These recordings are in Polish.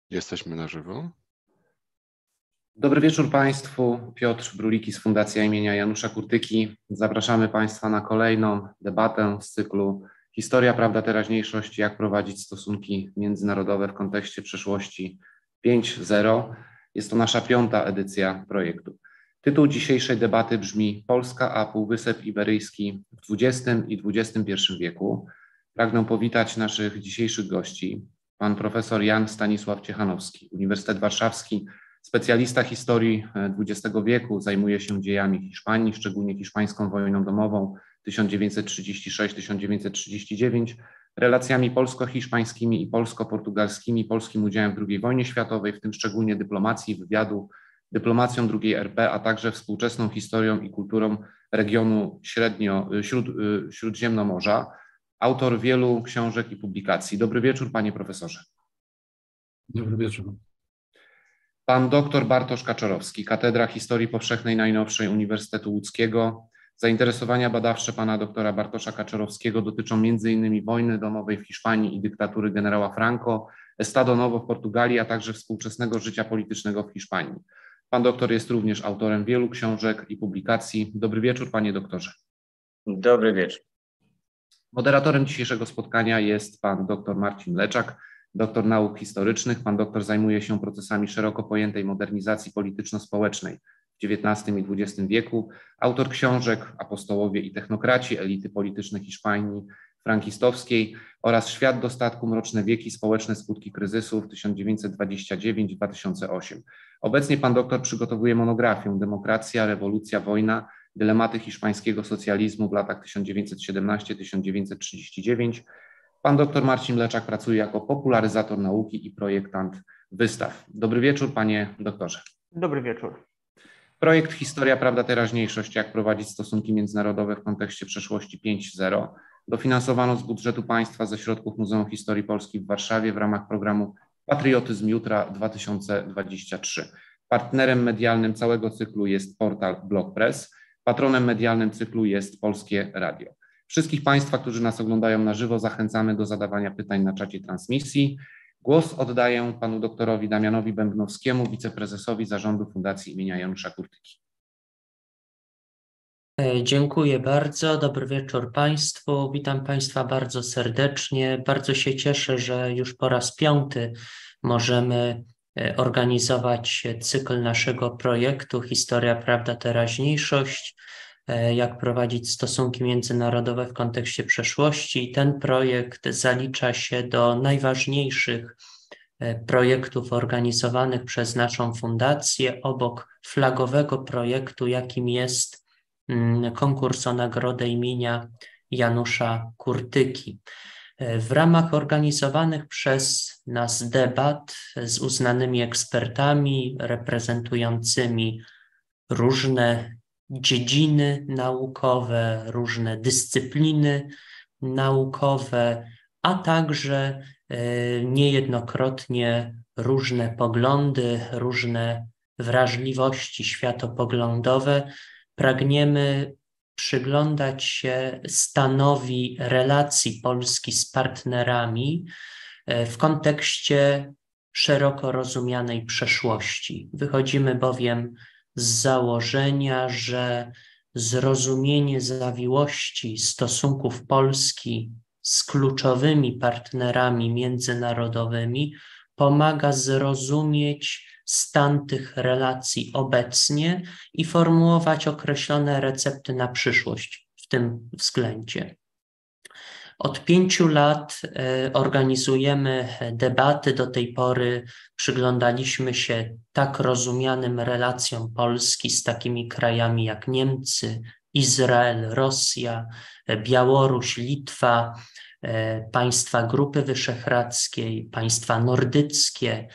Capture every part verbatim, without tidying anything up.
Jesteśmy na żywo. Dobry wieczór Państwu. Piotr Bruliki z Fundacji imienia Janusza Kurtyki. Zapraszamy Państwa na kolejną debatę z cyklu Historia, prawda, teraźniejszość, jak prowadzić stosunki międzynarodowe w kontekście przeszłości pięć zero. Jest to nasza piąta edycja projektu. Tytuł dzisiejszej debaty brzmi Polska a Półwysep Iberyjski w dwudziestym i dwudziestym pierwszym wieku. Pragnę powitać naszych dzisiejszych gości. Pan profesor Jan Stanisław Ciechanowski, Uniwersytet Warszawski, specjalista historii dwudziestego wieku, zajmuje się dziejami Hiszpanii, szczególnie hiszpańską wojną domową tysiąc dziewięćset trzydziesty szósty do tysiąc dziewięćset trzydziestego dziewiątego, relacjami polsko-hiszpańskimi i polsko-portugalskimi, polskim udziałem w drugiej wojnie światowej, w tym szczególnie dyplomacji, wywiadu, dyplomacją drugiej R P, a także współczesną historią i kulturą regionu średnio, śród, Śródziemnomorza. Autor wielu książek i publikacji. Dobry wieczór, panie profesorze. Dobry wieczór. Pan doktor Bartosz Kaczorowski, Katedra Historii Powszechnej Najnowszej Uniwersytetu Łódzkiego. Zainteresowania badawcze pana doktora Bartosza Kaczorowskiego dotyczą między innymi wojny domowej w Hiszpanii i dyktatury generała Franco, Estado Novo w Portugalii, a także współczesnego życia politycznego w Hiszpanii. Pan doktor jest również autorem wielu książek i publikacji. Dobry wieczór, panie doktorze. Dobry wieczór. Moderatorem dzisiejszego spotkania jest pan doktor Marcin Leczak, doktor nauk historycznych. Pan doktor zajmuje się procesami szeroko pojętej modernizacji polityczno-społecznej w dziewiętnastym i dwudziestym wieku. Autor książek Apostołowie i technokraci, elity polityczne Hiszpanii frankistowskiej oraz Świat dostatku, mroczne wieki, społeczne skutki kryzysów tysiąc dziewięćset dwadzieścia dziewięć do dwa tysiące ósmego. Obecnie pan doktor przygotowuje monografię Demokracja, rewolucja, wojna, dylematy hiszpańskiego socjalizmu w latach tysiąc dziewięćset siedemnasty do tysiąc dziewięćset trzydziestego dziewiątego. Pan doktor Marcin Leczak pracuje jako popularyzator nauki i projektant wystaw. Dobry wieczór, panie doktorze. Dobry wieczór. Projekt Historia, prawda, teraźniejszość, jak prowadzić stosunki międzynarodowe w kontekście przeszłości pięć zero dofinansowano z budżetu państwa ze środków Muzeum Historii Polski w Warszawie w ramach programu Patriotyzm Jutra dwa tysiące dwadzieścia trzy. Partnerem medialnym całego cyklu jest portal Blogpress. Patronem medialnym cyklu jest Polskie Radio. Wszystkich Państwa, którzy nas oglądają na żywo, zachęcamy do zadawania pytań na czacie transmisji. Głos oddaję panu doktorowi Damianowi Bębnowskiemu, wiceprezesowi zarządu Fundacji imienia Janusza Kurtyki. Dziękuję bardzo. Dobry wieczór Państwu. Witam Państwa bardzo serdecznie. Bardzo się cieszę, że już po raz piąty możemy organizować cykl naszego projektu Historia, prawda, teraźniejszość, jak prowadzić stosunki międzynarodowe w kontekście przeszłości. Ten projekt zalicza się do najważniejszych projektów organizowanych przez naszą fundację, obok flagowego projektu, jakim jest konkurs o nagrodę imienia Janusza Kurtyki. W ramach organizowanych przez nas debat z uznanymi ekspertami reprezentującymi różne dziedziny naukowe, różne dyscypliny naukowe, a także niejednokrotnie różne poglądy, różne wrażliwości światopoglądowe, pragniemy przyglądać się stanowi relacji Polski z partnerami w kontekście szeroko rozumianej przeszłości. Wychodzimy bowiem z założenia, że zrozumienie zawiłości stosunków Polski z kluczowymi partnerami międzynarodowymi pomaga zrozumieć stan tych relacji obecnie i formułować określone recepty na przyszłość w tym względzie. Od pięciu lat organizujemy debaty. Do tej pory przyglądaliśmy się tak rozumianym relacjom Polski z takimi krajami jak Niemcy, Izrael, Rosja, Białoruś, Litwa, państwa Grupy Wyszehradzkiej, państwa nordyckie,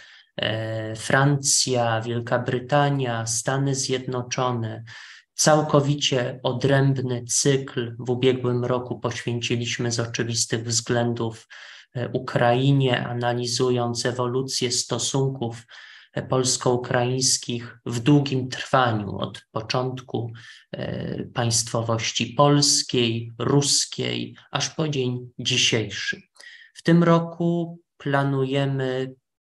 Francja, Wielka Brytania, Stany Zjednoczone. Całkowicie odrębny cykl w ubiegłym roku poświęciliśmy z oczywistych względów Ukrainie, analizując ewolucję stosunków polsko-ukraińskich w długim trwaniu, od początku państwowości polskiej, ruskiej, aż po dzień dzisiejszy. W tym roku planujemy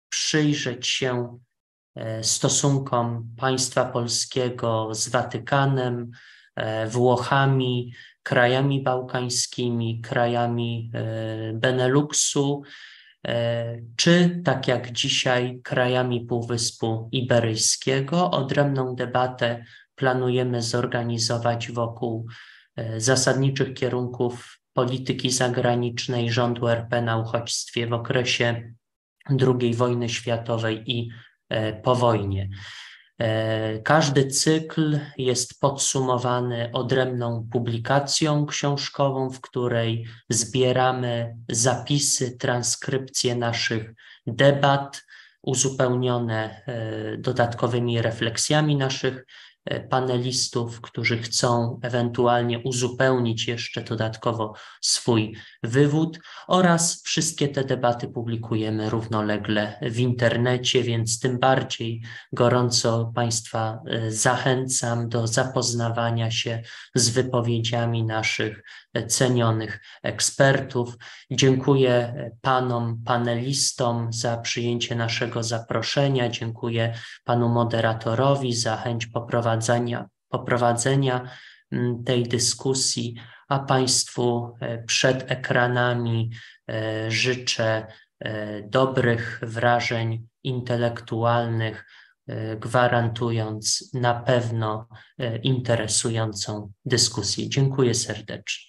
przyjrzeć się stosunkom państwa polskiego z Watykanem, Włochami, krajami bałkańskimi, krajami Beneluksu, czy tak jak dzisiaj krajami Półwyspu Iberyjskiego. Odrębną debatę planujemy zorganizować wokół zasadniczych kierunków polityki zagranicznej rządu R P na uchodźstwie w okresie drugiej wojny światowej i po wojnie. Każdy cykl jest podsumowany odrębną publikacją książkową, w której zbieramy zapisy, transkrypcje naszych debat, uzupełnione dodatkowymi refleksjami naszych panelistów, którzy chcą ewentualnie uzupełnić jeszcze dodatkowo swój wywód, oraz wszystkie te debaty publikujemy równolegle w internecie, więc tym bardziej gorąco Państwa zachęcam do zapoznawania się z wypowiedziami naszych cenionych ekspertów. Dziękuję Panom panelistom za przyjęcie naszego zaproszenia, dziękuję Panu moderatorowi za chęć poprowadzenia poprowadzenia tej dyskusji, a Państwu przed ekranami życzę dobrych wrażeń intelektualnych, gwarantując na pewno interesującą dyskusję. Dziękuję serdecznie.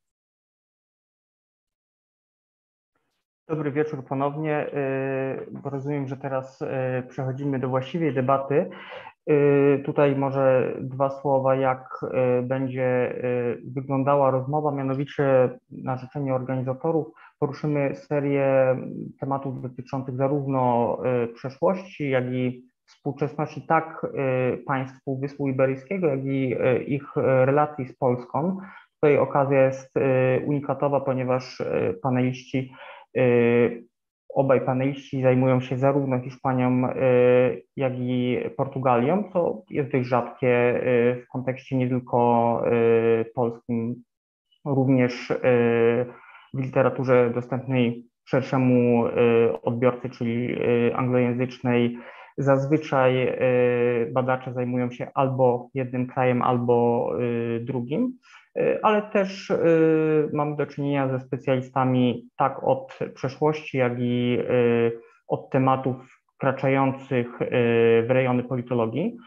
Dobry wieczór ponownie. Rozumiem, że teraz przechodzimy do właściwej debaty. Tutaj może dwa słowa, jak będzie wyglądała rozmowa, mianowicie na życzenie organizatorów poruszymy serię tematów dotyczących zarówno przeszłości, jak i współczesności tak państw Półwyspu Iberyjskiego, jak i ich relacji z Polską. Tutaj okazja jest unikatowa, ponieważ paneliści Obaj paneliści zajmują się zarówno Hiszpanią, jak i Portugalią, co jest dość rzadkie w kontekście nie tylko polskim, również w literaturze dostępnej szerszemu odbiorcy, czyli anglojęzycznej. Zazwyczaj badacze zajmują się albo jednym krajem, albo drugim, ale też mamy do czynienia ze specjalistami tak od przeszłości, jak i od tematów wkraczających w rejony politologii.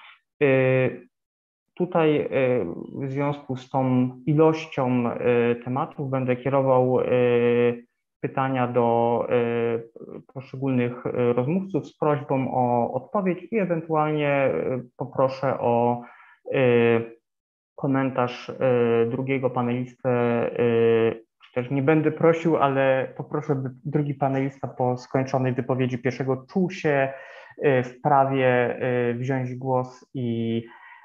Tutaj w związku z tą ilością tematów będę kierował pytania do poszczególnych rozmówców z prośbą o odpowiedź i ewentualnie poproszę o komentarz drugiego panelistę, czy też nie będę prosił, ale poproszę, by drugi panelista po skończonej wypowiedzi pierwszego czuł się w prawie wziąć głos i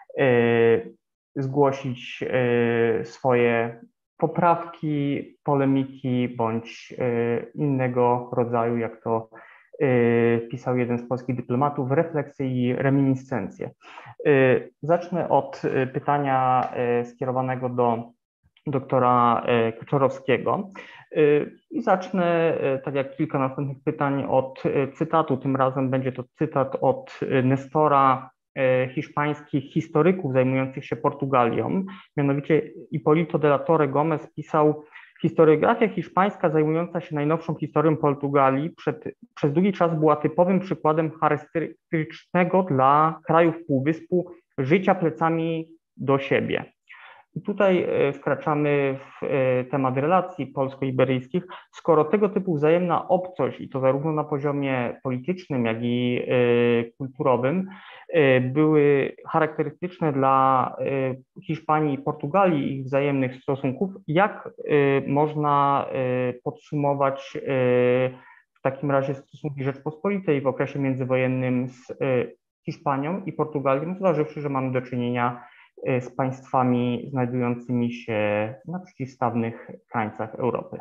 zgłosić swoje poprawki, polemiki bądź innego rodzaju, jak to pisał jeden z polskich dyplomatów, refleksje i reminiscencje. Zacznę od pytania skierowanego do doktora Kaczorowskiego i zacznę, tak jak kilka następnych pytań, od cytatu. Tym razem będzie to cytat od Nestora, hiszpańskich historyków zajmujących się Portugalią. Mianowicie Hipólito de la Torre Gomez pisał: historiografia hiszpańska zajmująca się najnowszą historią Portugalii przed, przez długi czas była typowym przykładem charakterystycznego dla krajów Półwyspu życia plecami do siebie. I tutaj wkraczamy w temat relacji polsko-iberyjskich. Skoro tego typu wzajemna obcość, i to zarówno na poziomie politycznym, jak i kulturowym, były charakterystyczne dla Hiszpanii i Portugalii, ich wzajemnych stosunków, jak można podsumować w takim razie stosunki Rzeczpospolitej w okresie międzywojennym z Hiszpanią i Portugalią, zważywszy, że mamy do czynienia z państwami znajdującymi się na przeciwstawnych krańcach Europy?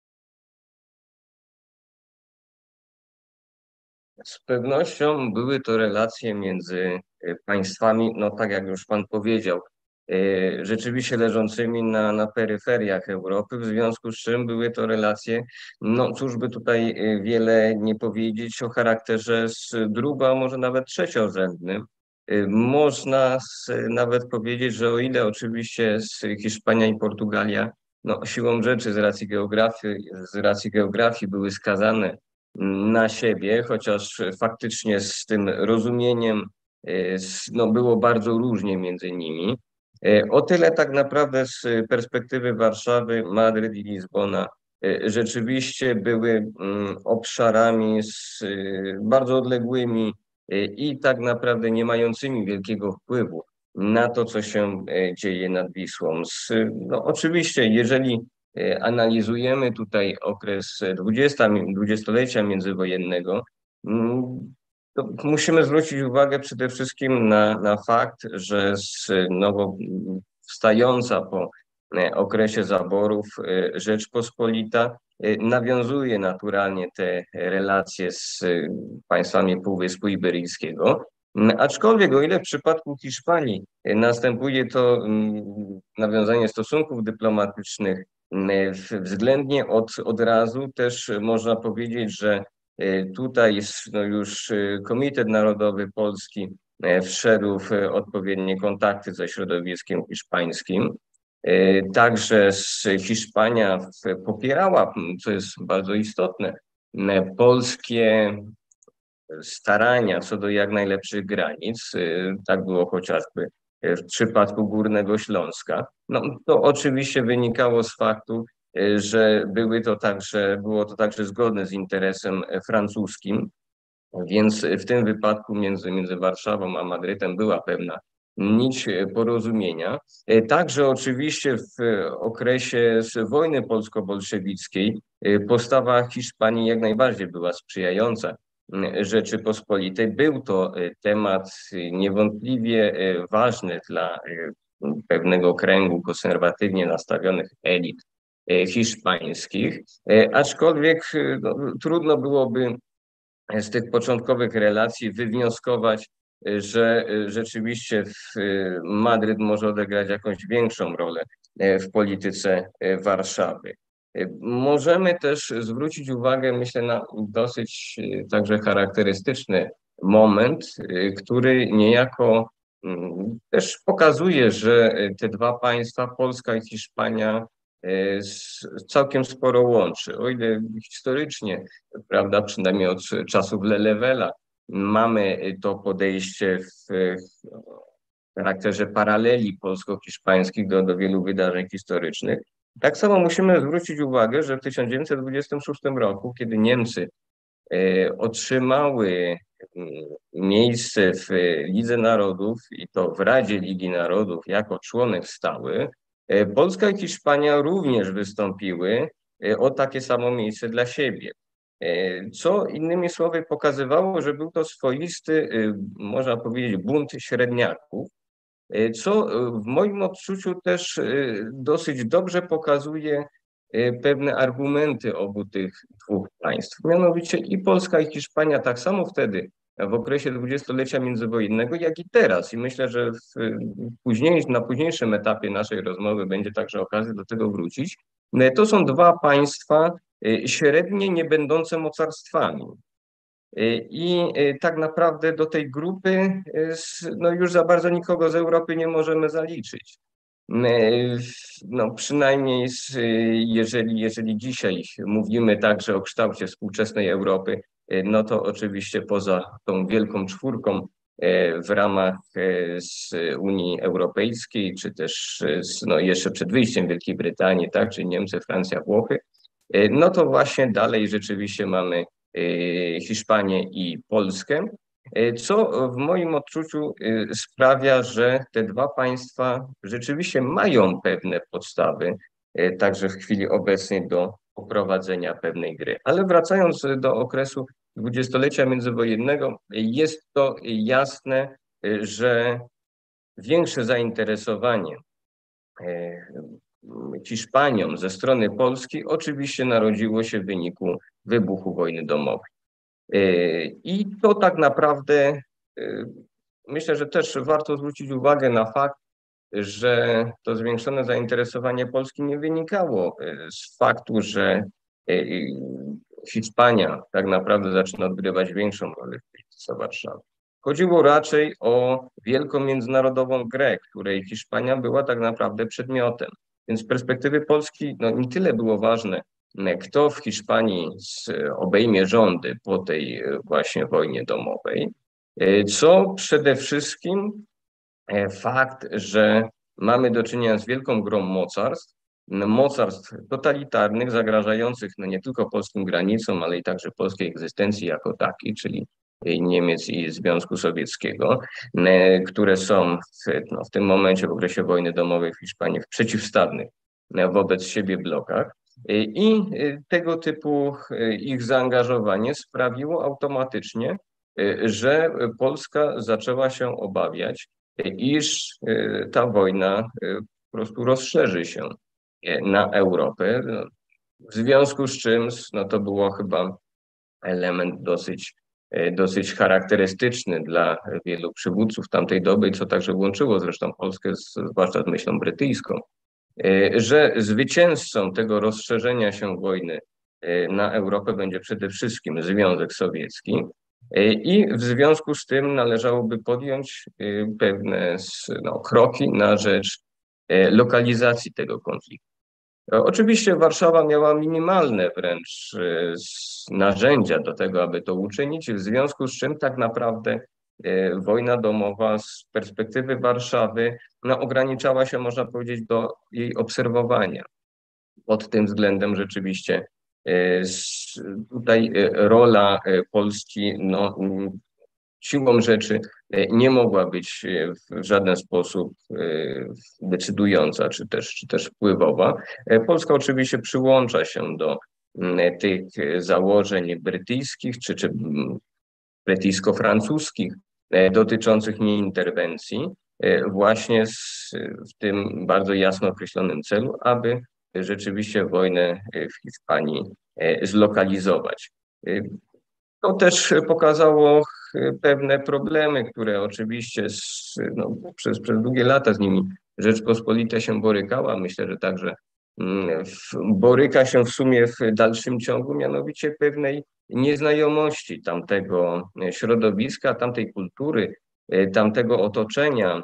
Z pewnością były to relacje między państwami, no tak jak już Pan powiedział, rzeczywiście leżącymi na, na peryferiach Europy, w związku z czym były to relacje, no cóż by tutaj wiele nie powiedzieć, o charakterze drugo, a może nawet trzeciorzędnym. Można nawet powiedzieć, że o ile oczywiście Hiszpania i Portugalia no, siłą rzeczy z racji geografii, z racji geografii były skazane na siebie, chociaż faktycznie z tym rozumieniem no, było bardzo różnie między nimi. O tyle tak naprawdę z perspektywy Warszawy, Madryt i Lizbona rzeczywiście były obszarami z bardzo odległymi i tak naprawdę nie mającymi wielkiego wpływu na to, co się dzieje nad Wisłą. No, oczywiście, jeżeli analizujemy tutaj okres dwudziestolecia międzywojennego, to musimy zwrócić uwagę przede wszystkim na, na fakt, że z nowo wstająca po okresie zaborów Rzeczpospolita nawiązuje naturalnie te relacje z państwami Półwyspu Iberyjskiego. Aczkolwiek o ile w przypadku Hiszpanii następuje to nawiązanie stosunków dyplomatycznych względnie od, od razu, też można powiedzieć, że tutaj no już Komitet Narodowy Polski wszedł w odpowiednie kontakty ze środowiskiem hiszpańskim. Także Hiszpania popierała, co jest bardzo istotne, polskie starania co do jak najlepszych granic. Tak było chociażby w przypadku Górnego Śląska. No, to oczywiście wynikało z faktu, że były to także, było to także zgodne z interesem francuskim, więc w tym wypadku między, między Warszawą a Madrytem była pewna nić porozumienia. Także oczywiście w okresie wojny polsko-bolszewickiej postawa Hiszpanii jak najbardziej była sprzyjająca Rzeczypospolitej. Był to temat niewątpliwie ważny dla pewnego kręgu konserwatywnie nastawionych elit hiszpańskich, aczkolwiek no, trudno byłoby z tych początkowych relacji wywnioskować, że rzeczywiście Madryt może odegrać jakąś większą rolę w polityce Warszawy. Możemy też zwrócić uwagę, myślę, na dosyć także charakterystyczny moment, który niejako też pokazuje, że te dwa państwa, Polska i Hiszpania, całkiem sporo łączy. O ile historycznie, prawda, przynajmniej od czasów Lelewela, mamy to podejście w charakterze paraleli polsko-hiszpańskich do, do wielu wydarzeń historycznych. Tak samo musimy zwrócić uwagę, że w tysiąc dziewięćset dwudziestym szóstym roku, kiedy Niemcy otrzymały miejsce w Lidze Narodów i to w Radzie Ligi Narodów jako członek stały, Polska i Hiszpania również wystąpiły o takie samo miejsce dla siebie. Co innymi słowy pokazywało, że był to swoisty, można powiedzieć, bunt średniaków, co w moim odczuciu też dosyć dobrze pokazuje pewne argumenty obu tych dwóch państw. Mianowicie i Polska, i Hiszpania tak samo wtedy w okresie dwudziestolecia międzywojennego, jak i teraz. I myślę, że w później, na późniejszym etapie naszej rozmowy będzie także okazja do tego wrócić. To są dwa państwa średnie, nie będące mocarstwami. I tak naprawdę do tej grupy no już za bardzo nikogo z Europy nie możemy zaliczyć. No przynajmniej jeżeli, jeżeli dzisiaj mówimy także o kształcie współczesnej Europy, no to oczywiście poza tą wielką czwórką w ramach z Unii Europejskiej, czy też no jeszcze przed wyjściem Wielkiej Brytanii, tak, czyli Niemcy, Francja, Włochy, no to właśnie dalej rzeczywiście mamy Hiszpanię i Polskę, co w moim odczuciu sprawia, że te dwa państwa rzeczywiście mają pewne podstawy, także w chwili obecnej do poprowadzenia pewnej gry. Ale wracając do okresu dwudziestolecia międzywojennego, jest to jasne, że większe zainteresowanie Hiszpanią ze strony Polski oczywiście narodziło się w wyniku wybuchu wojny domowej. I to tak naprawdę myślę, że też warto zwrócić uwagę na fakt, że to zwiększone zainteresowanie Polski nie wynikało z faktu, że Hiszpania tak naprawdę zaczyna odgrywać większą rolę w polityce Warszawy. Chodziło raczej o wielką międzynarodową grę, której Hiszpania była tak naprawdę przedmiotem. Więc z perspektywy Polski no, nie tyle było ważne, kto w Hiszpanii obejmie rządy po tej właśnie wojnie domowej, co przede wszystkim fakt, że mamy do czynienia z wielką grą mocarstw, mocarstw totalitarnych, zagrażających no nie tylko polskim granicom, ale i także polskiej egzystencji jako takiej, czyli Niemiec i Związku Sowieckiego, które są w, no, w tym momencie, w okresie wojny domowej w Hiszpanii, w przeciwstawnych wobec siebie blokach. I tego typu ich zaangażowanie sprawiło automatycznie, że Polska zaczęła się obawiać, iż ta wojna po prostu rozszerzy się na Europę, w związku z czym no, to było chyba element dosyć, dosyć charakterystyczny dla wielu przywódców tamtej doby, co także łączyło zresztą Polskę, z, zwłaszcza z myślą brytyjską, że zwycięzcą tego rozszerzenia się wojny na Europę będzie przede wszystkim Związek Sowiecki i w związku z tym należałoby podjąć pewne no, kroki na rzecz lokalizacji tego konfliktu. Oczywiście Warszawa miała minimalne wręcz narzędzia do tego, aby to uczynić, w związku z czym tak naprawdę wojna domowa z perspektywy Warszawy no, ograniczała się, można powiedzieć, do jej obserwowania. Pod tym względem rzeczywiście tutaj rola Polski no, siłą rzeczy nie mogła być w żaden sposób decydująca czy też, czy też wpływowa. Polska oczywiście przyłącza się do tych założeń brytyjskich czy, czy brytyjsko-francuskich dotyczących nieinterwencji właśnie z, w tym bardzo jasno określonym celu, aby rzeczywiście wojnę w Hiszpanii zlokalizować. To też pokazało pewne problemy, które oczywiście z, no, przez, przez długie lata z nimi Rzeczpospolita się borykała. Myślę, że także boryka się w sumie w dalszym ciągu, mianowicie pewnej nieznajomości tamtego środowiska, tamtej kultury, tamtego otoczenia.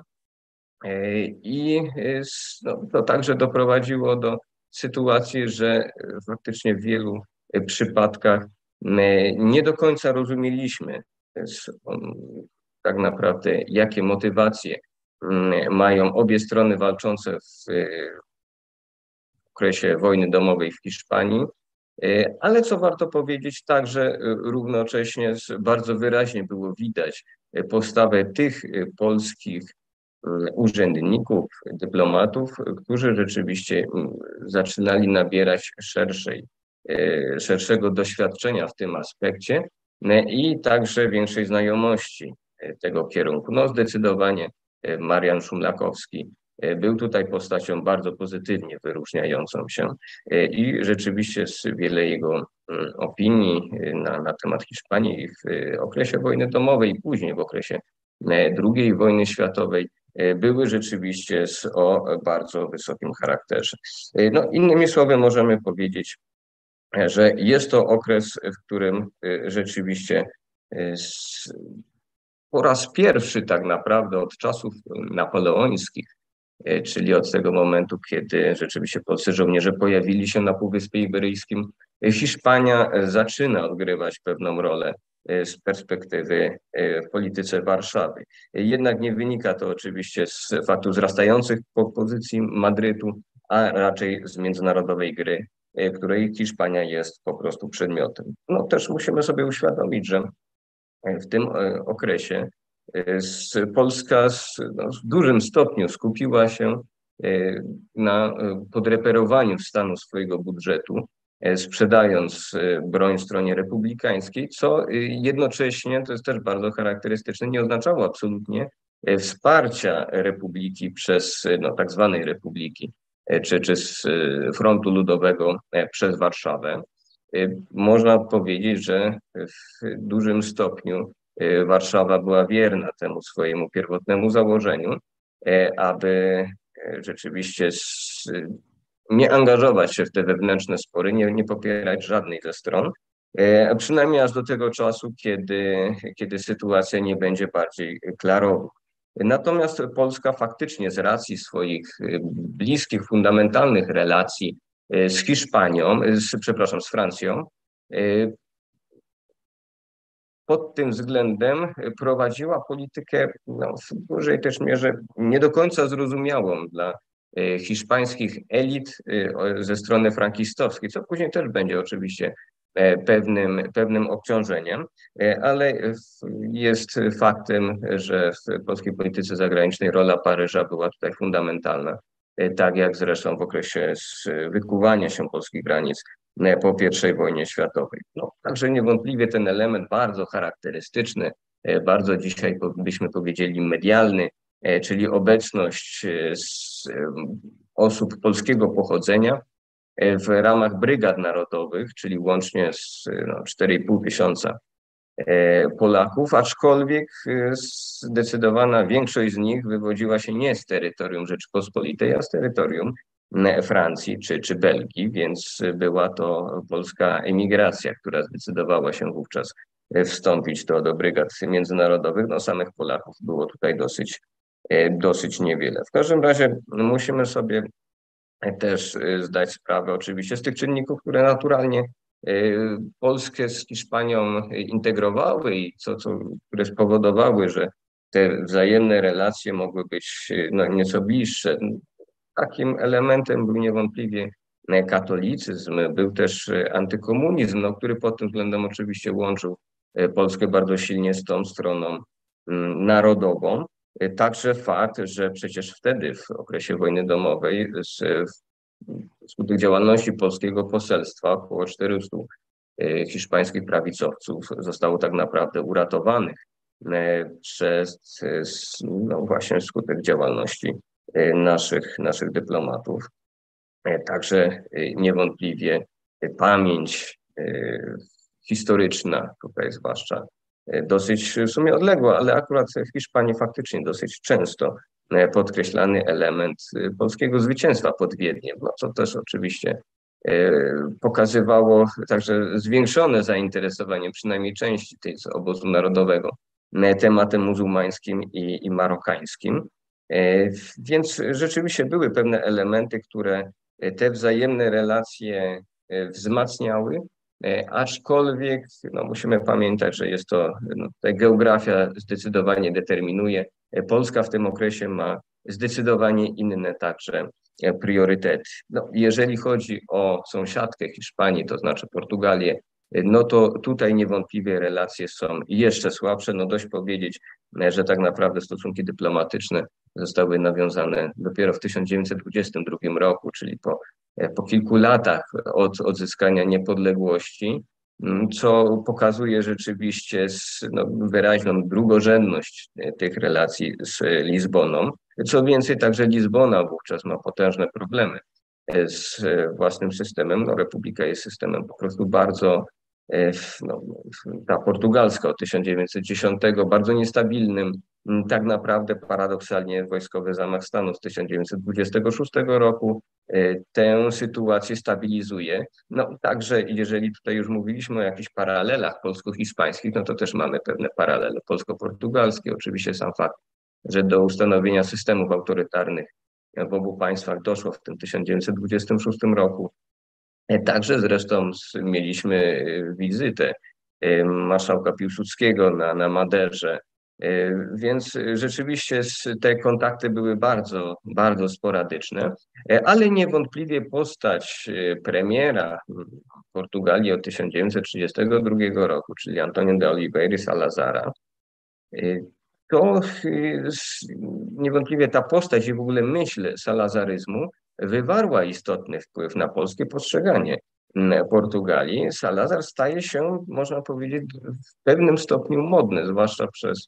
I no, to także doprowadziło do sytuacji, że faktycznie w wielu przypadkach nie do końca rozumieliśmy tak naprawdę, jakie motywacje mają obie strony walczące w okresie wojny domowej w Hiszpanii, ale co warto powiedzieć, także równocześnie bardzo wyraźnie było widać postawę tych polskich urzędników, dyplomatów, którzy rzeczywiście zaczynali nabierać szerszej, szerszego doświadczenia w tym aspekcie i także większej znajomości tego kierunku. No zdecydowanie Marian Szumlakowski był tutaj postacią bardzo pozytywnie wyróżniającą się i rzeczywiście wiele jego opinii na, na temat Hiszpanii w okresie wojny domowej i później w okresie drugiej wojny światowej były rzeczywiście o bardzo wysokim charakterze. No, innymi słowy możemy powiedzieć, że jest to okres, w którym rzeczywiście po raz pierwszy tak naprawdę od czasów napoleońskich, czyli od tego momentu, kiedy rzeczywiście polscy żołnierze pojawili się na Półwyspie Iberyjskim, Hiszpania zaczyna odgrywać pewną rolę z perspektywy w polityce Warszawy. Jednak nie wynika to oczywiście z faktu wzrastających pozycji Madrytu, a raczej z międzynarodowej gry, której Hiszpania jest po prostu przedmiotem. No też musimy sobie uświadomić, że w tym okresie Polska no, w dużym stopniu skupiła się na podreperowaniu stanu swojego budżetu, sprzedając broń stronie republikańskiej, co jednocześnie, to jest też bardzo charakterystyczne, nie oznaczało absolutnie wsparcia republiki przez, no tak zwanej republiki, czy, czy z frontu ludowego przez Warszawę. Można powiedzieć, że w dużym stopniu Warszawa była wierna temu swojemu pierwotnemu założeniu aby rzeczywiście nie angażować się w te wewnętrzne spory, nie, nie popierać żadnej ze stron, przynajmniej aż do tego czasu, kiedy, kiedy sytuacja nie będzie bardziej klarowna. Natomiast Polska faktycznie z racji swoich bliskich, fundamentalnych relacji z Hiszpanią, z, przepraszam, z Francją, pod tym względem prowadziła politykę no, w dużej też mierze nie do końca zrozumiałą dla hiszpańskich elit ze strony frankistowskiej, co później też będzie oczywiście pewnym, pewnym obciążeniem, ale jest faktem, że w polskiej polityce zagranicznej rola Paryża była tutaj fundamentalna, tak jak zresztą w okresie wykuwania się polskich granic po pierwszej wojnie światowej. No, także niewątpliwie ten element bardzo charakterystyczny, bardzo dzisiaj byśmy powiedzieli medialny, czyli obecność osób polskiego pochodzenia w ramach brygad narodowych, czyli łącznie z no, cztery i pół tysiąca Polaków, aczkolwiek zdecydowana większość z nich wywodziła się nie z terytorium Rzeczypospolitej, a z terytorium Francji czy, czy Belgii, więc była to polska emigracja, która zdecydowała się wówczas wstąpić do, do brygad międzynarodowych. No, samych Polaków było tutaj dosyć, dosyć niewiele. W każdym razie musimy sobie też zdać sprawę oczywiście z tych czynników, które naturalnie Polskę z Hiszpanią integrowały i co, co, które spowodowały, że te wzajemne relacje mogły być no, nieco bliższe. Takim elementem był niewątpliwie katolicyzm, był też antykomunizm, no, który pod tym względem oczywiście łączył Polskę bardzo silnie z tą stroną narodową. Także fakt, że przecież wtedy w okresie wojny domowej z, wskutek działalności polskiego poselstwa około czterystu hiszpańskich prawicowców zostało tak naprawdę uratowanych przez no właśnie wskutek działalności naszych, naszych dyplomatów. Także niewątpliwie pamięć historyczna, tutaj zwłaszcza dosyć w sumie odległa, ale akurat w Hiszpanii faktycznie dosyć często podkreślany element polskiego zwycięstwa pod Wiedniem, no, co też oczywiście pokazywało także zwiększone zainteresowanie przynajmniej części tej obozu narodowego tematem muzułmańskim i, i marokańskim. Więc rzeczywiście były pewne elementy, które te wzajemne relacje wzmacniały, aczkolwiek no, musimy pamiętać, że jest to, no, ta geografia zdecydowanie determinuje. Polska w tym okresie ma zdecydowanie inne także priorytety. No, jeżeli chodzi o sąsiadkę Hiszpanii, to znaczy Portugalię, no to tutaj niewątpliwie relacje są jeszcze słabsze. No dość powiedzieć, że tak naprawdę stosunki dyplomatyczne zostały nawiązane dopiero w tysiąc dziewięćset dwudziestym drugim roku, czyli po, po kilku latach od odzyskania niepodległości, co pokazuje rzeczywiście no, wyraźną drugorzędność tych relacji z Lizboną. Co więcej, także Lizbona wówczas ma potężne problemy z własnym systemem. No, Republika jest systemem po prostu bardzo, no, ta portugalska od tysiąc dziewięćset dziesiątego, bardzo niestabilnym. Tak naprawdę paradoksalnie wojskowy zamach stanu z tysiąc dziewięćset dwudziestego szóstego roku tę sytuację stabilizuje. No także jeżeli tutaj już mówiliśmy o jakichś paralelach polsko-hiszpańskich, no to też mamy pewne paralele polsko-portugalskie. Oczywiście sam fakt, że do ustanowienia systemów autorytarnych w obu państwach doszło w tym tysiąc dziewięćset dwudziestym szóstym roku. Także zresztą mieliśmy wizytę marszałka Piłsudskiego na, na Maderze, więc rzeczywiście te kontakty były bardzo, bardzo sporadyczne, ale niewątpliwie postać premiera Portugalii od tysiąc dziewięćset trzydziestego drugiego roku, czyli Antonio de Oliveira Salazara, to niewątpliwie ta postać i w ogóle myśl salazaryzmu wywarła istotny wpływ na polskie postrzeganie Portugalii. Salazar staje się, można powiedzieć, w pewnym stopniu modny, zwłaszcza przez,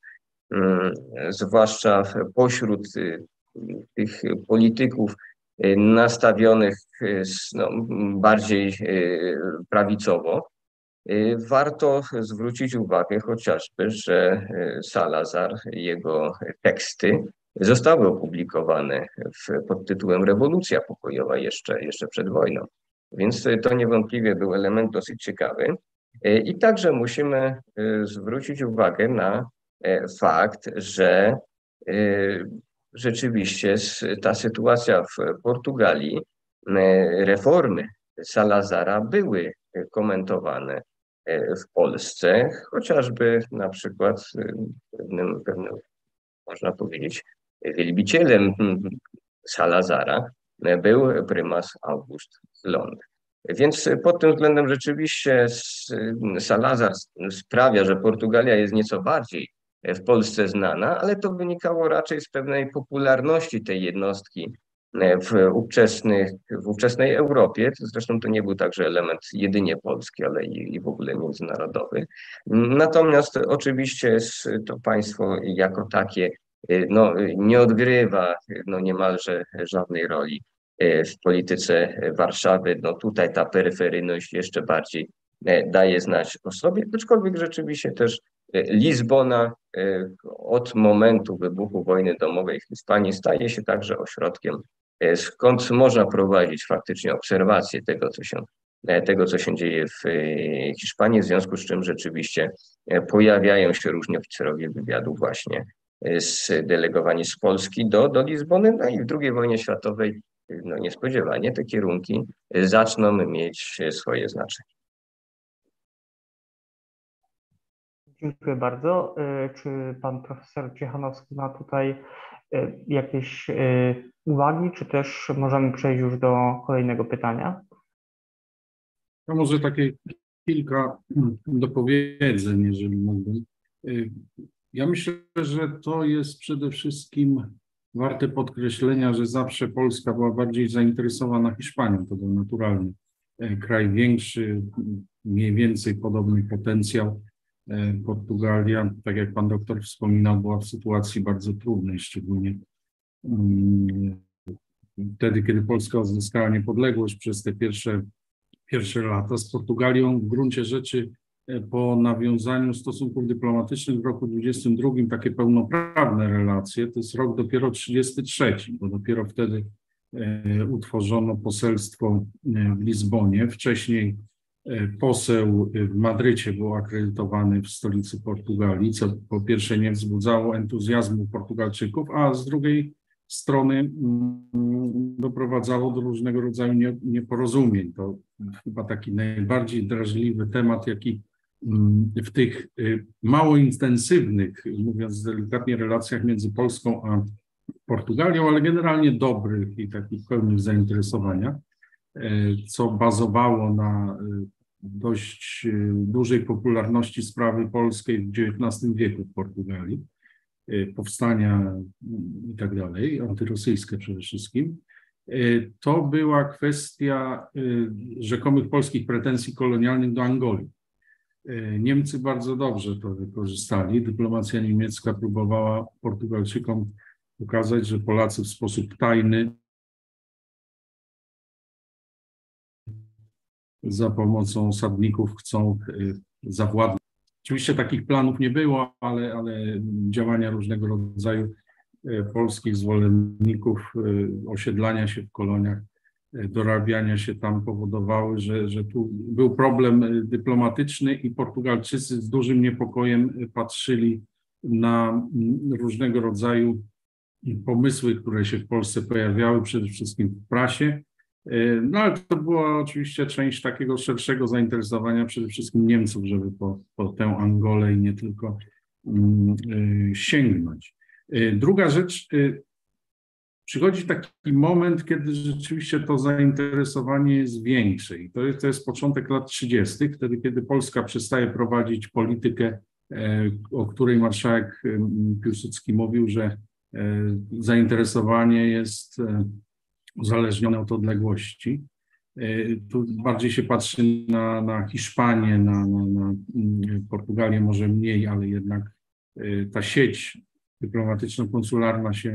zwłaszcza pośród tych polityków nastawionych no, bardziej prawicowo. Warto zwrócić uwagę chociażby, że Salazar, jego teksty zostały opublikowane w, pod tytułem Rewolucja pokojowa jeszcze, jeszcze przed wojną. Więc to niewątpliwie był element dosyć ciekawy. I także musimy zwrócić uwagę na fakt, że rzeczywiście ta sytuacja w Portugalii, reformy Salazara były komentowane w Polsce, chociażby na przykład pewnym, pewnym można powiedzieć, wielbicielem Salazara był prymas August Lond. Więc pod tym względem rzeczywiście Salazar sprawia, że Portugalia jest nieco bardziej w Polsce znana, ale to wynikało raczej z pewnej popularności tej jednostki w, ówczesnych, w ówczesnej Europie. Zresztą to nie był także element jedynie polski, ale i, i w ogóle międzynarodowy. Natomiast oczywiście to państwo jako takie no, nie odgrywa no, niemalże żadnej roli w polityce Warszawy. No tutaj ta peryferyjność jeszcze bardziej daje znać o sobie, aczkolwiek rzeczywiście też Lizbona od momentu wybuchu wojny domowej w Hiszpanii staje się także ośrodkiem, skąd można prowadzić faktycznie obserwacje tego, co się, tego, co się dzieje w Hiszpanii, w związku z czym rzeczywiście pojawiają się różni oficerowie wywiadu właśnie zdelegowani z Polski do, do Lizbony, no i w drugiej wojnie światowej no niespodziewanie te kierunki zaczną mieć swoje znaczenie. Dziękuję bardzo. Czy pan profesor Ciechanowski ma tutaj jakieś uwagi, czy też możemy przejść już do kolejnego pytania? To może takie kilka dopowiedzeń, jeżeli mógłbym. Ja myślę, że to jest przede wszystkim warte podkreślenia, że zawsze Polska była bardziej zainteresowana Hiszpanią. To był naturalny kraj większy, mniej więcej podobny potencjał. Portugalia, tak jak pan doktor wspominał, była w sytuacji bardzo trudnej, szczególnie wtedy, kiedy Polska odzyskała niepodległość przez te pierwsze, pierwsze lata. Z Portugalią w gruncie rzeczy po nawiązaniu stosunków dyplomatycznych w roku dwudziestym drugim takie pełnoprawne relacje, to jest rok dopiero trzydziesty trzeci, bo dopiero wtedy utworzono poselstwo w Lizbonie. Wcześniej poseł w Madrycie był akredytowany w stolicy Portugalii, co po pierwsze nie wzbudzało entuzjazmu Portugalczyków, a z drugiej strony doprowadzało do różnego rodzaju nieporozumień. To chyba taki najbardziej drażliwy temat, jaki w tych mało intensywnych, mówiąc delikatnie, relacjach między Polską a Portugalią, ale generalnie dobrych i takich pełnych zainteresowania, co bazowało na dość dużej popularności sprawy polskiej w dziewiętnastym wieku w Portugalii, powstania i tak dalej, antyrosyjskie przede wszystkim. To była kwestia rzekomych polskich pretensji kolonialnych do Angolii. Niemcy bardzo dobrze to wykorzystali. Dyplomacja niemiecka próbowała Portugalczykom pokazać, że Polacy w sposób tajny za pomocą osadników chcą zawładnąć. Oczywiście takich planów nie było, ale, ale działania różnego rodzaju polskich zwolenników osiedlania się w koloniach, dorabiania się tam powodowały, że, że tu był problem dyplomatyczny i Portugalczycy z dużym niepokojem patrzyli na różnego rodzaju pomysły, które się w Polsce pojawiały, przede wszystkim w prasie. No ale to była oczywiście część takiego szerszego zainteresowania przede wszystkim Niemców, żeby po, po tę Angolę i nie tylko um, y, sięgnąć. Y, druga rzecz, y, przychodzi taki moment, kiedy rzeczywiście to zainteresowanie jest większe i to jest, to jest początek lat trzydziestych, wtedy kiedy Polska przestaje prowadzić politykę, y, o której marszałek y, Piłsudski mówił, że y, zainteresowanie jest y, uzależnione od odległości. Tu bardziej się patrzy na, na Hiszpanię, na, na, na Portugalię może mniej, ale jednak ta sieć dyplomatyczno-konsularna się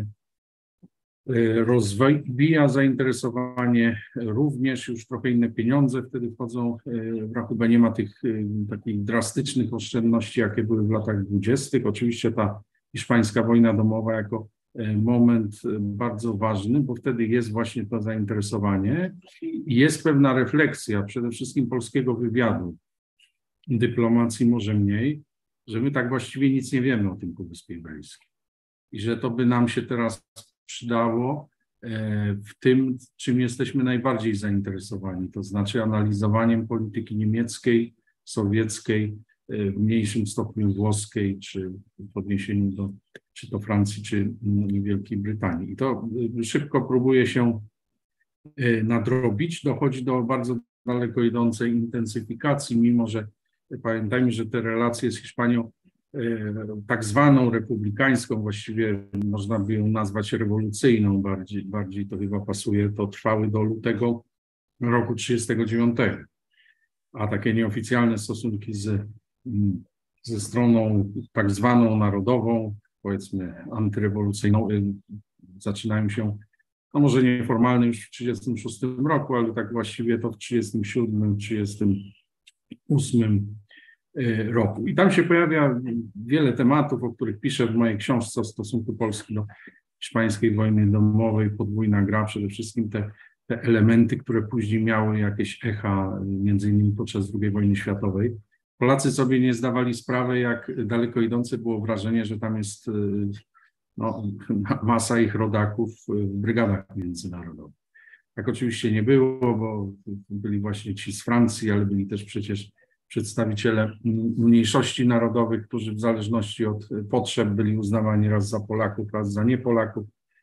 rozwija, zainteresowanie również, już trochę inne pieniądze wtedy wchodzą w rachubę, nie ma tych takich drastycznych oszczędności, jakie były w latach dwudziestych. Oczywiście ta hiszpańska wojna domowa jako moment bardzo ważny, bo wtedy jest właśnie to zainteresowanie i jest pewna refleksja, przede wszystkim polskiego wywiadu, dyplomacji może mniej, że my tak właściwie nic nie wiemy o tym Półwyspie Iberyjskim i że to by nam się teraz przydało w tym, czym jesteśmy najbardziej zainteresowani, to znaczy analizowaniem polityki niemieckiej, sowieckiej, w mniejszym stopniu włoskiej, czy w odniesieniu do czy to Francji, czy Wielkiej Brytanii. I to szybko próbuje się nadrobić, dochodzi do bardzo daleko idącej intensyfikacji, mimo że pamiętajmy, że te relacje z Hiszpanią tak zwaną republikańską, właściwie można by ją nazwać rewolucyjną, bardziej, bardziej to chyba pasuje, to trwały do lutego roku trzydziestego dziewiątego. A takie nieoficjalne stosunki z, ze stroną tak zwaną narodową, powiedzmy antyrewolucyjną, zaczynają się, no może nieformalnie już w trzydziestym szóstym roku, ale tak właściwie to w trzydziestym siódmym, trzydziestym ósmym roku. I tam się pojawia wiele tematów, o których piszę w mojej książce o stosunku Polski do hiszpańskiej wojny domowej, podwójna gra, przede wszystkim te, te elementy, które później miały jakieś echa, między innymi podczas drugiej wojny światowej. Polacy sobie nie zdawali sprawy, jak daleko idące było wrażenie, że tam jest no, masa ich rodaków w brygadach międzynarodowych. Tak oczywiście nie było, bo byli właśnie ci z Francji, ale byli też przecież przedstawiciele mniejszości narodowych, którzy w zależności od potrzeb byli uznawani raz za Polaków, raz za nie-Polaków.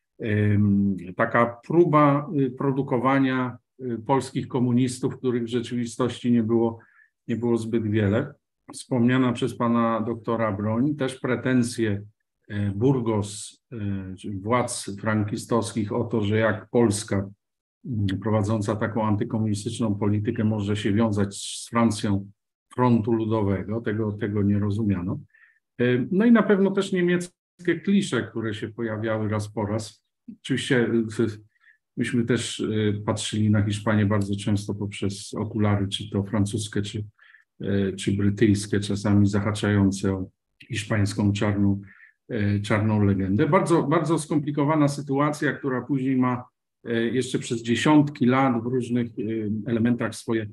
Taka próba produkowania polskich komunistów, których w rzeczywistości nie było, nie było zbyt wiele. Wspomniana przez pana doktora broń, też pretensje Burgos, władz frankistowskich o to, że jak Polska prowadząca taką antykomunistyczną politykę może się wiązać z Francją frontu ludowego, tego, tego nie rozumiano. No i na pewno też niemieckie klisze, które się pojawiały raz po raz. Oczywiście myśmy też patrzyli na Hiszpanię bardzo często poprzez okulary, czy to francuskie, czy, czy brytyjskie, czasami zahaczające o hiszpańską czarną, czarną legendę. Bardzo, bardzo skomplikowana sytuacja, która później ma jeszcze przez dziesiątki lat w różnych elementach swoje,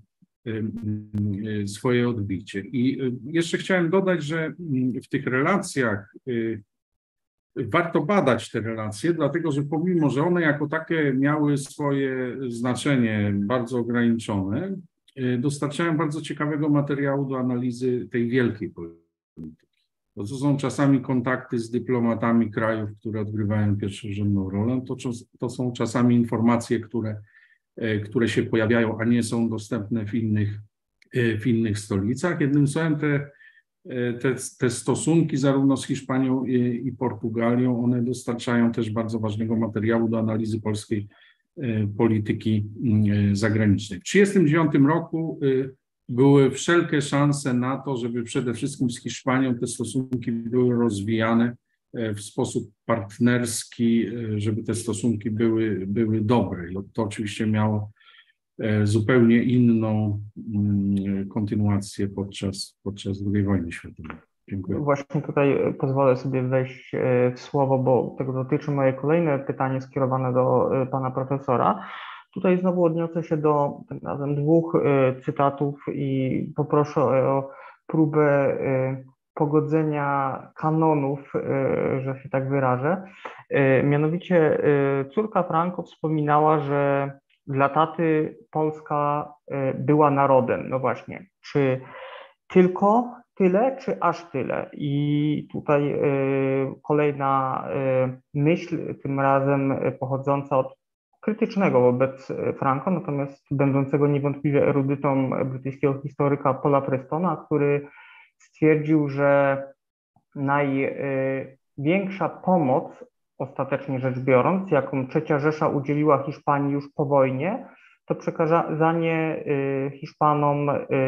swoje odbicie. I jeszcze chciałem dodać, że w tych relacjach warto badać te relacje, dlatego że pomimo, że one jako takie miały swoje znaczenie bardzo ograniczone, dostarczają bardzo ciekawego materiału do analizy tej wielkiej polityki. Bo to są czasami kontakty z dyplomatami krajów, które odgrywają pierwszorzędną rolę, to, to są czasami informacje, które, które się pojawiają, a nie są dostępne w innych, w innych stolicach. Jednym słowem te, te, te stosunki zarówno z Hiszpanią i, i Portugalią, one dostarczają też bardzo ważnego materiału do analizy polskiej polityki zagranicznej. W tysiąc dziewięćset trzydziestym dziewiątym roku były wszelkie szanse na to, żeby przede wszystkim z Hiszpanią te stosunki były rozwijane w sposób partnerski, żeby te stosunki były, były dobre. I to oczywiście miało zupełnie inną kontynuację podczas, podczas drugiej wojny światowej. Dziękuję. Właśnie tutaj pozwolę sobie wejść w słowo, bo tego dotyczy moje kolejne pytanie skierowane do pana profesora. Tutaj znowu odniosę się do tym razem dwóch cytatów i poproszę o próbę pogodzenia kanonów, że się tak wyrażę. Mianowicie córka Franco wspominała, że dla taty Polska była narodem. No właśnie, czy tylko tyle, czy aż tyle? I tutaj kolejna myśl, tym razem pochodząca od krytycznego wobec Franco, natomiast będącego niewątpliwie erudytą brytyjskiego historyka Paula Prestona, który stwierdził, że największa pomoc, ostatecznie rzecz biorąc, jaką trzecia Rzesza udzieliła Hiszpanii już po wojnie, to przekazanie Hiszpanom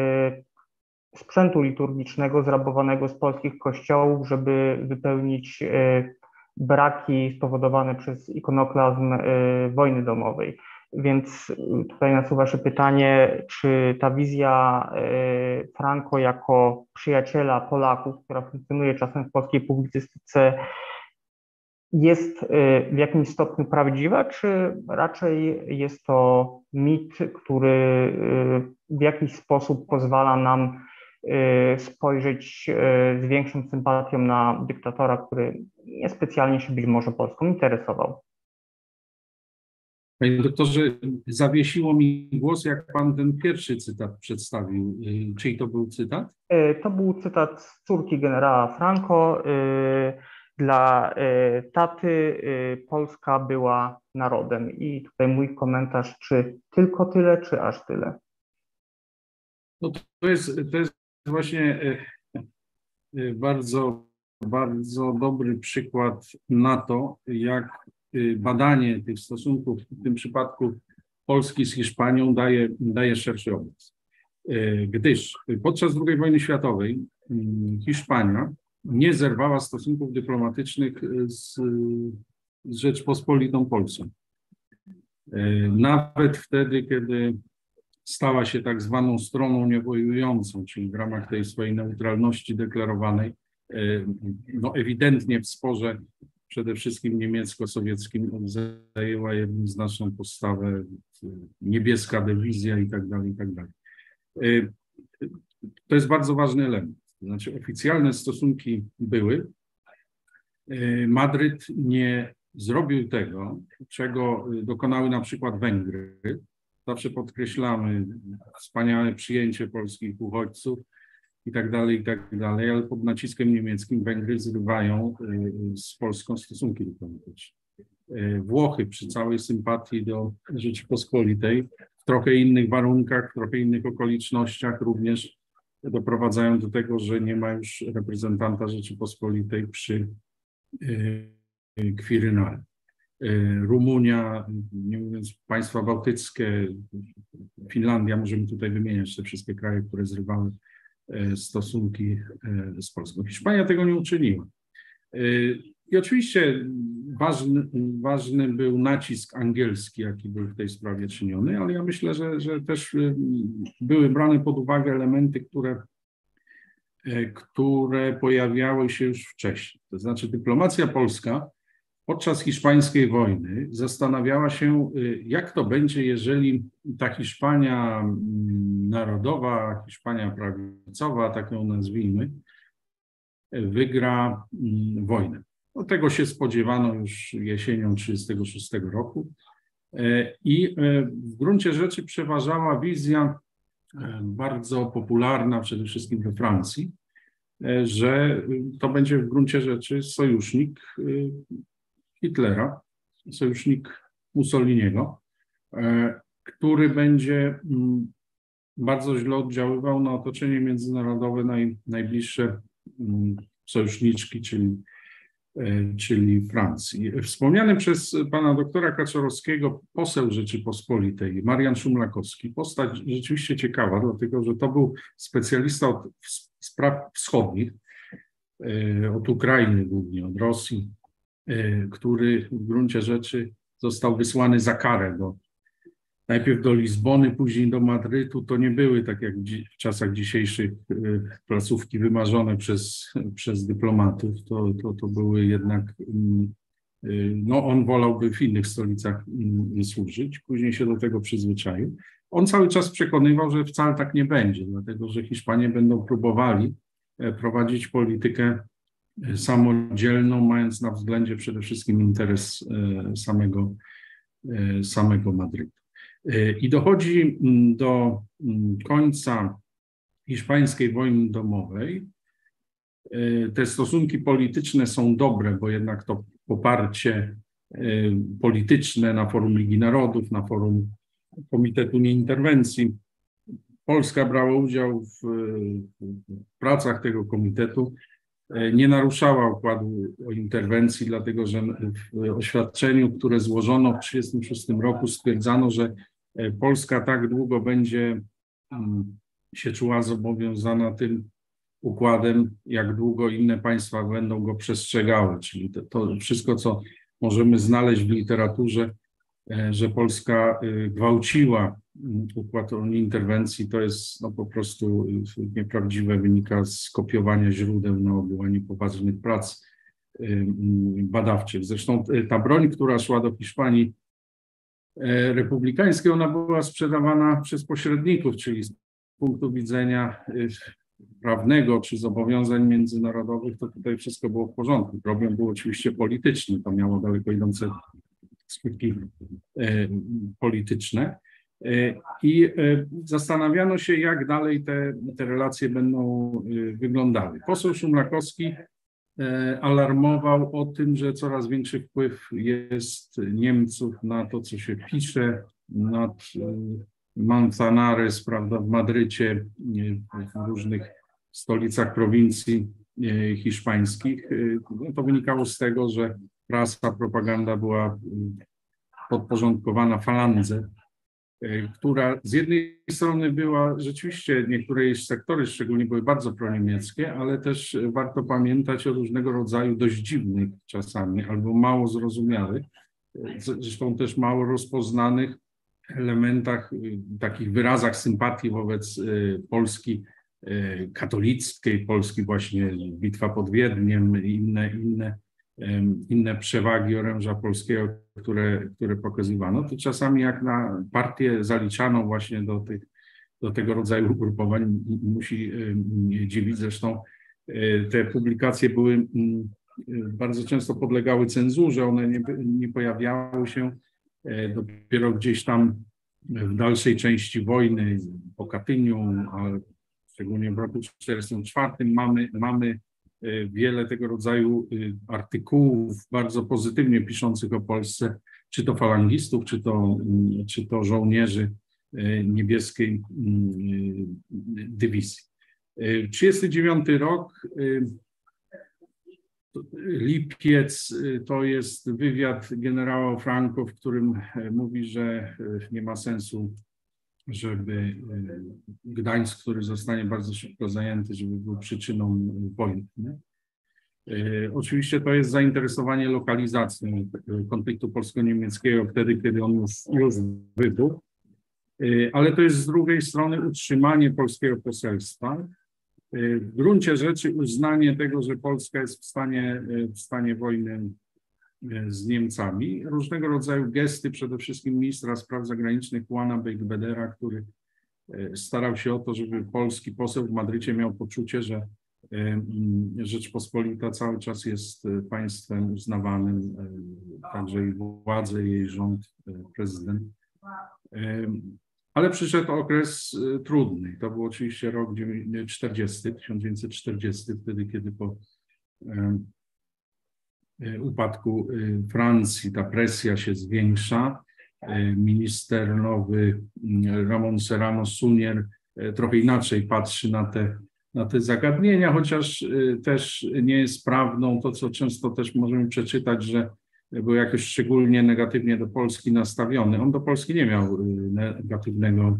sprzętu liturgicznego zrabowanego z polskich kościołów, żeby wypełnić braki spowodowane przez ikonoklazm wojny domowej. Więc tutaj nasuwa się pytanie, czy ta wizja Franco jako przyjaciela Polaków, która funkcjonuje czasem w polskiej publicystyce, jest w jakimś stopniu prawdziwa, czy raczej jest to mit, który w jakiś sposób pozwala nam spojrzeć z większą sympatią na dyktatora, który niespecjalnie się być może Polską interesował? Panie doktorze, zawiesiło mi głos, jak pan ten pierwszy cytat przedstawił. Czyj to był cytat? To był cytat z córki generała Franco. Dla taty Polska była narodem. I tutaj mój komentarz, czy tylko tyle, czy aż tyle? No to jest, to jest właśnie bardzo, bardzo dobry przykład na to, jak badanie tych stosunków, w tym przypadku Polski z Hiszpanią, daje, daje szerszy obraz. Gdyż podczas drugiej wojny światowej Hiszpania nie zerwała stosunków dyplomatycznych z, z Rzeczpospolitą Polską. Nawet wtedy, kiedy stała się tak zwaną stroną niewojującą, czyli w ramach tej swojej neutralności deklarowanej, no ewidentnie w sporze przede wszystkim niemiecko-sowieckim zajęła jednoznaczną postawę, niebieska dywizja i tak dalej, i tak dalej. To jest bardzo ważny element. To znaczy oficjalne stosunki były. Madryt nie zrobił tego, czego dokonały na przykład Węgry. Zawsze podkreślamy wspaniałe przyjęcie polskich uchodźców i tak dalej, i tak dalej, ale pod naciskiem niemieckim Węgry zrywają z Polską stosunki dyplomatyczne. Włochy przy całej sympatii do Rzeczypospolitej w trochę innych warunkach, w trochę innych okolicznościach również doprowadzają do tego, że nie ma już reprezentanta Rzeczypospolitej przy Kwirynale. Rumunia, nie mówiąc państwa bałtyckie, Finlandia, możemy tutaj wymieniać te wszystkie kraje, które zrywały stosunki z Polską. Hiszpania tego nie uczyniła. I oczywiście ważny, ważny był nacisk angielski, jaki był w tej sprawie czyniony, ale ja myślę, że, że też były brane pod uwagę elementy, które, które pojawiały się już wcześniej. To znaczy dyplomacja polska podczas hiszpańskiej wojny zastanawiała się, jak to będzie, jeżeli ta Hiszpania narodowa, Hiszpania prawicowa, tak ją nazwijmy, wygra wojnę. No, tego się spodziewano już jesienią tysiąc dziewięćset trzydziestego szóstego roku i w gruncie rzeczy przeważała wizja bardzo popularna przede wszystkim we Francji, że to będzie w gruncie rzeczy sojusznik Hitlera, sojusznik Mussoliniego, który będzie bardzo źle oddziaływał na otoczenie międzynarodowe naj, najbliższe sojuszniczki, czyli, czyli Francji. Wspomniany przez pana doktora Kaczorowskiego poseł Rzeczypospolitej, Marian Szumlakowski, postać rzeczywiście ciekawa, dlatego że to był specjalista od spraw wschodnich, od Ukrainy głównie, od Rosji, który w gruncie rzeczy został wysłany za karę do, najpierw do Lizbony, później do Madrytu. To nie były, tak jak w czasach dzisiejszych, placówki wymarzone przez, przez dyplomatów. To, to, to były jednak, no on wolałby w innych stolicach służyć. Później się do tego przyzwyczaił. On cały czas przekonywał, że wcale tak nie będzie, dlatego że Hiszpanie będą próbowali prowadzić politykę samodzielną, mając na względzie przede wszystkim interes samego, samego Madrytu. I dochodzi do końca hiszpańskiej wojny domowej. Te stosunki polityczne są dobre, bo jednak to poparcie polityczne na forum Ligi Narodów, na forum Komitetu Nieinterwencji. Polska brała udział w, w pracach tego komitetu. Nie naruszała układu o interwencji, dlatego że w oświadczeniu, które złożono w tysiąc dziewięćset trzydziestym szóstym roku, stwierdzano, że Polska tak długo będzie się czuła zobowiązana tym układem, jak długo inne państwa będą go przestrzegały. Czyli to, to wszystko, co możemy znaleźć w literaturze, że Polska gwałciła układ o interwencji, to jest no, po prostu nieprawdziwe, wynika z kopiowania źródeł na ogół, a nie poważnych prac badawczych. Zresztą ta broń, która szła do Hiszpanii republikańskiej, ona była sprzedawana przez pośredników, czyli z punktu widzenia prawnego czy zobowiązań międzynarodowych, to tutaj wszystko było w porządku. Problem był oczywiście polityczny, to miało daleko idące skutki polityczne. I zastanawiano się, jak dalej te, te relacje będą wyglądały. Poseł Szumlakowski alarmował o tym, że coraz większy wpływ jest Niemców na to, co się pisze, nad Manzanares, prawda, w Madrycie, w różnych stolicach prowincji hiszpańskich. To wynikało z tego, że prasa, propaganda była podporządkowana falandze, która z jednej strony była rzeczywiście, niektóre jej sektory szczególnie były bardzo proniemieckie, ale też warto pamiętać o różnego rodzaju dość dziwnych czasami albo mało zrozumiałych, zresztą też mało rozpoznanych elementach, takich wyrazach sympatii wobec Polski katolickiej, Polski właśnie bitwa pod Wiedniem i inne, inne, inne przewagi oręża polskiego, które, które pokazywano. To czasami jak na partię zaliczaną właśnie do, tych, do tego rodzaju ugrupowań musi dziwić. Zresztą te publikacje były bardzo często podlegały cenzurze, one nie, nie pojawiały się dopiero gdzieś tam w dalszej części wojny, po Katyniu, a szczególnie w roku tysiąc dziewięćset czterdziestym czwartym mamy, mamy wiele tego rodzaju artykułów bardzo pozytywnie piszących o Polsce, czy to falangistów, czy to, czy to żołnierzy niebieskiej dywizji. trzydziesty dziewiąty rok, lipiec, to jest wywiad generała Franco, w którym mówi, że nie ma sensu, żeby Gdańsk, który zostanie bardzo szybko zajęty, żeby był przyczyną wojny. Nie? Oczywiście to jest zainteresowanie lokalizacją konfliktu polsko-niemieckiego wtedy, kiedy on już, już wybuchł, ale to jest z drugiej strony utrzymanie polskiego poselstwa. W gruncie rzeczy uznanie tego, że Polska jest w stanie, w stanie wojny z Niemcami. Różnego rodzaju gesty, przede wszystkim ministra spraw zagranicznych Juana Beigbedera, który starał się o to, żeby polski poseł w Madrycie miał poczucie, że Rzeczpospolita cały czas jest państwem uznawanym, także i władze, jej rząd, prezydent. Ale przyszedł okres trudny. To był oczywiście rok czterdziesty, tysiąc dziewięćset czterdziesty, wtedy, kiedy po upadku Francji ta presja się zwiększa. Minister nowy Ramon Serrano Suñer trochę inaczej patrzy na te, na te zagadnienia, chociaż też nie jest prawdą to, co często też możemy przeczytać, że był jakoś szczególnie negatywnie do Polski nastawiony. On do Polski nie miał negatywnego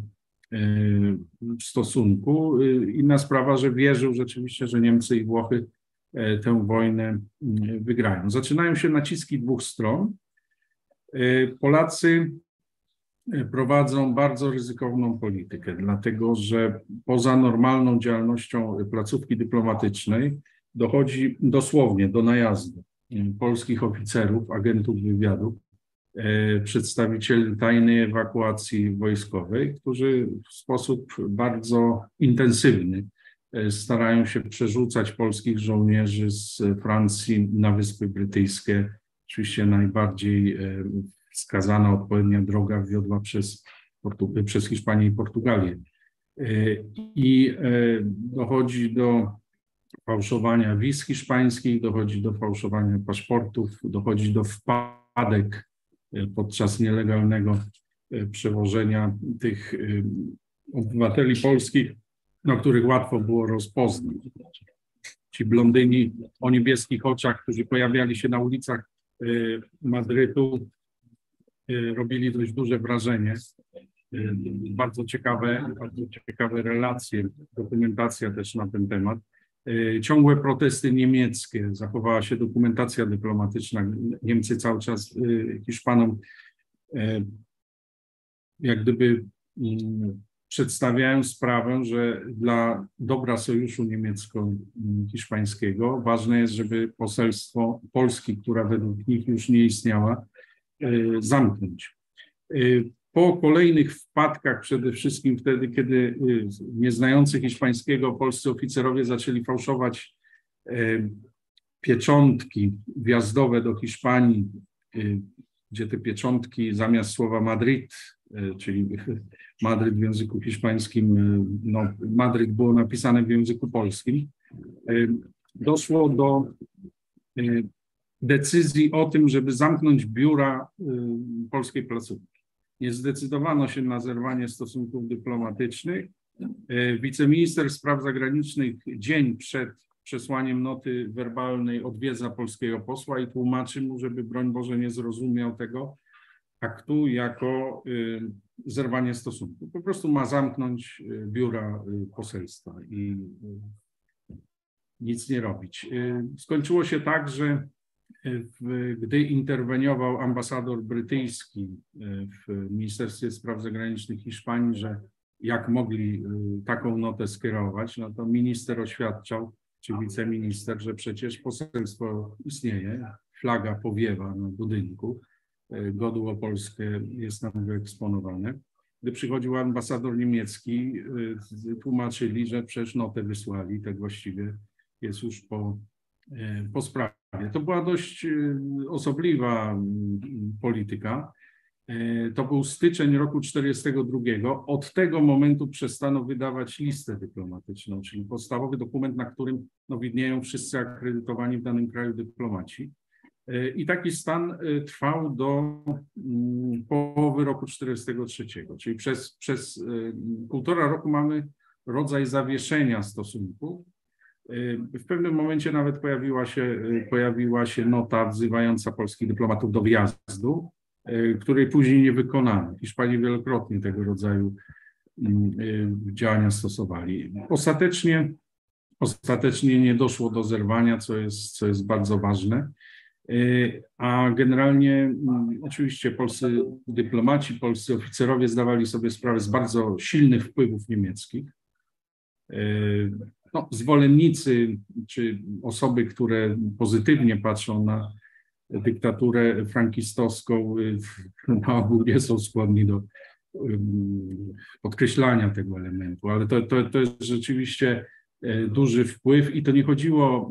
stosunku. Inna sprawa, że wierzył rzeczywiście, że Niemcy i Włochy tę wojnę wygrają. Zaczynają się naciski dwóch stron. Polacy prowadzą bardzo ryzykowną politykę, dlatego że poza normalną działalnością placówki dyplomatycznej dochodzi dosłownie do najazdu polskich oficerów, agentów wywiadu, przedstawicieli tajnej ewakuacji wojskowej, którzy w sposób bardzo intensywny starają się przerzucać polskich żołnierzy z Francji na Wyspy Brytyjskie. Oczywiście najbardziej wskazana odpowiednia droga wiodła przez, Portu- przez Hiszpanię i Portugalię. I dochodzi do fałszowania wiz hiszpańskich, dochodzi do fałszowania paszportów, dochodzi do wpadek podczas nielegalnego przewożenia tych obywateli polskich, no, których łatwo było rozpoznać. Ci blondyni o niebieskich oczach, którzy pojawiali się na ulicach Madrytu, robili dość duże wrażenie. Bardzo ciekawe, bardzo ciekawe relacje, dokumentacja też na ten temat. Ciągłe protesty niemieckie, zachowała się dokumentacja dyplomatyczna. Niemcy cały czas Hiszpanom jak gdyby przedstawiają sprawę, że dla dobra sojuszu niemiecko-hiszpańskiego ważne jest, żeby poselstwo Polski, która według nich już nie istniała, zamknąć. Po kolejnych wpadkach, przede wszystkim wtedy, kiedy nieznający hiszpańskiego polscy oficerowie zaczęli fałszować pieczątki wjazdowe do Hiszpanii, gdzie te pieczątki zamiast słowa Madrid, czyli Madryt w języku hiszpańskim, no Madryt było napisane w języku polskim, doszło do decyzji o tym, żeby zamknąć biura polskiej placówki. Nie zdecydowano się na zerwanie stosunków dyplomatycznych. Wiceminister spraw zagranicznych dzień przed przesłaniem noty werbalnej odwiedza polskiego posła i tłumaczy mu, żeby broń Boże nie zrozumiał tego aktu jako zerwanie stosunków. Po prostu ma zamknąć biura poselstwa i nic nie robić. Skończyło się tak, że gdy interweniował ambasador brytyjski w Ministerstwie Spraw Zagranicznych Hiszpanii, że jak mogli taką notę skierować, no to minister oświadczał, czy wiceminister, że przecież poselstwo istnieje, flaga powiewa na budynku, godło polskie jest tam wyeksponowane. Gdy przychodził ambasador niemiecki, tłumaczyli, że przecież notę wysłali, tak właściwie jest już po, po sprawie. To była dość osobliwa polityka. To był styczeń roku czterdziestego drugiego. Od tego momentu przestano wydawać listę dyplomatyczną, czyli podstawowy dokument, na którym no, widnieją wszyscy akredytowani w danym kraju dyplomaci. I taki stan trwał do połowy roku czterdziestego trzeciego, czyli przez, przez półtora roku mamy rodzaj zawieszenia stosunków. W pewnym momencie nawet pojawiła się, pojawiła się nota wzywająca polskich dyplomatów do wjazdu, której później nie wykonano. Hiszpanie wielokrotnie tego rodzaju działania stosowali. Ostatecznie, ostatecznie nie doszło do zerwania, co jest, co jest bardzo ważne. A generalnie oczywiście polscy dyplomaci, polscy oficerowie zdawali sobie sprawę z bardzo silnych wpływów niemieckich. No, zwolennicy czy osoby, które pozytywnie patrzą na dyktaturę frankistowską, na ogół nie są skłonni do podkreślania tego elementu, ale to, to, to jest rzeczywiście duży wpływ i to nie chodziło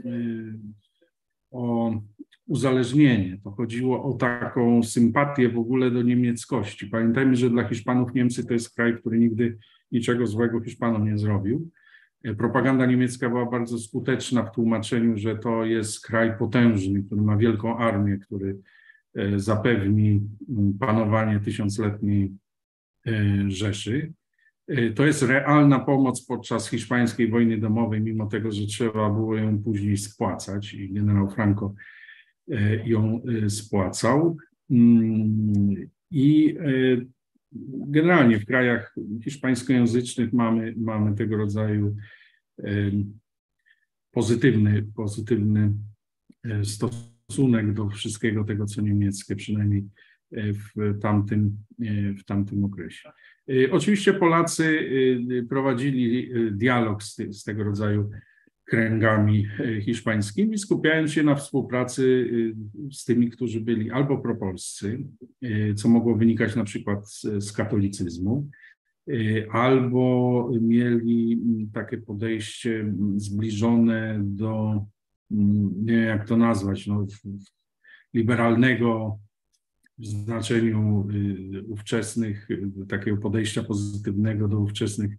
o uzależnienie, to chodziło o taką sympatię w ogóle do niemieckości. Pamiętajmy, że dla Hiszpanów Niemcy to jest kraj, który nigdy niczego złego Hiszpanom nie zrobił. Propaganda niemiecka była bardzo skuteczna w tłumaczeniu, że to jest kraj potężny, który ma wielką armię, który zapewni panowanie tysiącletniej Rzeszy. To jest realna pomoc podczas hiszpańskiej wojny domowej, mimo tego, że trzeba było ją później spłacać i generał Franco ją spłacał. I generalnie w krajach hiszpańskojęzycznych mamy, mamy tego rodzaju pozytywny, pozytywny stosunek do wszystkiego tego, co niemieckie, przynajmniej w tamtym, w tamtym okresie. Oczywiście Polacy prowadzili dialog z, z tego rodzaju kręgami hiszpańskimi, skupiając się na współpracy z tymi, którzy byli albo propolscy, co mogło wynikać na przykład z, z katolicyzmu, albo mieli takie podejście zbliżone do, nie wiem jak to nazwać, no, liberalnego w znaczeniu ówczesnych, takiego podejścia pozytywnego do ówczesnych,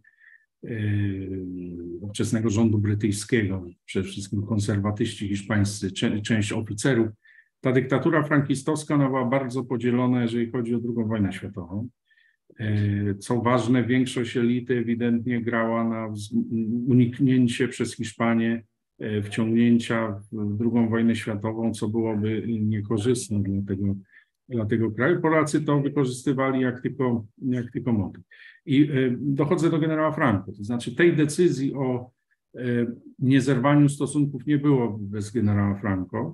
ówczesnego rządu brytyjskiego, przede wszystkim konserwatyści hiszpańscy, część oficerów. Ta dyktatura frankistowska ona była bardzo podzielona, jeżeli chodzi o drugą wojnę światową. Co ważne, większość elity ewidentnie grała na uniknięcie przez Hiszpanię wciągnięcia w drugą wojnę światową, co byłoby niekorzystne dla tego, dla tego kraju. Polacy to wykorzystywali jak tylko, jak tylko mogli. I dochodzę do generała Franco, to znaczy tej decyzji o niezerwaniu stosunków nie było bez generała Franco.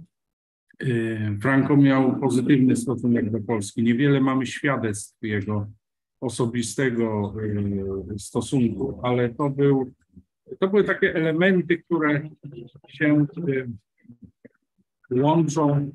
Franco miał pozytywny stosunek do Polski. Niewiele mamy świadectw jego osobistego stosunku, ale to, był, to były takie elementy, które się łączą.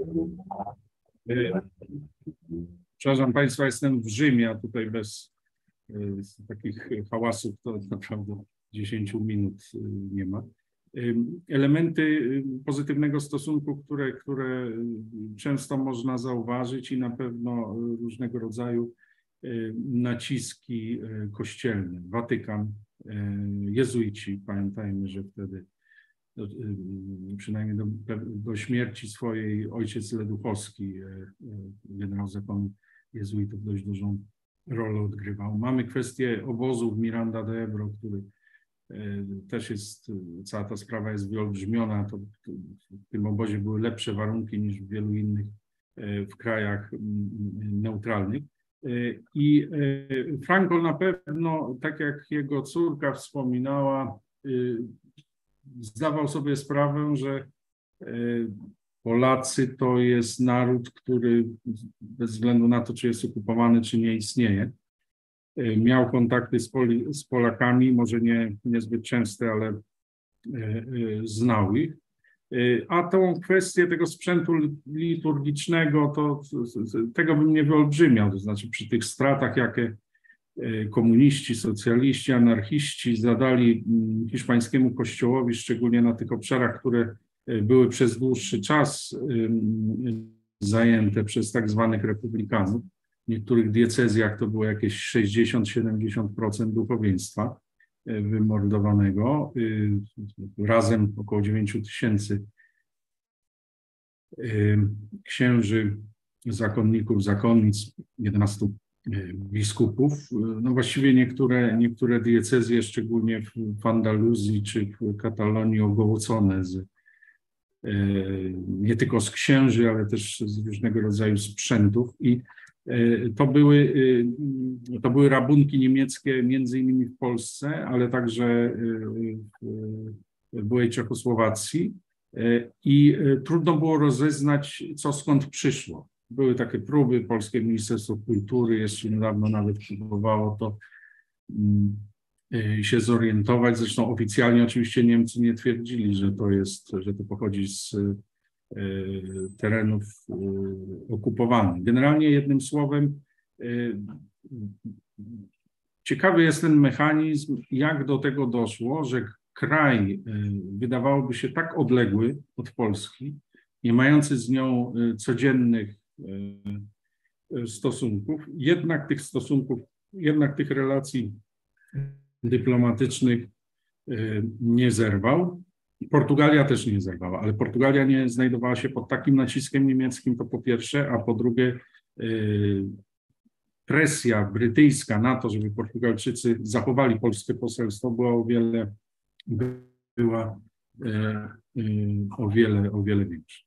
Przepraszam Państwa, jestem w Rzymie, a tutaj bez takich hałasów to naprawdę dziesięć minut nie ma. Elementy pozytywnego stosunku, które, które często można zauważyć i na pewno różnego rodzaju naciski kościelne. Watykan, jezuici, pamiętajmy, że wtedy do, przynajmniej do, do śmierci swojej ojciec Leduchowski, generał zakonu jezuitów, dość dużą rolę odgrywał. Mamy kwestię obozów Miranda de Ebro, który też jest, cała ta sprawa jest wyolbrzymiona. To, to w tym obozie były lepsze warunki niż w wielu innych w krajach neutralnych. I Franco na pewno, tak jak jego córka wspominała, zdawał sobie sprawę, że Polacy to jest naród, który bez względu na to, czy jest okupowany, czy nie, istnieje. Miał kontakty z, Poli, z Polakami, może nie niezbyt częste, ale znał ich. A tą kwestię tego sprzętu liturgicznego, to tego bym nie wyolbrzymiał, to znaczy przy tych stratach, jakie komuniści, socjaliści, anarchiści zadali hiszpańskiemu kościołowi, szczególnie na tych obszarach, które były przez dłuższy czas zajęte przez tak zwanych republikanów. W niektórych diecezjach to było jakieś sześćdziesiąt do siedemdziesięciu procent duchowieństwa wymordowanego, razem około dziewięć tysięcy księży, zakonników, zakonnic, jedenastu biskupów. No właściwie niektóre, niektóre diecezje, szczególnie w Andaluzji czy w Katalonii, ogołocone z, nie tylko z księży, ale też z różnego rodzaju sprzętów. I to były, to były rabunki niemieckie między innymi w Polsce, ale także w byłej Czechosłowacji. I trudno było rozeznać, co skąd przyszło. Były takie próby, Polskie Ministerstwo Kultury jeszcze niedawno nawet próbowało to się zorientować. Zresztą oficjalnie oczywiście Niemcy nie twierdzili, że to jest, że to pochodzi z terenów okupowanych. Generalnie jednym słowem ciekawy jest ten mechanizm, jak do tego doszło, że kraj wydawałoby się tak odległy od Polski, nie mający z nią codziennych stosunków, jednak tych stosunków, jednak tych relacji dyplomatycznych nie zerwał. Portugalia też nie zerwała, ale Portugalia nie znajdowała się pod takim naciskiem niemieckim, to po pierwsze, a po drugie presja brytyjska na to, żeby Portugalczycy zachowali polskie poselstwo, była o wiele, była o wiele, o wiele większa.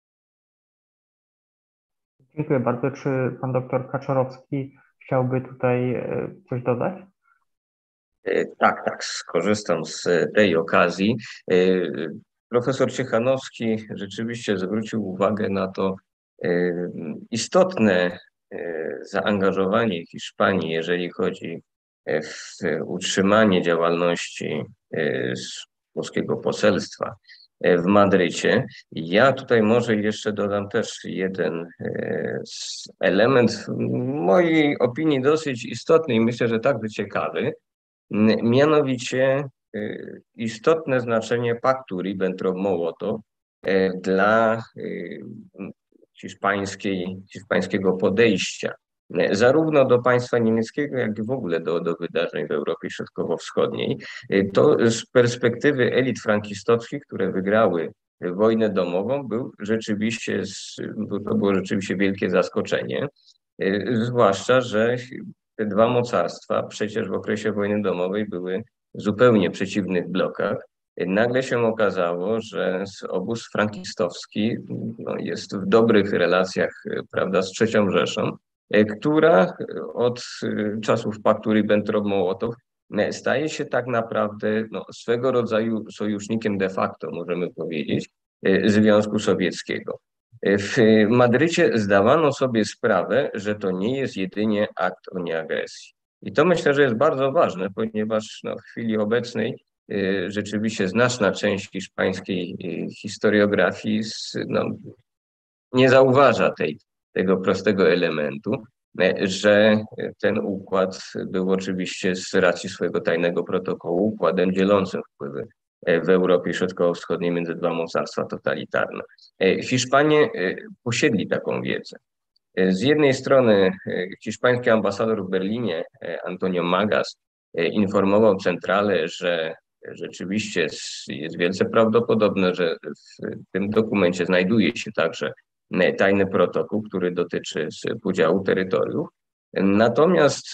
Dziękuję bardzo. Czy pan doktor Kaczorowski chciałby tutaj coś dodać? Tak, tak, skorzystam z tej okazji. Profesor Ciechanowski rzeczywiście zwrócił uwagę na to istotne zaangażowanie Hiszpanii, jeżeli chodzi w utrzymanie działalności polskiego poselstwa w Madrycie. Ja tutaj może jeszcze dodam też jeden element, w mojej opinii dosyć istotny i myślę, że także ciekawy, mianowicie istotne znaczenie paktu Ribbentrop-Mołotow dla hiszpańskiej, hiszpańskiego podejścia zarówno do państwa niemieckiego, jak i w ogóle do, do wydarzeń w Europie Środkowo-Wschodniej. To z perspektywy elit frankistowskich, które wygrały wojnę domową, był rzeczywiście, to było rzeczywiście wielkie zaskoczenie, zwłaszcza, że te dwa mocarstwa przecież w okresie wojny domowej były w zupełnie przeciwnych blokach. Nagle się okazało, że obóz frankistowski no, jest w dobrych relacjach, prawda, z trzecią Rzeszą, która od czasów paktu Ribbentrop-Mołotow staje się tak naprawdę no, swego rodzaju sojusznikiem de facto, możemy powiedzieć, Związku Sowieckiego. W Madrycie zdawano sobie sprawę, że to nie jest jedynie akt o nieagresji. I to myślę, że jest bardzo ważne, ponieważ no, w chwili obecnej y, rzeczywiście znaczna część hiszpańskiej y, historiografii z, no, nie zauważa tej, tego prostego elementu, y, że ten układ był oczywiście z racji swojego tajnego protokołu układem dzielącym wpływy w Europie Środkowo-Wschodniej między dwa mocarstwa totalitarne. Y, Hiszpanie y, posiedli taką wiedzę. Z jednej strony hiszpański ambasador w Berlinie, Antonio Magas, informował centralę, że rzeczywiście jest wielce prawdopodobne, że w tym dokumencie znajduje się także tajny protokół, który dotyczy podziału terytoriów. Natomiast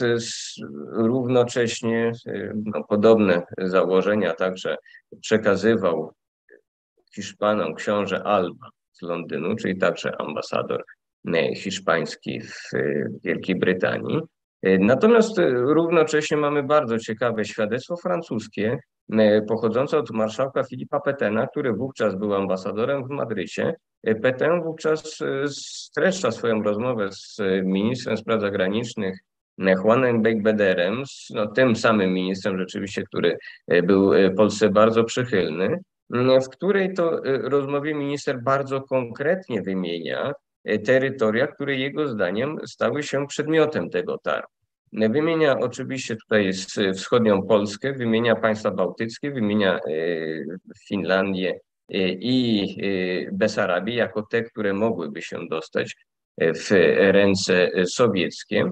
równocześnie no, podobne założenia także przekazywał Hiszpanom książę Alba z Londynu, czyli także ambasador hiszpański w Wielkiej Brytanii. Natomiast równocześnie mamy bardzo ciekawe świadectwo francuskie pochodzące od marszałka Filipa Pétaina, który wówczas był ambasadorem w Madrycie. Pétain wówczas streszcza swoją rozmowę z ministrem spraw zagranicznych Juanem Beigbederem, no, tym samym ministrem rzeczywiście, który był Polsce bardzo przychylny, w której to rozmowie minister bardzo konkretnie wymienia terytoria, które jego zdaniem stały się przedmiotem tego targu. Wymienia oczywiście tutaj wschodnią Polskę, wymienia państwa bałtyckie, wymienia Finlandię i Besarabię jako te, które mogłyby się dostać w ręce sowieckie.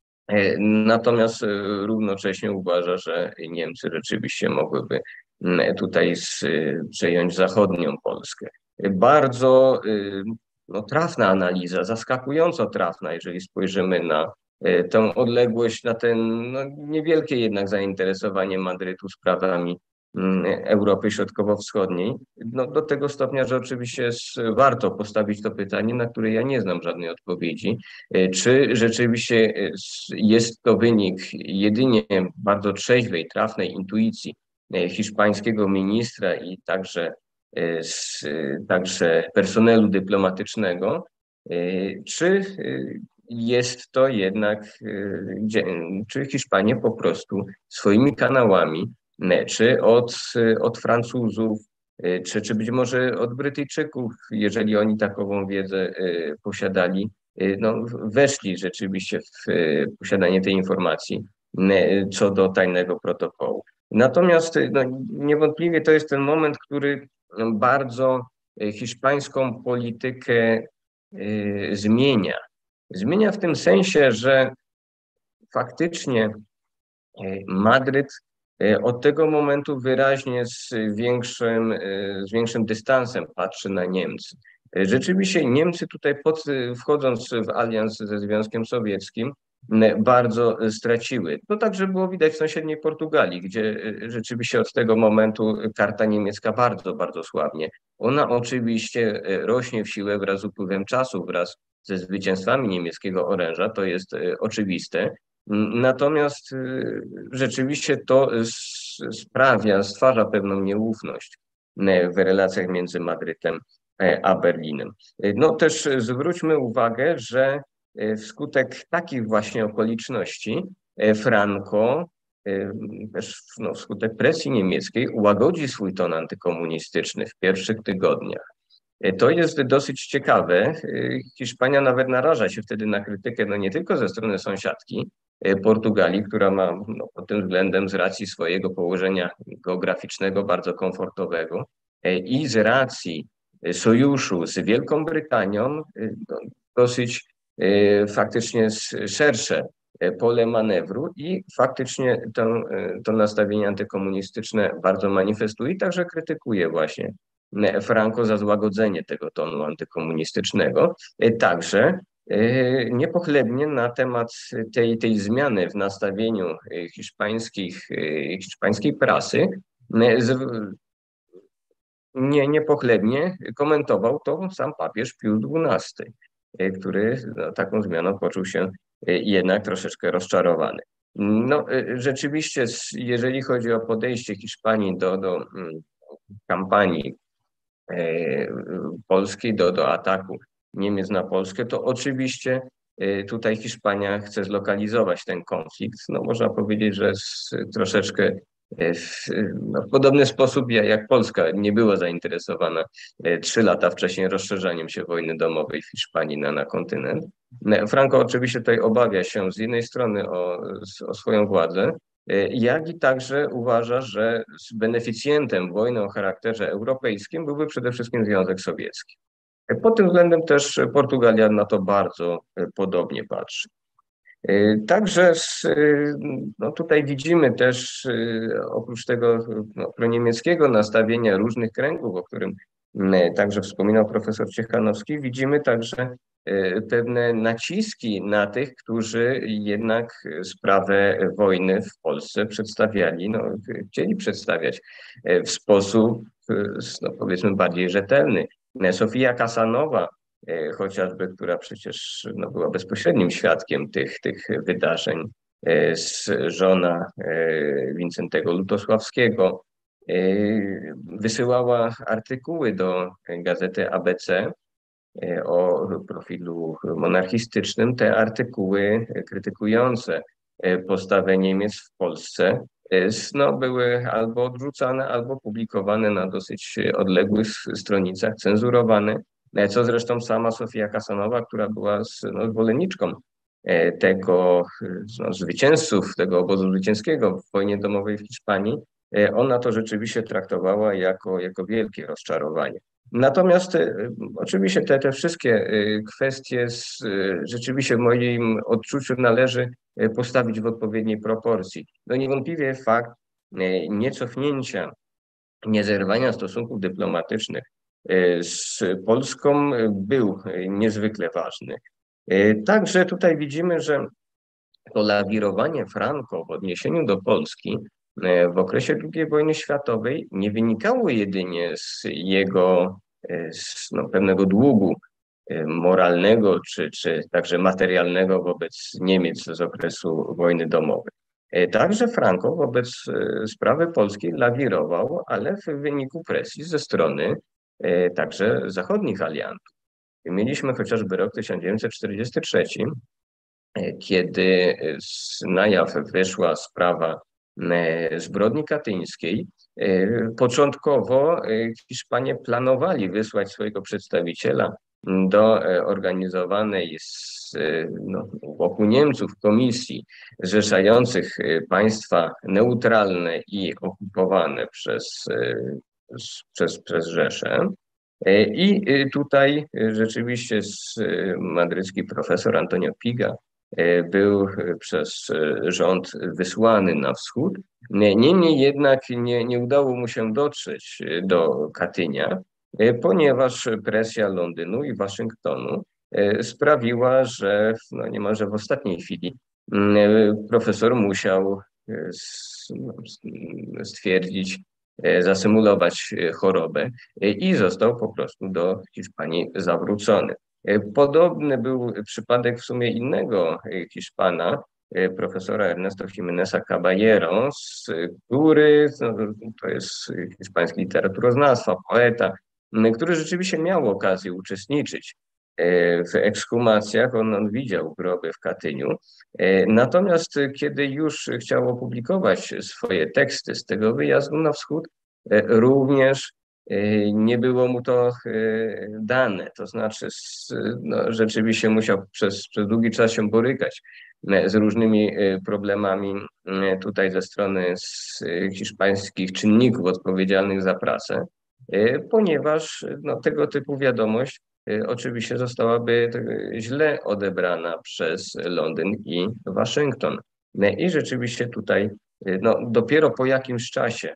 Natomiast równocześnie uważa, że Niemcy rzeczywiście mogłyby tutaj przejąć zachodnią Polskę. Bardzo no, trafna analiza, zaskakująco trafna, jeżeli spojrzymy na tę odległość, na ten no, niewielkie jednak zainteresowanie Madrytu sprawami Europy Środkowo-Wschodniej, no, do tego stopnia, że oczywiście jest, warto postawić to pytanie, na które ja nie znam żadnej odpowiedzi. Czy rzeczywiście jest to wynik jedynie bardzo trzeźwej, trafnej intuicji hiszpańskiego ministra i także, z, także personelu dyplomatycznego, czy jest to jednak, czy Hiszpanie po prostu swoimi kanałami, czy od, od Francuzów, czy, czy być może od Brytyjczyków, jeżeli oni takową wiedzę posiadali, no, weszli rzeczywiście w posiadanie tej informacji co do tajnego protokołu. Natomiast no, niewątpliwie to jest ten moment, który bardzo hiszpańską politykę zmienia. Zmienia w tym sensie, że faktycznie Madryt od tego momentu wyraźnie z większym, z większym dystansem patrzy na Niemcy. Rzeczywiście Niemcy tutaj pod, wchodząc w alians ze Związkiem Sowieckim bardzo straciły. To także było widać w sąsiedniej Portugalii, gdzie rzeczywiście od tego momentu karta niemiecka bardzo, bardzo słabnie. Ona oczywiście rośnie w siłę wraz z upływem czasu, wraz ze zwycięstwami niemieckiego oręża, to jest oczywiste. Natomiast rzeczywiście to sprawia, stwarza pewną nieufność w relacjach między Madrytem a Berlinem. No też zwróćmy uwagę, że wskutek takich właśnie okoliczności Franco, też no, wskutek presji niemieckiej, łagodzi swój ton antykomunistyczny w pierwszych tygodniach. To jest dosyć ciekawe. Hiszpania nawet naraża się wtedy na krytykę no nie tylko ze strony sąsiadki Portugalii, która ma no, pod tym względem z racji swojego położenia geograficznego bardzo komfortowego i z racji sojuszu z Wielką Brytanią no, dosyć faktycznie szersze pole manewru i faktycznie to, to nastawienie antykomunistyczne bardzo manifestuje i także krytykuje właśnie Franco za złagodzenie tego tonu antykomunistycznego. Także niepochlebnie na temat tej, tej zmiany w nastawieniu hiszpańskich, hiszpańskiej prasy nie, niepochlebnie komentował to sam papież Pius dwunasty, który no, taką zmianą poczuł się jednak troszeczkę rozczarowany. No, rzeczywiście, jeżeli chodzi o podejście Hiszpanii do, do kampanii polskiej, do, do ataku Niemiec na Polskę, to oczywiście tutaj Hiszpania chce zlokalizować ten konflikt. No, można powiedzieć, że z, troszeczkę w, no, w podobny sposób jak Polska nie była zainteresowana trzy lata wcześniej rozszerzaniem się wojny domowej w Hiszpanii na, na kontynent. Franco oczywiście tutaj obawia się z jednej strony o, o swoją władzę, jak i także uważa, że beneficjentem wojny o charakterze europejskim byłby przede wszystkim Związek Sowiecki. Pod tym względem też Portugalia na to bardzo podobnie patrzy. Także no tutaj widzimy też oprócz tego no, proniemieckiego nastawienia różnych kręgów, o którym także wspominał profesor Ciechanowski, widzimy także pewne naciski na tych, którzy jednak sprawę wojny w Polsce przedstawiali, no, chcieli przedstawiać w sposób, no, powiedzmy, bardziej rzetelny. Sofia Kasanowa, chociażby, która przecież no, była bezpośrednim świadkiem tych, tych wydarzeń, żona Wincentego Lutosławskiego, wysyłała artykuły do gazety A B C o profilu monarchistycznym. Te artykuły krytykujące postawę Niemiec w Polsce no, były albo odrzucane, albo publikowane na dosyć odległych stronicach, cenzurowane, co zresztą sama Sofia Kasanowa, która była no, zwolenniczką tego no, zwycięzców, tego obozu zwycięskiego w wojnie domowej w Hiszpanii, ona to rzeczywiście traktowała jako, jako wielkie rozczarowanie. Natomiast oczywiście te, te wszystkie kwestie z, rzeczywiście w moim odczuciu należy postawić w odpowiedniej proporcji. No niewątpliwie fakt niecofnięcia, niezerwania stosunków dyplomatycznych z Polską był niezwykle ważny. Także tutaj widzimy, że to lawirowanie Franco w odniesieniu do Polski w okresie drugiej wojny światowej nie wynikało jedynie z jego z, no, pewnego długu moralnego czy, czy także materialnego wobec Niemiec z okresu wojny domowej. Także Franco wobec sprawy polskiej lawirował, ale w wyniku presji ze strony także zachodnich aliantów. Mieliśmy chociażby rok tysiąc dziewięćset czterdziesty trzeci, kiedy na jaw wyszła sprawa zbrodni katyńskiej. Początkowo Hiszpanie planowali wysłać swojego przedstawiciela do organizowanej z, no, wokół Niemców komisji zrzeszających państwa neutralne i okupowane przez, przez, przez Rzeszę. I tutaj rzeczywiście madrycki profesor Antonio Piga był przez rząd wysłany na wschód. Niemniej jednak nie, nie udało mu się dotrzeć do Katynia, ponieważ presja Londynu i Waszyngtonu sprawiła, że no niemalże w ostatniej chwili profesor musiał stwierdzić, zasymulować chorobę i został po prostu do Hiszpanii zawrócony. Podobny był przypadek w sumie innego Hiszpana, profesora Ernesto Jimeneza Caballero, który no, to jest hiszpański literaturoznawca, poeta, który rzeczywiście miał okazję uczestniczyć w ekshumacjach. On, on widział groby w Katyniu. Natomiast kiedy już chciał opublikować swoje teksty z tego wyjazdu na wschód, również nie było mu to dane. To znaczy no, rzeczywiście musiał przez, przez długi czas się borykać z różnymi problemami tutaj ze strony z hiszpańskich czynników odpowiedzialnych za prasę, ponieważ no, tego typu wiadomość oczywiście zostałaby źle odebrana przez Londyn i Waszyngton. I rzeczywiście tutaj no, dopiero po jakimś czasie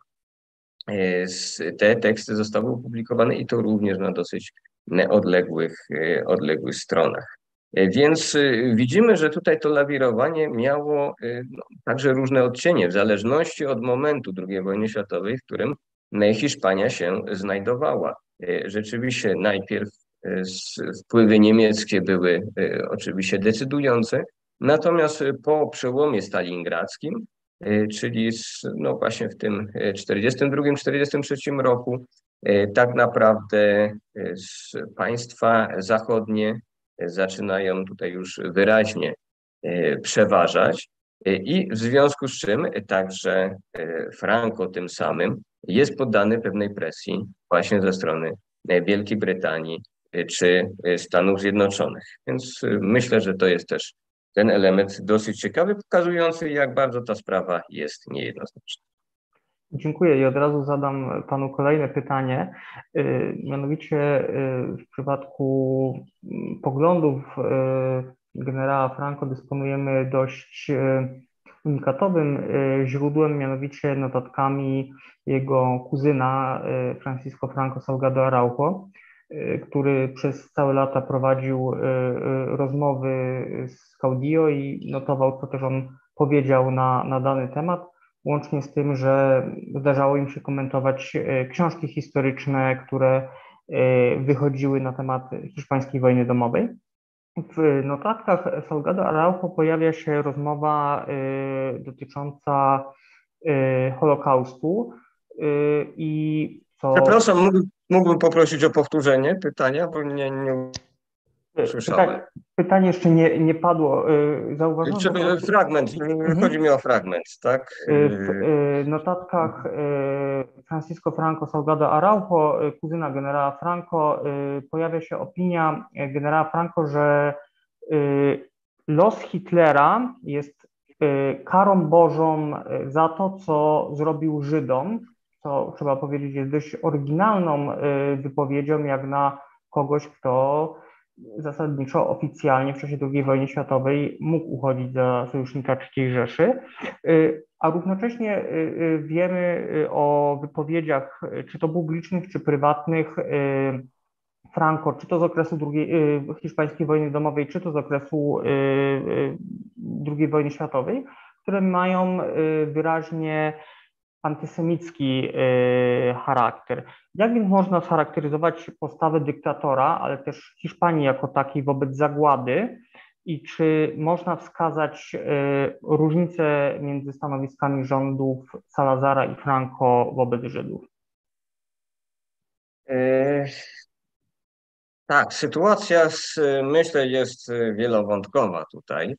te teksty zostały opublikowane i to również na dosyć odległych, odległych stronach. Więc widzimy, że tutaj to lawirowanie miało no, także różne odcienie w zależności od momentu drugiej wojny światowej, w którym Hiszpania się znajdowała. Rzeczywiście najpierw wpływy niemieckie były oczywiście decydujące, natomiast po przełomie stalingradzkim, czyli no właśnie w tym czterdziestym drugim czterdziestym trzecim roku, tak naprawdę państwa zachodnie zaczynają tutaj już wyraźnie przeważać i w związku z czym także Franco tym samym jest poddany pewnej presji właśnie ze strony Wielkiej Brytanii czy Stanów Zjednoczonych. Więc myślę, że to jest też ten element dosyć ciekawy, pokazujący, jak bardzo ta sprawa jest niejednoznaczna. Dziękuję i od razu zadam panu kolejne pytanie. Mianowicie w przypadku poglądów generała Franco dysponujemy dość unikatowym źródłem, mianowicie notatkami jego kuzyna Francisco Franco Salgado Araujo, który przez całe lata prowadził rozmowy z Caudillo i notował, co też on powiedział na, na dany temat, łącznie z tym, że zdarzało im się komentować książki historyczne, które wychodziły na temat hiszpańskiej wojny domowej. W notatkach Salgado Araujo pojawia się rozmowa dotycząca Holokaustu i co... Przepraszam, mógłbym, mógłbym poprosić o powtórzenie pytania, bo nie, nie usłyszałem. Pytanie, pytanie jeszcze nie, nie padło. Zauważyłem, Czy, że... Fragment, mhm. Chodzi mi o fragment, tak? W notatkach Francisco Franco Salgado Araujo, kuzyna generała Franco, pojawia się opinia generała Franco, że los Hitlera jest karą Bożą za to, co zrobił Żydom, co trzeba powiedzieć jest dość oryginalną wypowiedzią, jak na kogoś, kto zasadniczo oficjalnie w czasie drugiej wojny światowej mógł uchodzić za sojusznika trzeciej Rzeszy, a równocześnie wiemy o wypowiedziach, czy to publicznych, czy prywatnych Franco, czy to z okresu drugiej, hiszpańskiej wojny domowej, czy to z okresu drugiej wojny światowej, które mają wyraźnie antysemicki charakter. Jak więc można scharakteryzować postawę dyktatora, ale też Hiszpanii jako takiej wobec zagłady i czy można wskazać różnice między stanowiskami rządów Salazara i Franco wobec Żydów? E, tak, sytuacja z, myślę jest wielowątkowa tutaj.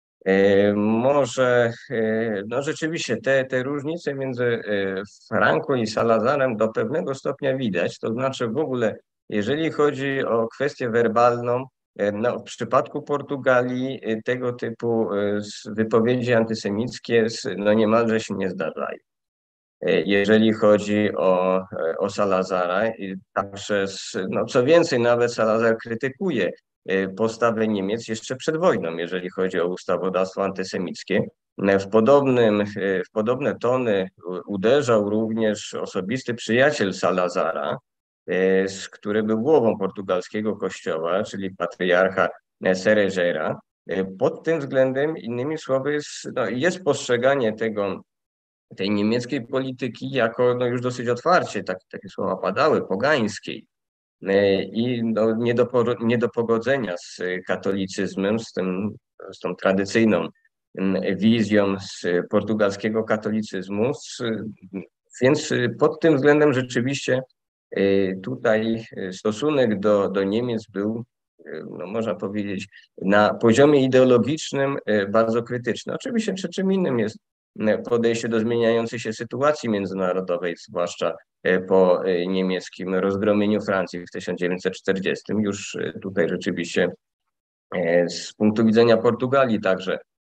Może, no rzeczywiście te, te różnice między Franco i Salazarem do pewnego stopnia widać, to znaczy w ogóle, jeżeli chodzi o kwestię werbalną, no w przypadku Portugalii tego typu wypowiedzi antysemickie no niemalże się nie zdarzają. Jeżeli chodzi o, o Salazara, także, no co więcej, nawet Salazar krytykuje postawę Niemiec jeszcze przed wojną, jeżeli chodzi o ustawodawstwo antysemickie. W, podobnym, w podobne tony uderzał również osobisty przyjaciel Salazara, który był głową portugalskiego kościoła, czyli patriarcha Cerejeira. Pod tym względem, innymi słowy, jest, no, jest postrzeganie tego, tej niemieckiej polityki jako no, już dosyć otwarcie, tak, takie słowa padały, pogańskiej. I no, nie, do, nie do pogodzenia z katolicyzmem, z, tym, z tą tradycyjną wizją z portugalskiego katolicyzmu. Z, więc pod tym względem rzeczywiście tutaj stosunek do, do Niemiec był, no, można powiedzieć, na poziomie ideologicznym bardzo krytyczny. Oczywiście czym innym jest podejście do zmieniającej się sytuacji międzynarodowej, zwłaszcza po niemieckim rozgromieniu Francji w tysiąc dziewięćset czterdziestym. Już tutaj rzeczywiście z punktu widzenia Portugalii także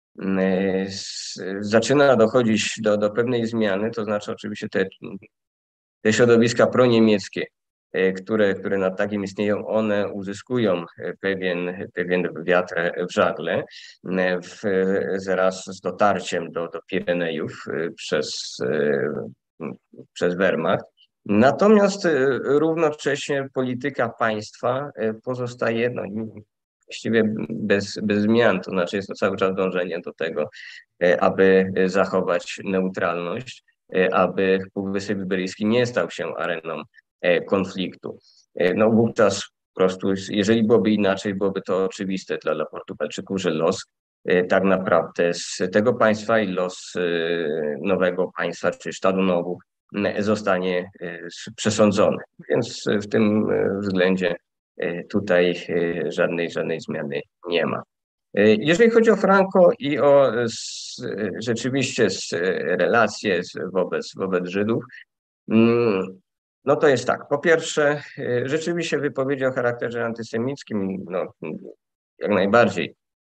zaczyna dochodzić do, do pewnej zmiany, to znaczy oczywiście te, te środowiska proniemieckie, które, które nad takim istnieją, one uzyskują pewien, pewien wiatr w żagle w, wraz z dotarciem do, do Pirenejów przez, przez Wehrmacht. Natomiast równocześnie polityka państwa pozostaje no, właściwie bez, bez zmian, to znaczy jest to cały czas dążenie do tego, aby zachować neutralność, aby Półwysep Iberyjski nie stał się areną konfliktu. No wówczas po prostu, jeżeli byłoby inaczej, byłoby to oczywiste dla, dla Portugalczyków, że los tak naprawdę z tego państwa i los nowego państwa, czy Estado Novo, zostanie przesądzony. Więc w tym względzie tutaj żadnej, żadnej zmiany nie ma. Jeżeli chodzi o Franco i o rzeczywiście relacje wobec, wobec Żydów, no to jest tak. Po pierwsze, rzeczywiście wypowiedzi o charakterze antysemickim, no, jak najbardziej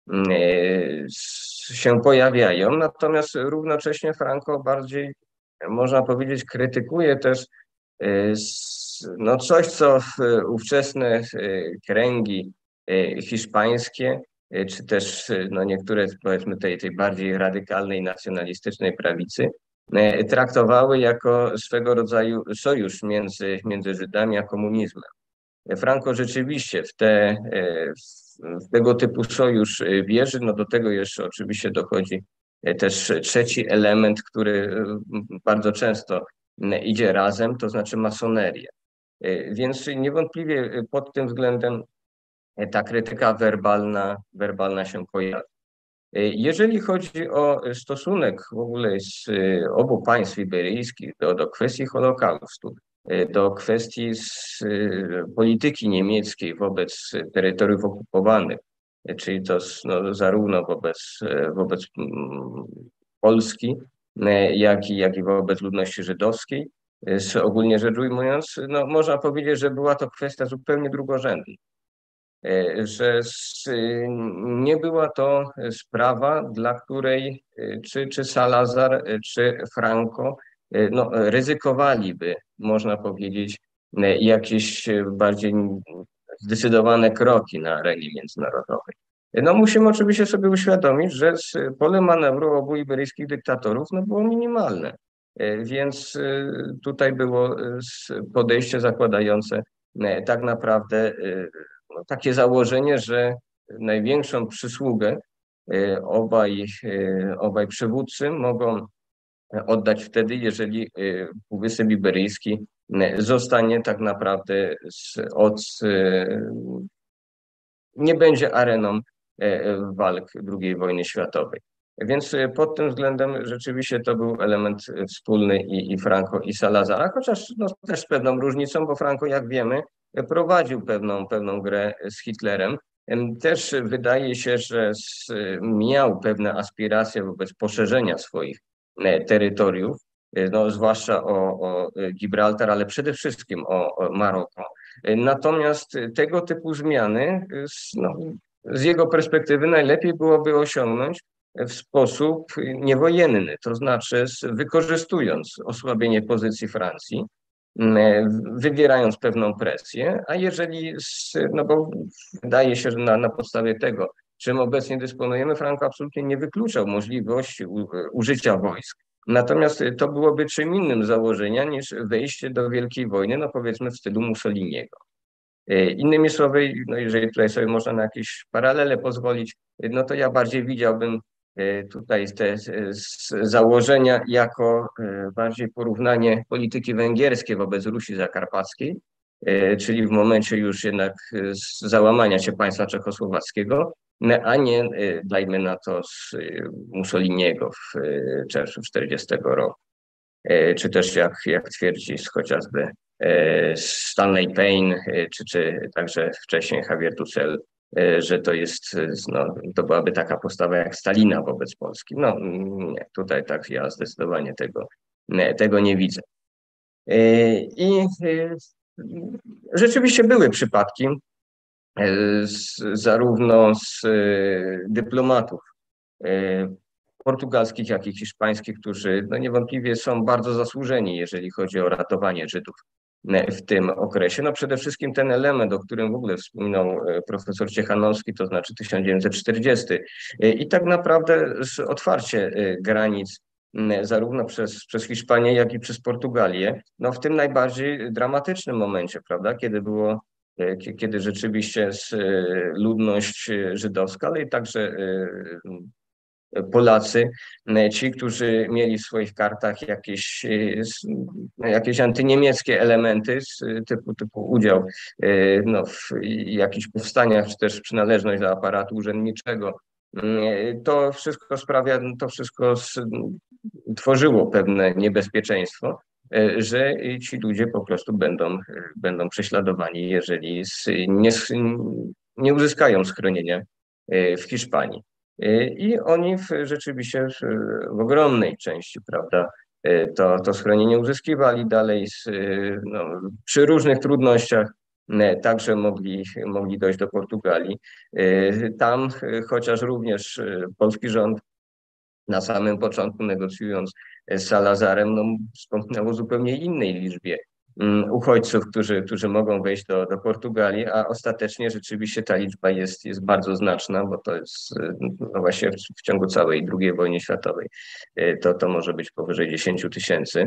się pojawiają, natomiast równocześnie Franco bardziej, można powiedzieć, krytykuje też no coś, co ówczesne kręgi hiszpańskie, czy też no niektóre, powiedzmy, tej, tej bardziej radykalnej, nacjonalistycznej prawicy traktowały jako swego rodzaju sojusz między, między Żydami a komunizmem. Franco rzeczywiście w, te, w tego typu sojusz wierzy, no do tego jeszcze oczywiście dochodzi też trzeci element, który bardzo często idzie razem, to znaczy masonerię. Więc niewątpliwie pod tym względem ta krytyka werbalna, werbalna się pojawia. Jeżeli chodzi o stosunek w ogóle z obu państw iberyjskich do, do kwestii Holokaustu, do kwestii z polityki niemieckiej wobec terytoriów okupowanych, czyli to no, zarówno wobec, wobec Polski, jak i, jak i wobec ludności żydowskiej, ogólnie rzecz ujmując, no, można powiedzieć, że była to kwestia zupełnie drugorzędna. Że nie była to sprawa, dla której czy, czy Salazar, czy Franco no, ryzykowaliby, można powiedzieć, jakieś bardziej zdecydowane kroki na arenie międzynarodowej. No musimy oczywiście sobie uświadomić, że pole manewru obu iberyjskich dyktatorów no, było minimalne, więc tutaj było podejście zakładające tak naprawdę no, takie założenie, że największą przysługę obaj, obaj przywódcy mogą oddać wtedy, jeżeli Półwysep Iberyjski zostanie tak naprawdę od, nie będzie areną walk drugiej wojny światowej. Więc pod tym względem rzeczywiście to był element wspólny i, i Franco, i Salazara, chociaż no, też z pewną różnicą, bo Franco, jak wiemy, prowadził pewną, pewną grę z Hitlerem. Też wydaje się, że miał pewne aspiracje wobec poszerzenia swoich terytoriów, no, zwłaszcza o, o Gibraltar, ale przede wszystkim o, o Maroko. Natomiast tego typu zmiany no, z jego perspektywy najlepiej byłoby osiągnąć w sposób niewojenny, to znaczy wykorzystując osłabienie pozycji Francji, wywierając pewną presję, a jeżeli, no bo wydaje się, że na, na podstawie tego, czym obecnie dysponujemy, Franco absolutnie nie wykluczał możliwości u, użycia wojsk. Natomiast to byłoby czym innym założenia niż wejście do Wielkiej Wojny, no powiedzmy w stylu Mussoliniego. Innymi słowy, no jeżeli tutaj sobie można na jakieś paralele pozwolić, no to ja bardziej widziałbym tutaj te założenia jako bardziej porównanie polityki węgierskiej wobec Rusi Zakarpackiej, czyli w momencie już jednak załamania się państwa czechosłowackiego, a nie, dajmy na to, z Mussoliniego w czerwcu tysiąc dziewięćset czterdziestego roku. Czy też jak, jak twierdzi chociażby Stanley Payne, czy, czy także wcześniej Javier Dussel, że to jest, no, to byłaby taka postawa jak Stalina wobec Polski. No nie, tutaj tak ja zdecydowanie tego, tego nie widzę. I rzeczywiście były przypadki z, zarówno z dyplomatów portugalskich, jak i hiszpańskich, którzy no, niewątpliwie są bardzo zasłużeni, jeżeli chodzi o ratowanie Żydów w tym okresie. No przede wszystkim ten element, o którym w ogóle wspominał profesor Ciechanowski, to znaczy tysiąc dziewięćset czterdziesty. I tak naprawdę otwarcie granic zarówno przez, przez Hiszpanię, jak i przez Portugalię, no w tym najbardziej dramatycznym momencie, prawda, kiedy było, kiedy rzeczywiście ludność żydowska, ale i także Polacy, ci, którzy mieli w swoich kartach jakieś, jakieś antyniemieckie elementy typu, typu udział no, w jakichś powstaniach, czy też przynależność do aparatu urzędniczego, to wszystko sprawia, to wszystko tworzyło pewne niebezpieczeństwo że ci ludzie po prostu będą, będą prześladowani, jeżeli nie, nie uzyskają schronienia w Hiszpanii. I oni w, rzeczywiście w, w ogromnej części, prawda, to, to schronienie uzyskiwali dalej z, no, przy różnych trudnościach. Także mogli, mogli dojść do Portugalii. Tam, chociaż również polski rząd na samym początku, negocjując z Salazarem, no, wspomniał o zupełnie innej liczbie uchodźców, którzy, którzy mogą wejść do, do Portugalii, a ostatecznie rzeczywiście ta liczba jest, jest bardzo znaczna, bo to jest no właśnie w, w ciągu całej drugiej wojny światowej to, to może być powyżej dziesięć tysięcy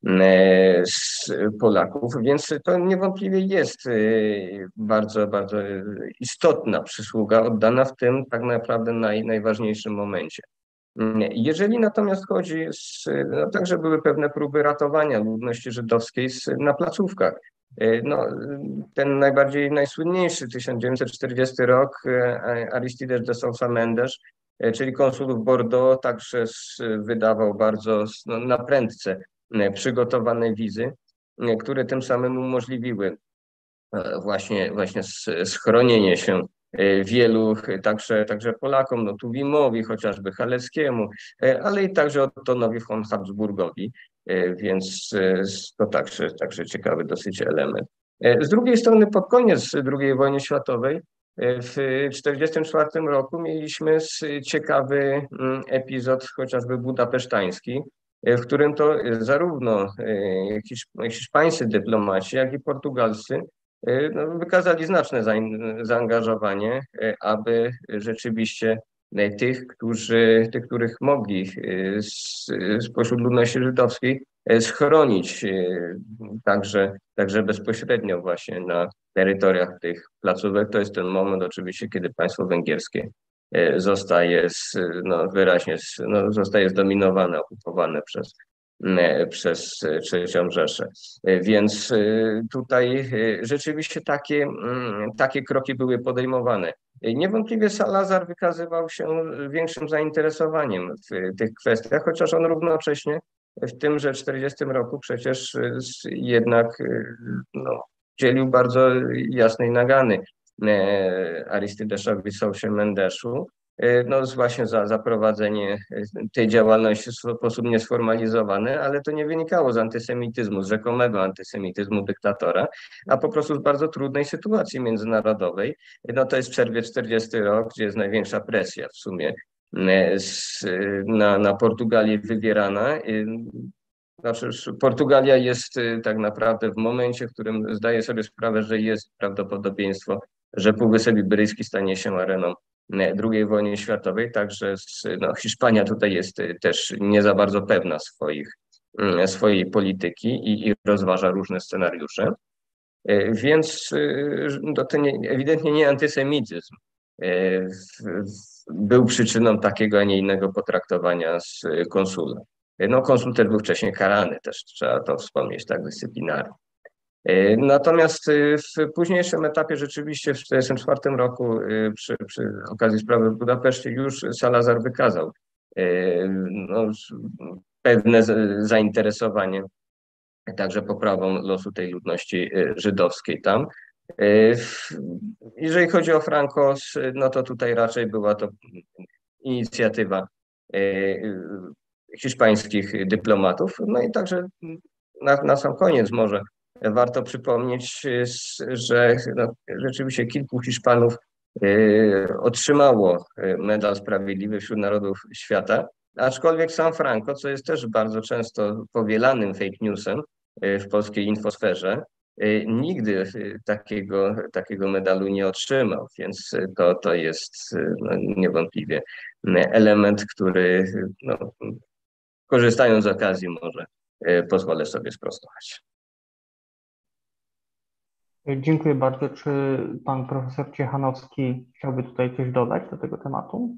Polaków, więc to niewątpliwie jest bardzo, bardzo istotna przysługa oddana w tym tak naprawdę naj, najważniejszym momencie. Jeżeli natomiast chodzi, z, no także były pewne próby ratowania ludności żydowskiej z, na placówkach. No, ten najbardziej najsłynniejszy, tysiąc dziewięćset czterdziesty rok, Aristides de Sousa Mendes, czyli konsul w Bordeaux, także z, wydawał bardzo no, na prędce przygotowane wizy, które tym samym umożliwiły właśnie, właśnie schronienie się wielu, także, także Polakom, no Tuwimowi, chociażby Haleckiemu, ale i także Ottonowi von Habsburgowi, więc to także, także ciekawy dosyć element. Z drugiej strony pod koniec drugiej wojny światowej w tysiąc dziewięćset czterdziestym czwartym roku mieliśmy ciekawy epizod chociażby budapesztański, w którym to zarówno hiszpańscy dyplomaci, jak i portugalscy no, wykazali znaczne zaangażowanie, aby rzeczywiście tych, którzy, tych których mogli spośród ludności żydowskiej schronić także, także bezpośrednio właśnie na terytoriach tych placówek. To jest ten moment oczywiście, kiedy państwo węgierskie zostaje no, wyraźnie no, zostaje zdominowane, okupowane przez przez trzecią Rzeszę. Więc tutaj rzeczywiście takie, takie kroki były podejmowane. Niewątpliwie Salazar wykazywał się większym zainteresowaniem w tych kwestiach, chociaż on równocześnie w tymże czterdziestym roku przecież jednak no, dzielił bardzo jasnej nagany Aristideszowi Sousie Mendeszu, no właśnie za zaprowadzenie tej działalności w sposób niesformalizowany, ale to nie wynikało z antysemityzmu, z rzekomego antysemityzmu dyktatora, a po prostu z bardzo trudnej sytuacji międzynarodowej. No to jest w czerwcu czterdziestym rok, gdzie jest największa presja w sumie na, na Portugalię wywierana. Znaczy, Portugalia jest tak naprawdę w momencie, w którym zdaje sobie sprawę, że jest prawdopodobieństwo, że Półwysep Iberyjski stanie się areną drugiej wojny światowej, także no, Hiszpania tutaj jest też nie za bardzo pewna swoich, swojej polityki i, i rozważa różne scenariusze. Więc no, to nie, ewidentnie nie antysemityzm był przyczyną takiego, a nie innego potraktowania z konsula. No, konsul też był wcześniej karany, też trzeba to wspomnieć, tak, dyscyplinarnie. Natomiast w późniejszym etapie rzeczywiście w tysiąc dziewięćset czterdziestym czwartym roku przy, przy okazji sprawy w Budapeszcie już Salazar wykazał no, pewne zainteresowanie także poprawą losu tej ludności żydowskiej tam. Jeżeli chodzi o Franco, no to tutaj raczej była to inicjatywa hiszpańskich dyplomatów, no i także na, na sam koniec może warto przypomnieć, że no, rzeczywiście kilku Hiszpanów y, otrzymało medal Sprawiedliwy wśród Narodów Świata, aczkolwiek sam Franco, co jest też bardzo często powielanym fake newsem y, w polskiej infosferze, y, nigdy takiego, takiego medalu nie otrzymał, więc to, to jest no, niewątpliwie element, który no, korzystając z okazji może y, pozwolę sobie sprostować. Dziękuję bardzo. Czy pan profesor Ciechanowski chciałby tutaj coś dodać do tego tematu?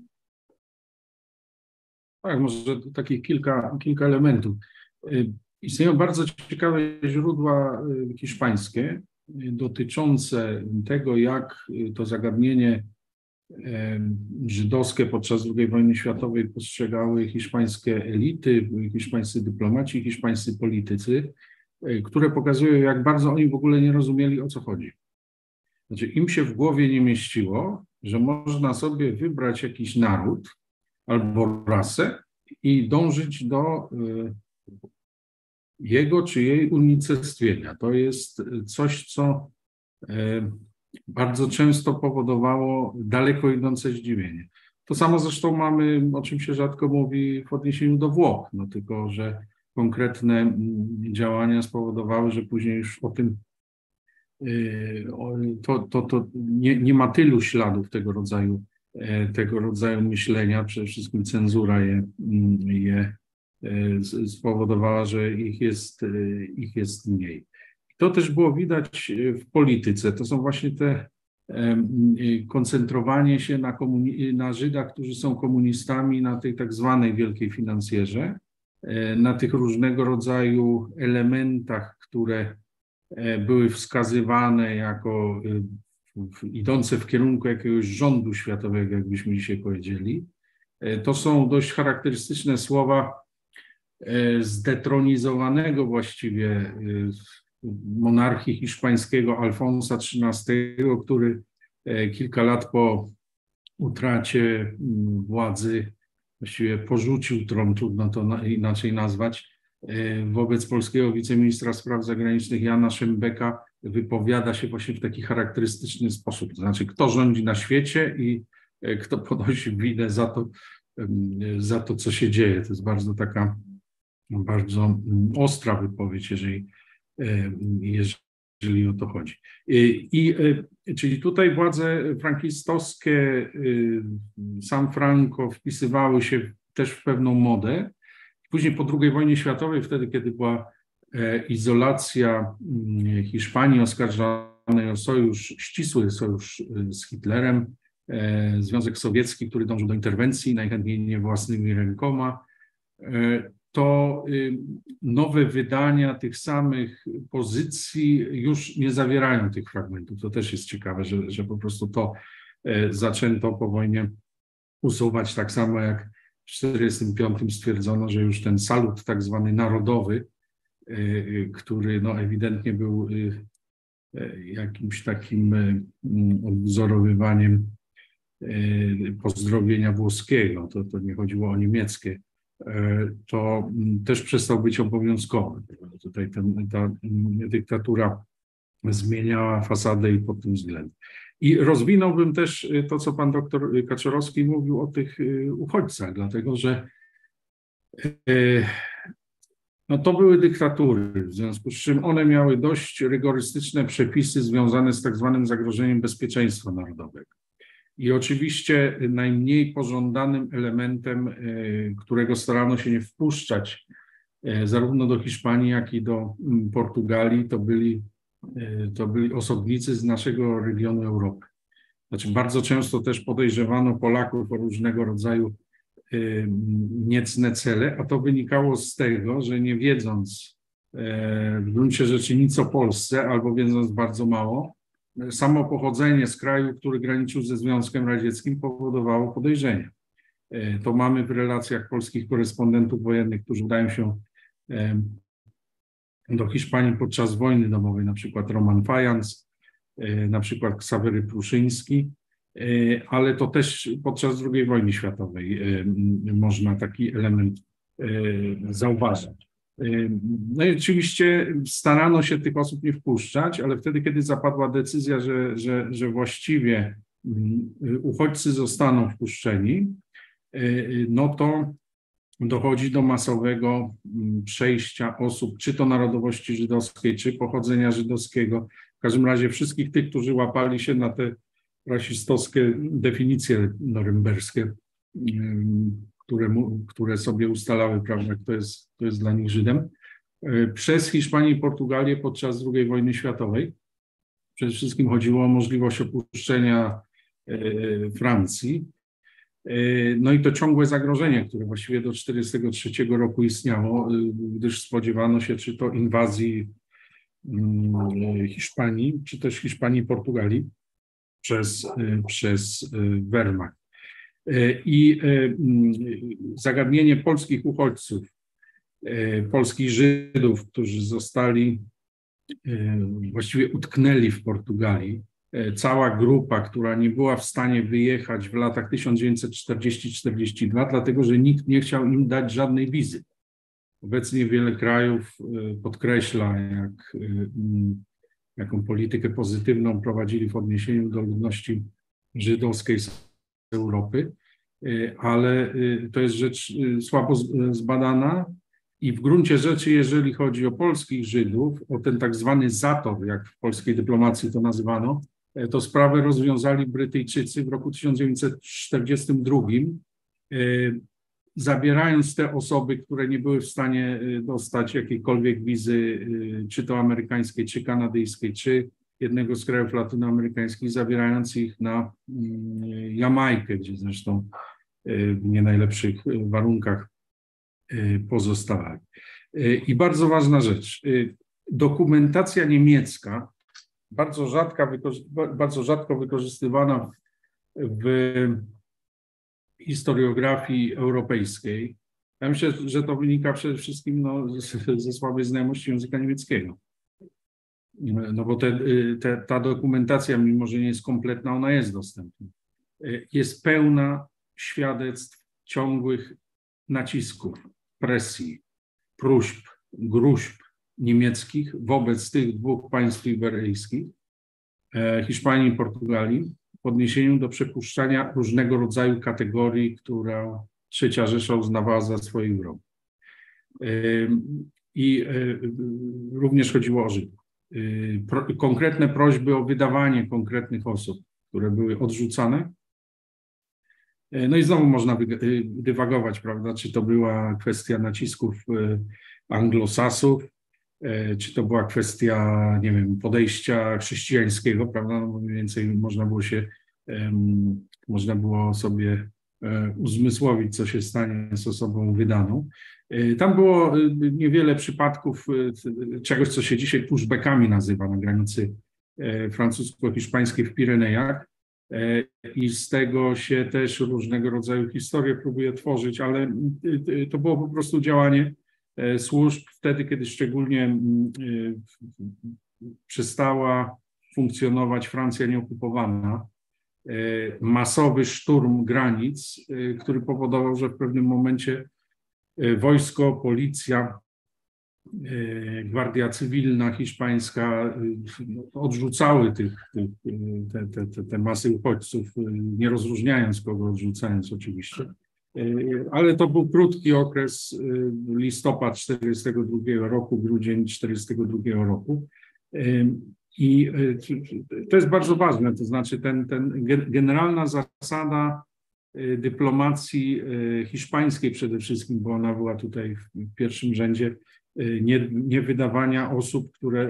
Tak, może takich kilka, kilka elementów. Istnieją bardzo ciekawe źródła hiszpańskie dotyczące tego, jak to zagadnienie żydowskie podczas drugiej wojny światowej postrzegały hiszpańskie elity, hiszpańscy dyplomaci, hiszpańscy politycy. które pokazują, jak bardzo oni w ogóle nie rozumieli, o co chodzi. Znaczy, im się w głowie nie mieściło, że można sobie wybrać jakiś naród albo rasę i dążyć do jego czy jej unicestwienia. To jest coś, co bardzo często powodowało daleko idące zdziwienie. To samo zresztą mamy, o czym się rzadko mówi w odniesieniu do Włoch, no tylko że konkretne działania spowodowały, że później już o tym to, to, to nie, nie ma tylu śladów tego rodzaju, tego rodzaju myślenia. Przede wszystkim cenzura je, je spowodowała, że ich jest, ich jest mniej. To też było widać w polityce. To są właśnie te koncentrowanie się na, komuni- na Żydach, którzy są komunistami, na tej tak zwanej wielkiej finansjerze, na tych różnego rodzaju elementach, które były wskazywane jako idące w kierunku jakiegoś rządu światowego, jakbyśmy dzisiaj powiedzieli. To są dość charakterystyczne słowa zdetronizowanego właściwie monarchii hiszpańskiego Alfonsa trzynastego, który kilka lat po utracie władzy właściwie porzucił tron, trudno to inaczej nazwać, wobec polskiego wiceministra spraw zagranicznych Jana Szembeka wypowiada się właśnie w taki charakterystyczny sposób. To znaczy, kto rządzi na świecie i kto ponosi winę za to, za to, co się dzieje. To jest bardzo taka, bardzo ostra wypowiedź, jeżeli, jeżeli o to chodzi. I, i czyli tutaj władze frankistowskie, sam Franco wpisywały się też w pewną modę. Później po drugiej wojnie światowej, wtedy kiedy była izolacja Hiszpanii oskarżonej o sojusz, ścisły sojusz z Hitlerem, Związek Sowiecki, który dążył do interwencji, najchętniej nie własnymi rękoma, to nowe wydania tych samych pozycji już nie zawierają tych fragmentów. To też jest ciekawe, że, że po prostu to zaczęto po wojnie usuwać, tak samo jak w tysiąc dziewięćset czterdziestym piątym stwierdzono, że już ten salut tak zwany narodowy, który no ewidentnie był jakimś takim odwzorowywaniem pozdrowienia włoskiego, to, to nie chodziło o niemieckie, to też przestał być obowiązkowy. Tutaj ten, ta dyktatura zmieniała fasadę i pod tym względem. I rozwinąłbym też to, co pan doktor Kaczorowski mówił o tych uchodźcach, dlatego że no to były dyktatury, w związku z czym one miały dość rygorystyczne przepisy związane z tak zwanym zagrożeniem bezpieczeństwa narodowego. I oczywiście najmniej pożądanym elementem, którego starano się nie wpuszczać zarówno do Hiszpanii, jak i do Portugalii, to byli, to byli osobnicy z naszego regionu Europy. Znaczy bardzo często też podejrzewano Polaków o różnego rodzaju niecne cele, a to wynikało z tego, że nie wiedząc w gruncie rzeczy nic o Polsce albo wiedząc bardzo mało, samo pochodzenie z kraju, który graniczył ze Związkiem Radzieckim, powodowało podejrzenia. To mamy w relacjach polskich korespondentów wojennych, którzy udają się do Hiszpanii podczas wojny domowej, na przykład Roman Fajans, na przykład Ksawery Pruszyński, ale to też podczas drugiej wojny światowej można taki element zauważyć. No i oczywiście starano się tych osób nie wpuszczać, ale wtedy, kiedy zapadła decyzja, że, że, że właściwie uchodźcy zostaną wpuszczeni, no to dochodzi do masowego przejścia osób, czy to narodowości żydowskiej, czy pochodzenia żydowskiego, w każdym razie wszystkich tych, którzy łapali się na te rasistowskie definicje norymberskie, które, które sobie ustalały, prawda, kto jest, kto jest dla nich Żydem, przez Hiszpanię i Portugalię podczas drugiej wojny światowej. Przede wszystkim chodziło o możliwość opuszczenia Francji. No i to ciągłe zagrożenie, które właściwie do tysiąc dziewięćset czterdziestego trzeciego roku istniało, gdyż spodziewano się, czy to inwazji Hiszpanii, czy też Hiszpanii i Portugalii przez, przez Wehrmacht. I zagadnienie polskich uchodźców polskich Żydów, którzy zostali, właściwie utknęli w Portugalii. Cała grupa, która nie była w stanie wyjechać w latach tysiąc dziewięćset czterdziesty do czterdziestego drugiego, dlatego że nikt nie chciał im dać żadnej wizy. Obecnie wiele krajów podkreśla, jak, jaką politykę pozytywną prowadzili w odniesieniu do ludności żydowskiej z Europy, ale to jest rzecz słabo zbadana i w gruncie rzeczy, jeżeli chodzi o polskich Żydów, o ten tak zwany zator, jak w polskiej dyplomacji to nazywano, to sprawę rozwiązali Brytyjczycy w roku tysiąc dziewięćset czterdziestym drugim, zabierając te osoby, które nie były w stanie dostać jakiejkolwiek wizy, czy to amerykańskiej, czy kanadyjskiej, czy jednego z krajów latynoamerykańskich, zabierając ich na Jamajkę, gdzie zresztą w nie najlepszych warunkach pozostawali. I bardzo ważna rzecz, dokumentacja niemiecka, bardzo, rzadka, bardzo rzadko wykorzystywana w historiografii europejskiej. Ja myślę, że to wynika przede wszystkim no, ze słabej znajomości języka niemieckiego. No bo te, te, ta dokumentacja, mimo że nie jest kompletna, ona jest dostępna. Jest pełna świadectw ciągłych nacisków, presji, próśb, gruźb niemieckich wobec tych dwóch państw iberyjskich, Hiszpanii i Portugalii, w odniesieniu do przepuszczania różnego rodzaju kategorii, która Trzecia Rzesza uznawała za swoich wrogów. I również chodziło o Żydów. Konkretne prośby o wydawanie konkretnych osób, które były odrzucane. No i znowu można dywagować, prawda, czy to była kwestia nacisków anglosasów, czy to była kwestia, nie wiem, podejścia chrześcijańskiego, prawda, no bo mniej więcej można było się, um, można było sobie um, uzmysłowić, co się stanie z osobą wydaną. Tam było niewiele przypadków czegoś, co się dzisiaj pushbackami nazywa na granicy francusko-hiszpańskiej w Pirenejach i z tego się też różnego rodzaju historie próbuje tworzyć, ale to było po prostu działanie służb wtedy, kiedy szczególnie przestała funkcjonować Francja nieokupowana, masowy szturm granic, który powodował, że w pewnym momencie wojsko, policja, gwardia cywilna hiszpańska odrzucały tych, tych, te, te, te, te masy uchodźców, nie rozróżniając kogo, odrzucając oczywiście. Ale to był krótki okres, listopad czterdziestego drugiego roku, grudzień czterdziestego drugiego roku. I to jest bardzo ważne, to znaczy ten, ten generalna zasada dyplomacji hiszpańskiej przede wszystkim, bo ona była tutaj w pierwszym rzędzie, nie, nie wydawania osób, które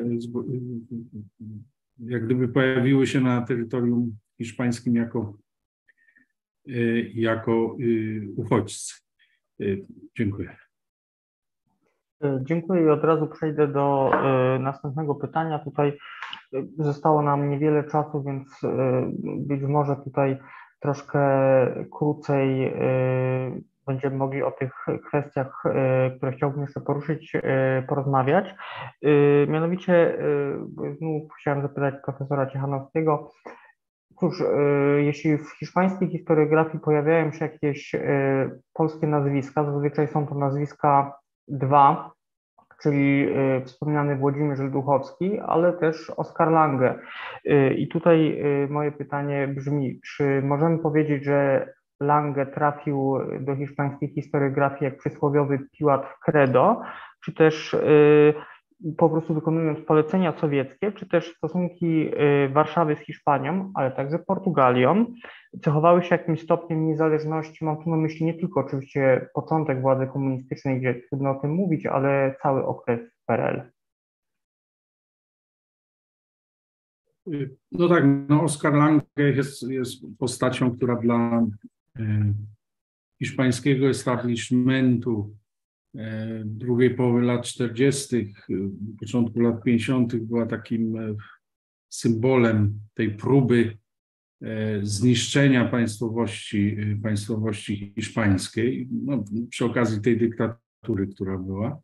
jak gdyby pojawiły się na terytorium hiszpańskim jako, jako uchodźcy. Dziękuję. Dziękuję i od razu przejdę do następnego pytania. Tutaj zostało nam niewiele czasu, więc być może tutaj troszkę krócej będziemy mogli o tych kwestiach, które chciałbym jeszcze poruszyć, porozmawiać. Mianowicie znów chciałem zapytać profesora Ciechanowskiego. Cóż, jeśli w hiszpańskiej historiografii pojawiają się jakieś polskie nazwiska, zazwyczaj są to nazwiska dwa, czyli wspomniany Włodzimierz Lduchowski, ale też Oskar Lange. I tutaj moje pytanie brzmi, czy możemy powiedzieć, że Lange trafił do hiszpańskiej historiografii jak przysłowiowy Piłat w credo, czy też po prostu wykonując polecenia sowieckie, czy też stosunki Warszawy z Hiszpanią, ale także Portugalią, cechowały się jakimś stopniem niezależności. Mam tu na myśli nie tylko oczywiście początek władzy komunistycznej, gdzie trudno o tym mówić, ale cały okres P R L. No tak, no Oskar Lange jest, jest postacią, która dla e, hiszpańskiego establishmentu e, drugiej połowy lat czterdziestych, początku lat pięćdziesiątych była takim e, symbolem tej próby e, zniszczenia państwowości, e, państwowości hiszpańskiej. No, przy okazji tej dyktatury literatury, która była.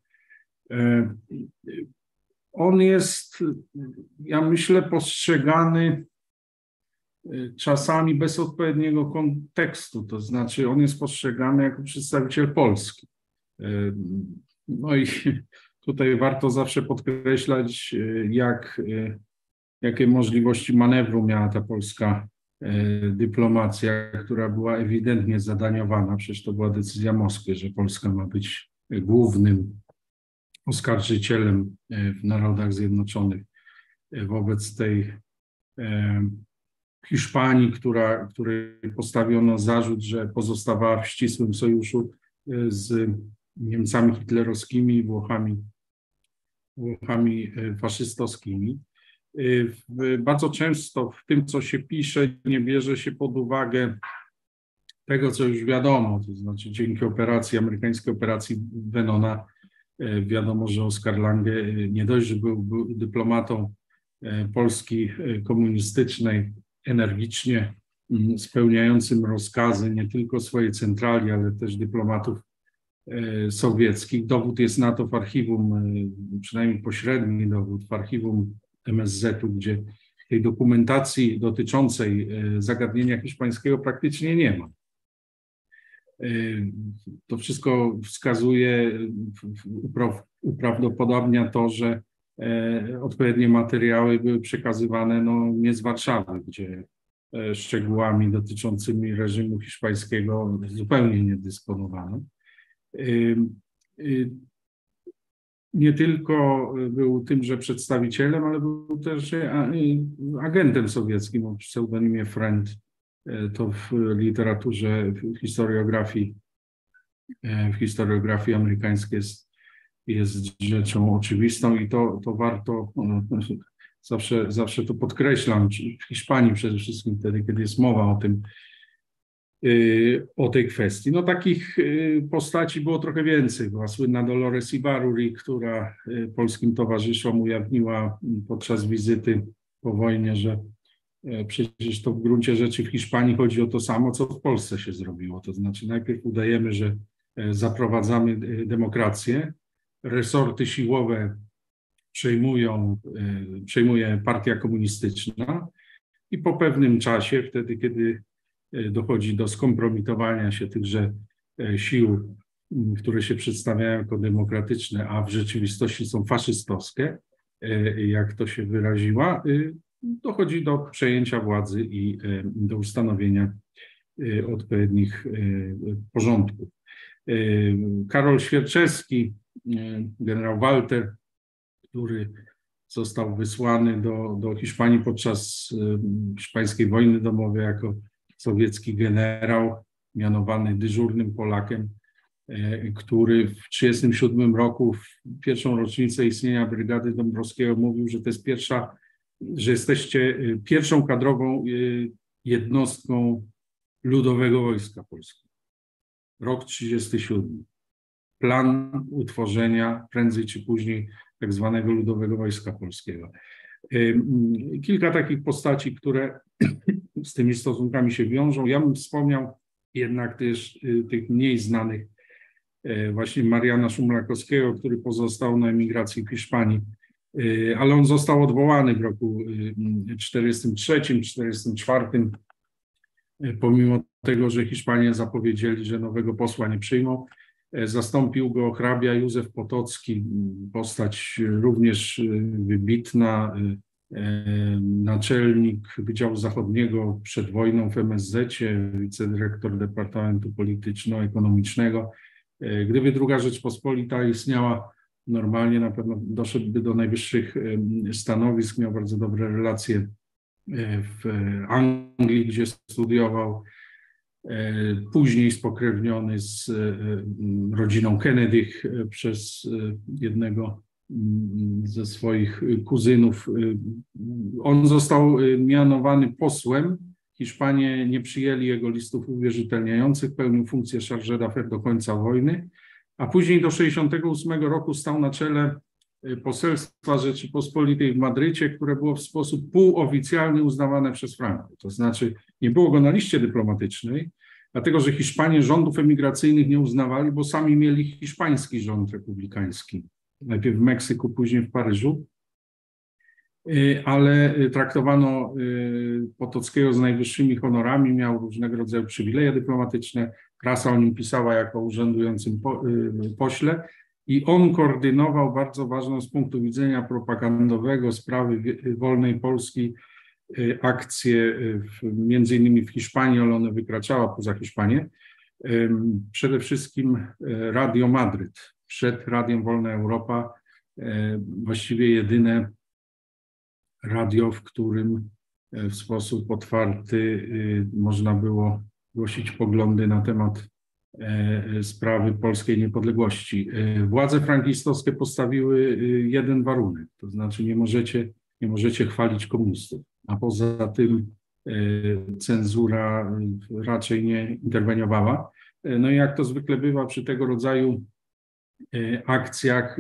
On jest, ja myślę, postrzegany czasami bez odpowiedniego kontekstu, to znaczy on jest postrzegany jako przedstawiciel Polski. No i tutaj warto zawsze podkreślać, jak, jakie możliwości manewru miała ta polska dyplomacja, która była ewidentnie zadaniowana. Przecież to była decyzja Moskwy, że Polska ma być głównym oskarżycielem w Narodach Zjednoczonych wobec tej Hiszpanii, która, której postawiono zarzut, że pozostawała w ścisłym sojuszu z Niemcami hitlerowskimi, Włochami, Włochami faszystowskimi. Bardzo często w tym, co się pisze, nie bierze się pod uwagę tego, co już wiadomo, to znaczy dzięki operacji, amerykańskiej operacji Venona, wiadomo, że Oskar Lange nie dość, że był, był dyplomatą Polski komunistycznej, energicznie spełniającym rozkazy nie tylko swojej centrali, ale też dyplomatów sowieckich. Dowód jest na to w archiwum, przynajmniej pośredni dowód w archiwum M S Z-u, gdzie tej dokumentacji dotyczącej zagadnienia hiszpańskiego praktycznie nie ma. To wszystko wskazuje, uprawdopodobnia to, że odpowiednie materiały były przekazywane no, nie z Warszawy, gdzie szczegółami dotyczącymi reżimu hiszpańskiego zupełnie nie dysponowano. Nie tylko był tymże przedstawicielem, ale był też agentem sowieckim o pseudonimie Friend. To w literaturze, w historiografii, w historiografii amerykańskiej jest, jest rzeczą oczywistą i to, to warto, zawsze, zawsze to podkreślam, w Hiszpanii przede wszystkim wtedy, kiedy jest mowa o tym, o tej kwestii. No takich postaci było trochę więcej. Była słynna Dolores Ibarruri, która polskim towarzyszom ujawniła podczas wizyty po wojnie, że przecież to w gruncie rzeczy w Hiszpanii chodzi o to samo, co w Polsce się zrobiło. To znaczy najpierw udajemy, że zaprowadzamy demokrację, resorty siłowe przejmują, przejmuje partia komunistyczna i po pewnym czasie, wtedy kiedy dochodzi do skompromitowania się tychże sił, które się przedstawiają jako demokratyczne, a w rzeczywistości są faszystowskie, jak to się wyraziła, dochodzi do przejęcia władzy i do ustanowienia odpowiednich porządków. Karol Świerczewski, generał Walter, który został wysłany do, do Hiszpanii podczas hiszpańskiej wojny domowej jako sowiecki generał, mianowany dyżurnym Polakiem, który w tysiąc dziewięćset trzydziestym siódmym roku, w pierwszą rocznicę istnienia Brygady Dąbrowskiego, mówił, że to jest pierwsza, że jesteście pierwszą kadrową jednostką Ludowego Wojska Polskiego. Rok trzydziesty siódmy. Plan utworzenia prędzej czy później tak zwanego Ludowego Wojska Polskiego. Kilka takich postaci, które z tymi stosunkami się wiążą. Ja bym wspomniał jednak też tych mniej znanych, właśnie Mariana Szumlakowskiego, który pozostał na emigracji w Hiszpanii, ale on został odwołany w roku czterdziestym trzecim, czterdziestym czwartym, pomimo tego, że Hiszpanie zapowiedzieli, że nowego posła nie przyjmą. Zastąpił go hrabia Józef Potocki, postać również wybitna, naczelnik Wydziału Zachodniego przed wojną w M S Z-cie, wicedyrektor Departamentu Polityczno-Ekonomicznego. Gdyby druga Rzeczpospolita istniała normalnie, na pewno doszedłby do najwyższych stanowisk, miał bardzo dobre relacje w Anglii, gdzie studiował. Później spokrewniony z rodziną Kennedy przez jednego ze swoich kuzynów. On został mianowany posłem. Hiszpanie nie przyjęli jego listów uwierzytelniających, pełnił funkcję chargé d'affaires do końca wojny, a później do tysiąc dziewięćset sześćdziesiątego ósmego roku stał na czele Poselstwa Rzeczypospolitej w Madrycie, które było w sposób półoficjalny uznawane przez Franco. To znaczy nie było go na liście dyplomatycznej, dlatego że Hiszpanie rządów emigracyjnych nie uznawali, bo sami mieli hiszpański rząd republikański. Najpierw w Meksyku, później w Paryżu, ale traktowano Potockiego z najwyższymi honorami, miał różnego rodzaju przywileje dyplomatyczne. Prasa o nim pisała jako urzędującym po, pośle i on koordynował bardzo ważną z punktu widzenia propagandowego sprawy wolnej Polski akcje w, między innymi w Hiszpanii, ale ona wykraczała poza Hiszpanię. Przede wszystkim Radio Madryt, przed Radiem Wolna Europa, właściwie jedyne radio, w którym w sposób otwarty można było głosić poglądy na temat sprawy polskiej niepodległości. Władze frankistowskie postawiły jeden warunek, to znaczy nie możecie, nie możecie chwalić komunistów, a poza tym cenzura raczej nie interweniowała. No i jak to zwykle bywa przy tego rodzaju akcjach,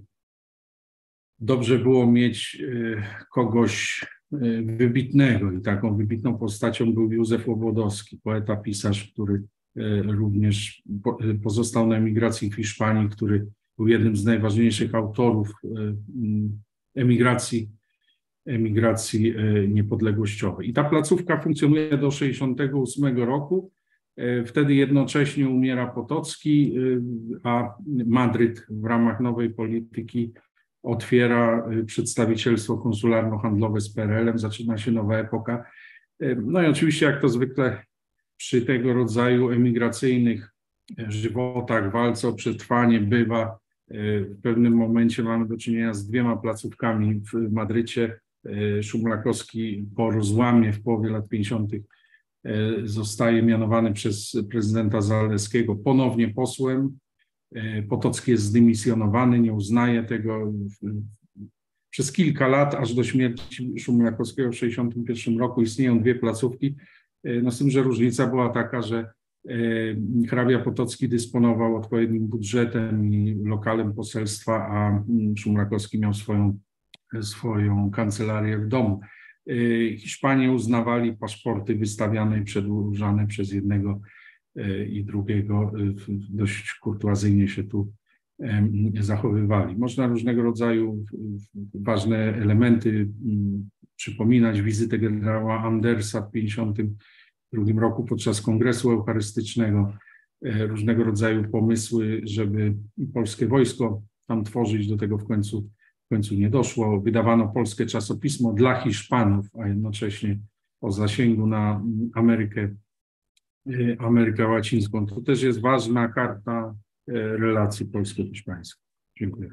dobrze było mieć kogoś wybitnego i taką wybitną postacią był Józef Łobodowski, poeta, pisarz, który również pozostał na emigracji w Hiszpanii, który był jednym z najważniejszych autorów emigracji, emigracji niepodległościowej. I ta placówka funkcjonuje do sześćdziesiątego ósmego roku. Wtedy jednocześnie umiera Potocki, a Madryt w ramach nowej polityki otwiera przedstawicielstwo konsularno-handlowe z P R L em, zaczyna się nowa epoka. No i oczywiście, jak to zwykle przy tego rodzaju emigracyjnych żywotach, walce o przetrwanie bywa, w pewnym momencie mamy do czynienia z dwiema placówkami w Madrycie. Szumlakowski po rozłamie w połowie lat pięćdziesiątych zostaje mianowany przez prezydenta Zaleskiego ponownie posłem. Potocki jest zdymisjonowany, nie uznaje tego. Przez kilka lat, aż do śmierci Szumlakowskiego w tysiąc dziewięćset sześćdziesiątym pierwszym roku istnieją dwie placówki. No z tym, że różnica była taka, że hrabia Potocki dysponował odpowiednim budżetem i lokalem poselstwa, a Szumlakowski miał swoją, swoją kancelarię w domu. Hiszpanie uznawali paszporty wystawiane i przedłużane przez jednego i drugiego, dość kurtuazyjnie się tu zachowywali. Można różnego rodzaju ważne elementy przypominać. Wizytę generała Andersa w tysiąc dziewięćset pięćdziesiątym drugim roku podczas Kongresu Eucharystycznego, różnego rodzaju pomysły, żeby polskie wojsko tam tworzyć, do tego w końcu, w końcu nie doszło. Wydawano polskie czasopismo dla Hiszpanów, a jednocześnie o zasięgu na Amerykę, Amerykę Łacińską. To też jest ważna karta relacji polsko-hiszpańskich. Dziękuję.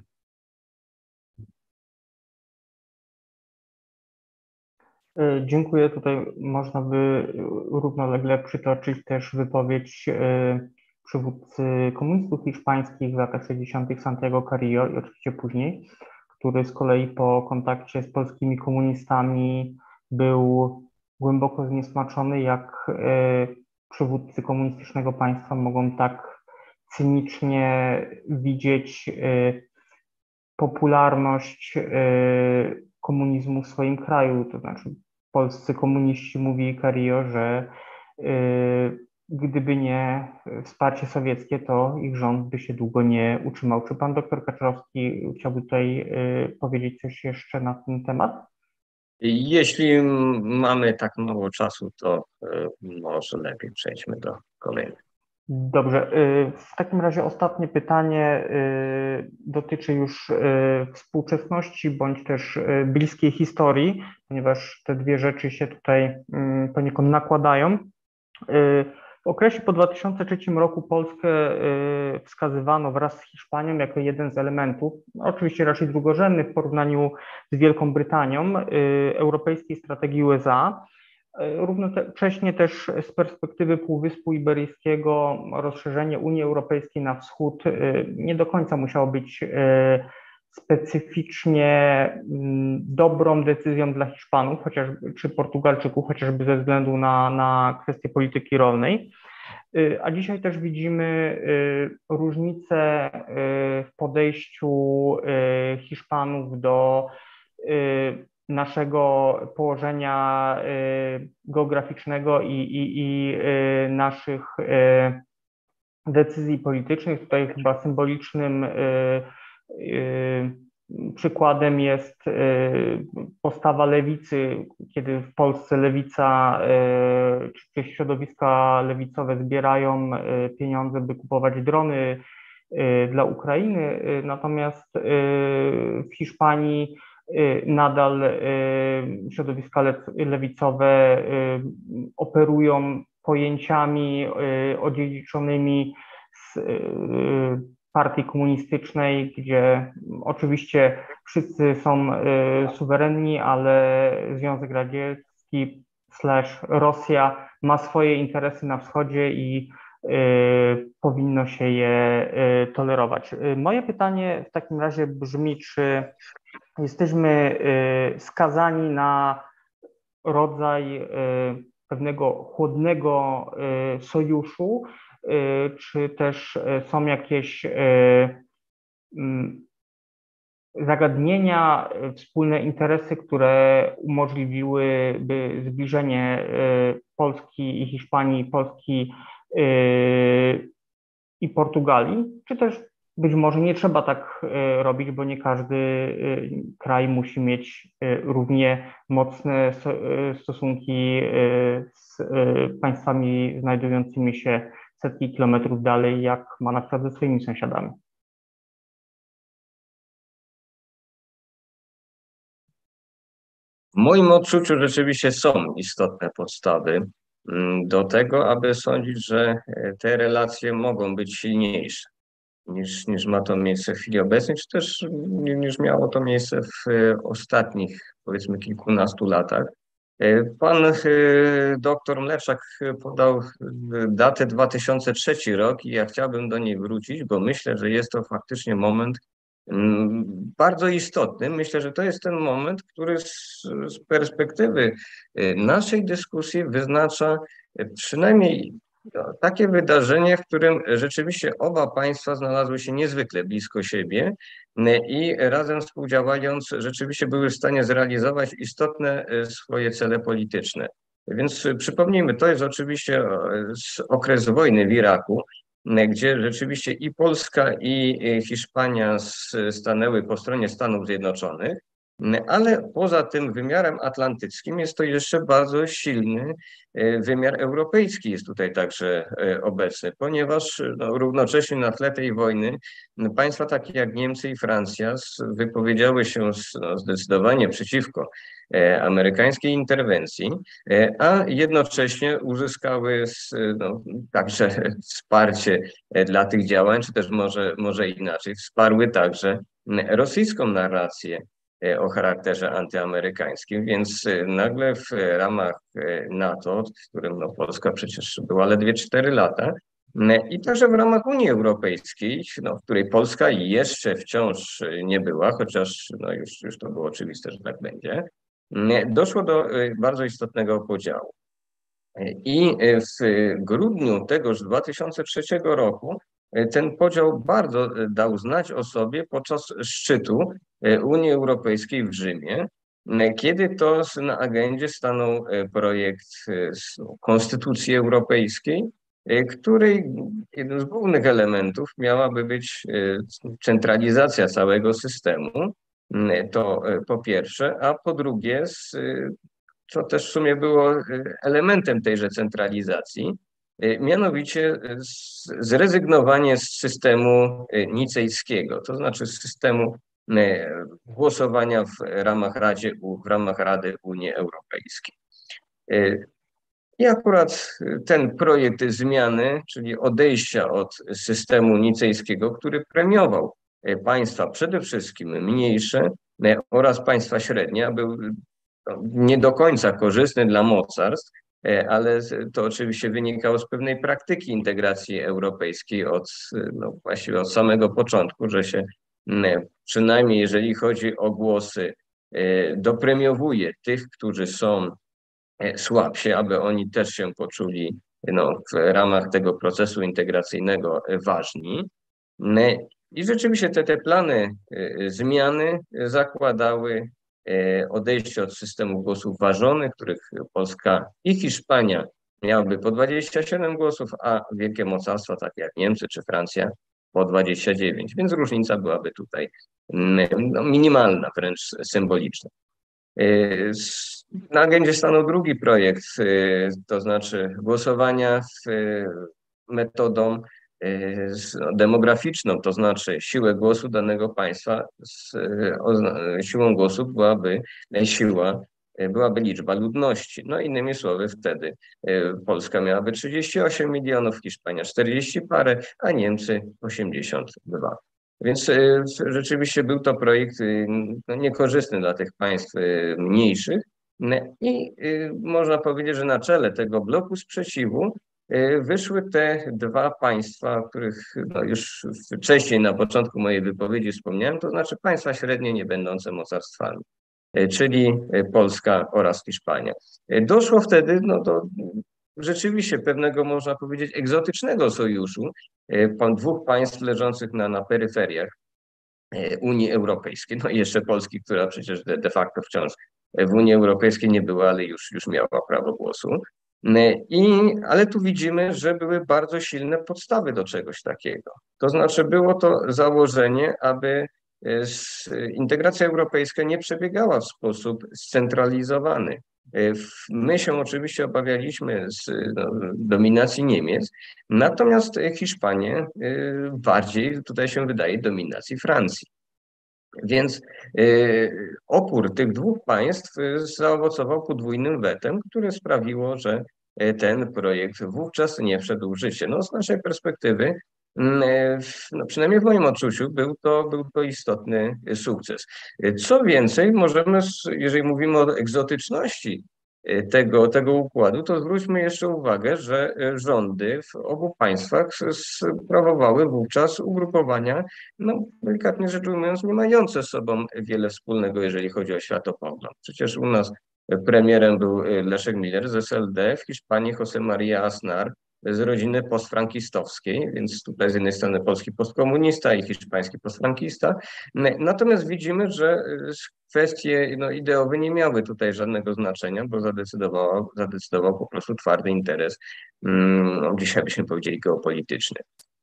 Dziękuję. Tutaj można by równolegle przytoczyć też wypowiedź przywódcy komunistów hiszpańskich w latach sześćdziesiątych Santiago Carrillo i oczywiście później, który z kolei po kontakcie z polskimi komunistami był głęboko zniesmaczony, jak przywódcy komunistycznego państwa mogą tak cynicznie widzieć popularność komunizmu w swoim kraju. To znaczy polscy komuniści, mówi Carrillo, że gdyby nie wsparcie sowieckie, to ich rząd by się długo nie utrzymał. Czy pan doktor Kaczorowski chciałby tutaj powiedzieć coś jeszcze na ten temat? Jeśli mamy tak mało czasu, to może lepiej przejdźmy do kolejnego. Dobrze. W takim razie ostatnie pytanie dotyczy już współczesności bądź też bliskiej historii, ponieważ te dwie rzeczy się tutaj poniekąd nakładają. W okresie po dwa tysiące trzecim roku Polskę wskazywano wraz z Hiszpanią jako jeden z elementów, oczywiście raczej drugorzędny w porównaniu z Wielką Brytanią, europejskiej strategii U S A. Równocześnie też z perspektywy Półwyspu Iberyjskiego rozszerzenie Unii Europejskiej na wschód nie do końca musiało być specyficznie dobrą decyzją dla Hiszpanów chociaż, czy Portugalczyków, chociażby ze względu na, na kwestie polityki rolnej. A dzisiaj też widzimy różnice w podejściu Hiszpanów do naszego położenia geograficznego i, i, i naszych decyzji politycznych. Tutaj chyba symbolicznym przykładem jest postawa lewicy, kiedy w Polsce lewica czy środowiska lewicowe zbierają pieniądze, by kupować drony dla Ukrainy, natomiast w Hiszpanii nadal środowiska lewicowe operują pojęciami odziedziczonymi z partii komunistycznej, gdzie oczywiście wszyscy są suwerenni, ale Związek Radziecki slash Rosja ma swoje interesy na wschodzie i powinno się je tolerować. Moje pytanie w takim razie brzmi, czy jesteśmy skazani na rodzaj pewnego chłodnego sojuszu, czy też są jakieś zagadnienia, wspólne interesy, które umożliwiłyby zbliżenie Polski i Hiszpanii, Polski i Portugalii, czy też być może nie trzeba tak robić, bo nie każdy kraj musi mieć równie mocne stosunki z państwami znajdującymi się setki kilometrów dalej, jak ma na przykład ze swoimi sąsiadami. W moim odczuciu rzeczywiście są istotne podstawy do tego, aby sądzić, że te relacje mogą być silniejsze niż, niż ma to miejsce w chwili obecnej, czy też niż miało to miejsce w ostatnich, powiedzmy, kilkunastu latach. Pan doktor Mleczak podał datę dwa tysiące trzeci rok i ja chciałbym do niej wrócić, bo myślę, że jest to faktycznie moment bardzo istotny. Myślę, że to jest ten moment, który z, z perspektywy naszej dyskusji wyznacza przynajmniej takie wydarzenie, w którym rzeczywiście oba państwa znalazły się niezwykle blisko siebie i razem współdziałając rzeczywiście były w stanie zrealizować istotne swoje cele polityczne. Więc przypomnijmy, to jest oczywiście okres wojny w Iraku, gdzie rzeczywiście i Polska, i Hiszpania stanęły po stronie Stanów Zjednoczonych, ale poza tym wymiarem atlantyckim jest to jeszcze bardzo silny wymiar europejski jest tutaj także obecny, ponieważ no, równocześnie na tle tej wojny państwa takie jak Niemcy i Francja wypowiedziały się no, zdecydowanie przeciwko amerykańskiej interwencji, a jednocześnie uzyskały no, także wsparcie dla tych działań, czy też może, może inaczej, wsparły także rosyjską narrację o charakterze antyamerykańskim, więc nagle w ramach NATO, w którym no, Polska przecież była ledwie cztery lata, i także w ramach Unii Europejskiej, no, w której Polska jeszcze wciąż nie była, chociaż no, już, już to było oczywiste, że tak będzie, doszło do bardzo istotnego podziału. I w grudniu tegoż dwa tysiące trzeciego roku ten podział bardzo dał znać o sobie podczas szczytu Unii Europejskiej w Rzymie, kiedy to na agendzie stanął projekt Konstytucji Europejskiej, której jednym z głównych elementów miałaby być centralizacja całego systemu, to po pierwsze, a po drugie, co też w sumie było elementem tejże centralizacji, mianowicie zrezygnowanie z systemu nicejskiego, to znaczy z systemu głosowania w ramach, Radzie, w ramach Rady Unii Europejskiej. I akurat ten projekt zmiany, czyli odejścia od systemu nicejskiego, który premiował państwa przede wszystkim mniejsze oraz państwa średnie, był nie do końca korzystny dla mocarstw, ale to oczywiście wynikało z pewnej praktyki integracji europejskiej od, no właściwie od samego początku, że się przynajmniej jeżeli chodzi o głosy, dopremiowuje tych, którzy są słabsi, aby oni też się poczuli no, w ramach tego procesu integracyjnego ważni. I rzeczywiście te, te plany zmiany zakładały odejście od systemu głosów ważonych, których Polska i Hiszpania miałyby po dwadzieścia siedem głosów, a wielkie mocarstwa takie jak Niemcy czy Francja po dwadzieścia dziewięć, więc różnica byłaby tutaj no, minimalna, wręcz symboliczna. Na agendzie stanął drugi projekt, to znaczy głosowania metodą demograficzną, to znaczy siłę głosu danego państwa z siłą głosu byłaby siła, byłaby liczba ludności. No innymi słowy wtedy Polska miałaby trzydzieści osiem milionów, Hiszpania czterdzieści parę, a Niemcy osiemdziesiąt dwa. Więc rzeczywiście był to projekt no, niekorzystny dla tych państw mniejszych i można powiedzieć, że na czele tego bloku sprzeciwu wyszły te dwa państwa, o których no, już wcześniej na początku mojej wypowiedzi wspomniałem, to znaczy państwa średnie nie będące mocarstwami, czyli Polska oraz Hiszpania. Doszło wtedy no, do rzeczywiście pewnego, można powiedzieć, egzotycznego sojuszu dwóch państw leżących na, na peryferiach Unii Europejskiej, no i jeszcze Polski, która przecież de, de facto wciąż w Unii Europejskiej nie była, ale już, już miała prawo głosu. I, ale tu widzimy, że były bardzo silne podstawy do czegoś takiego. To znaczy było to założenie, aby integracja europejska nie przebiegała w sposób scentralizowany. My się oczywiście obawialiśmy z no, dominacji Niemiec, natomiast Hiszpanie bardziej tutaj się wydaje dominacji Francji. Więc y, opór tych dwóch państw zaowocował podwójnym wetem, które sprawiło, że ten projekt wówczas nie wszedł w życie. No, z naszej perspektywy, y, no, przynajmniej w moim odczuciu, był to, był to istotny sukces. Co więcej, możemy, jeżeli mówimy o egzotyczności tego, tego układu, to zwróćmy jeszcze uwagę, że rządy w obu państwach sprawowały wówczas ugrupowania, no delikatnie rzecz ujmując, nie mające z sobą wiele wspólnego, jeżeli chodzi o światopogląd. Przecież u nas premierem był Leszek Miller z S L D, w Hiszpanii José María Aznar z rodziny postfrankistowskiej, więc tutaj z jednej strony polski postkomunista i hiszpański postfrankista. Natomiast widzimy, że kwestie no, ideowe nie miały tutaj żadnego znaczenia, bo zadecydował, zadecydował po prostu twardy interes, no, dzisiaj byśmy powiedzieli geopolityczny.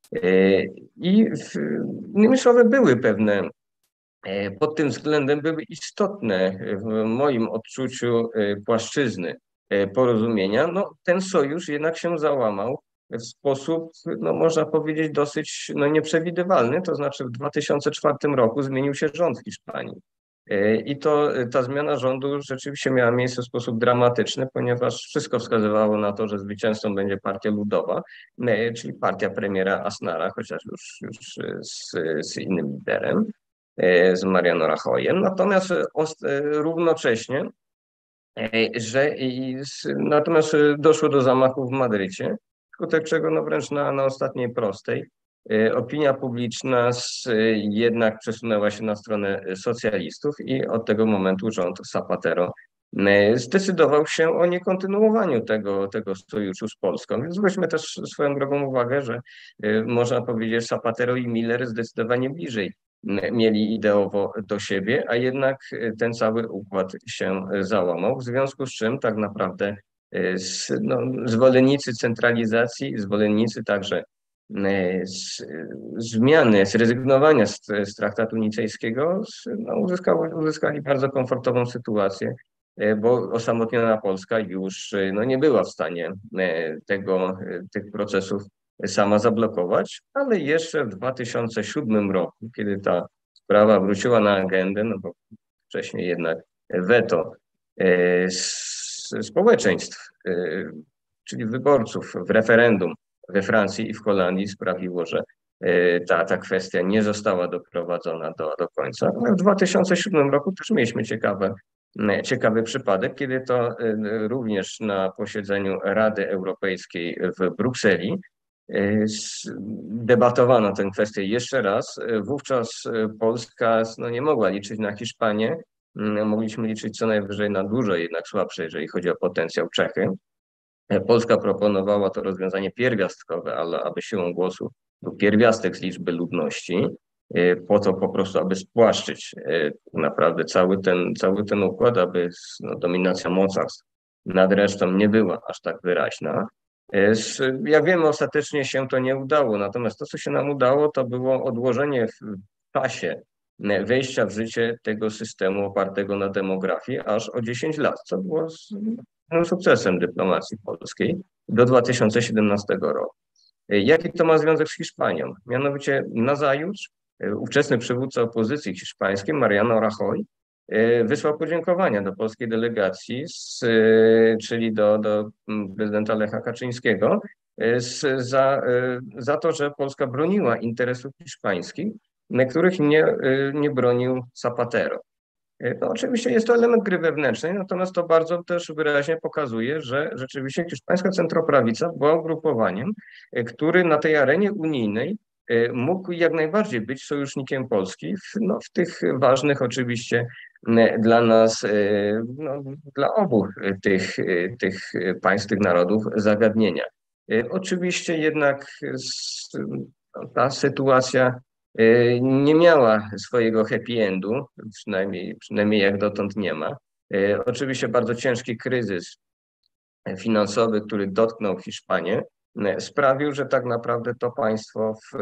I innymi słowy były pewne, pod tym względem były istotne w moim odczuciu płaszczyzny porozumienia. No, ten sojusz jednak się załamał w sposób, no, można powiedzieć, dosyć no, nieprzewidywalny, to znaczy w dwa tysiące czwartym roku zmienił się rząd w Hiszpanii. I to ta zmiana rządu rzeczywiście miała miejsce w sposób dramatyczny, ponieważ wszystko wskazywało na to, że zwycięzcą będzie Partia Ludowa, czyli partia premiera Aznara, chociaż już, już z, z innym liderem, z Mariano Rajoyem. Natomiast równocześnie że natomiast doszło do zamachu w Madrycie, wskutek czego no wręcz na, na ostatniej prostej opinia publiczna z, jednak przesunęła się na stronę socjalistów i od tego momentu rząd Zapatero zdecydował się o niekontynuowaniu tego, tego sojuszu z Polską. Więc zwróćmy też swoją drogą uwagę, że można powiedzieć, Zapatero i Miller zdecydowanie bliżej mieli ideowo do siebie, a jednak ten cały układ się załamał, w związku z czym tak naprawdę no, zwolennicy centralizacji, zwolennicy także z, zmiany, zrezygnowania z, z traktatu nicejskiego no, uzyskali, uzyskali bardzo komfortową sytuację, bo osamotniona Polska już no, nie była w stanie tego, tych procesów sama zablokować, ale jeszcze w dwa tysiące siódmym roku, kiedy ta sprawa wróciła na agendę, no bo wcześniej jednak weto e, społeczeństw, e, czyli wyborców w referendum we Francji i w Holandii sprawiło, że e, ta, ta kwestia nie została doprowadzona do, do końca. Ale w dwa tysiące siódmym roku też mieliśmy ciekawe, ciekawy przypadek, kiedy to e, również na posiedzeniu Rady Europejskiej w Brukseli debatowano tę kwestię jeszcze raz. Wówczas Polska no, nie mogła liczyć na Hiszpanię. Mogliśmy liczyć co najwyżej na dużo, jednak słabsze, jeżeli chodzi o potencjał Czechy. Polska proponowała to rozwiązanie pierwiastkowe, ale aby siłą głosu był pierwiastek z liczby ludności. po to po prostu, aby spłaszczyć naprawdę cały ten, cały ten układ, aby no, dominacja mocarstw nad resztą nie była aż tak wyraźna. Jak wiemy, ostatecznie się to nie udało, natomiast to, co się nam udało, to było odłożenie w czasie wejścia w życie tego systemu opartego na demografii aż o dziesięć lat, co było sukcesem dyplomacji polskiej do dwa tysiące siedemnastego roku. Jaki to ma związek z Hiszpanią? Mianowicie nazajutrz ówczesny przywódca opozycji hiszpańskiej, Mariano Rajoy, wysłał podziękowania do polskiej delegacji, z, czyli do, do prezydenta Lecha Kaczyńskiego, z, za, za to, że Polska broniła interesów hiszpańskich, których nie, nie bronił Zapatero. No, oczywiście jest to element gry wewnętrznej, natomiast to bardzo też wyraźnie pokazuje, że rzeczywiście hiszpańska centroprawica była ugrupowaniem, który na tej arenie unijnej mógł jak najbardziej być sojusznikiem Polski w, no, w tych ważnych oczywiście dla nas, no, dla obu tych, tych państw, tych narodów zagadnieniach. Oczywiście jednak ta sytuacja nie miała swojego happy endu, przynajmniej, przynajmniej jak dotąd nie ma. Oczywiście bardzo ciężki kryzys finansowy, który dotknął Hiszpanię, sprawił, że tak naprawdę to państwo w,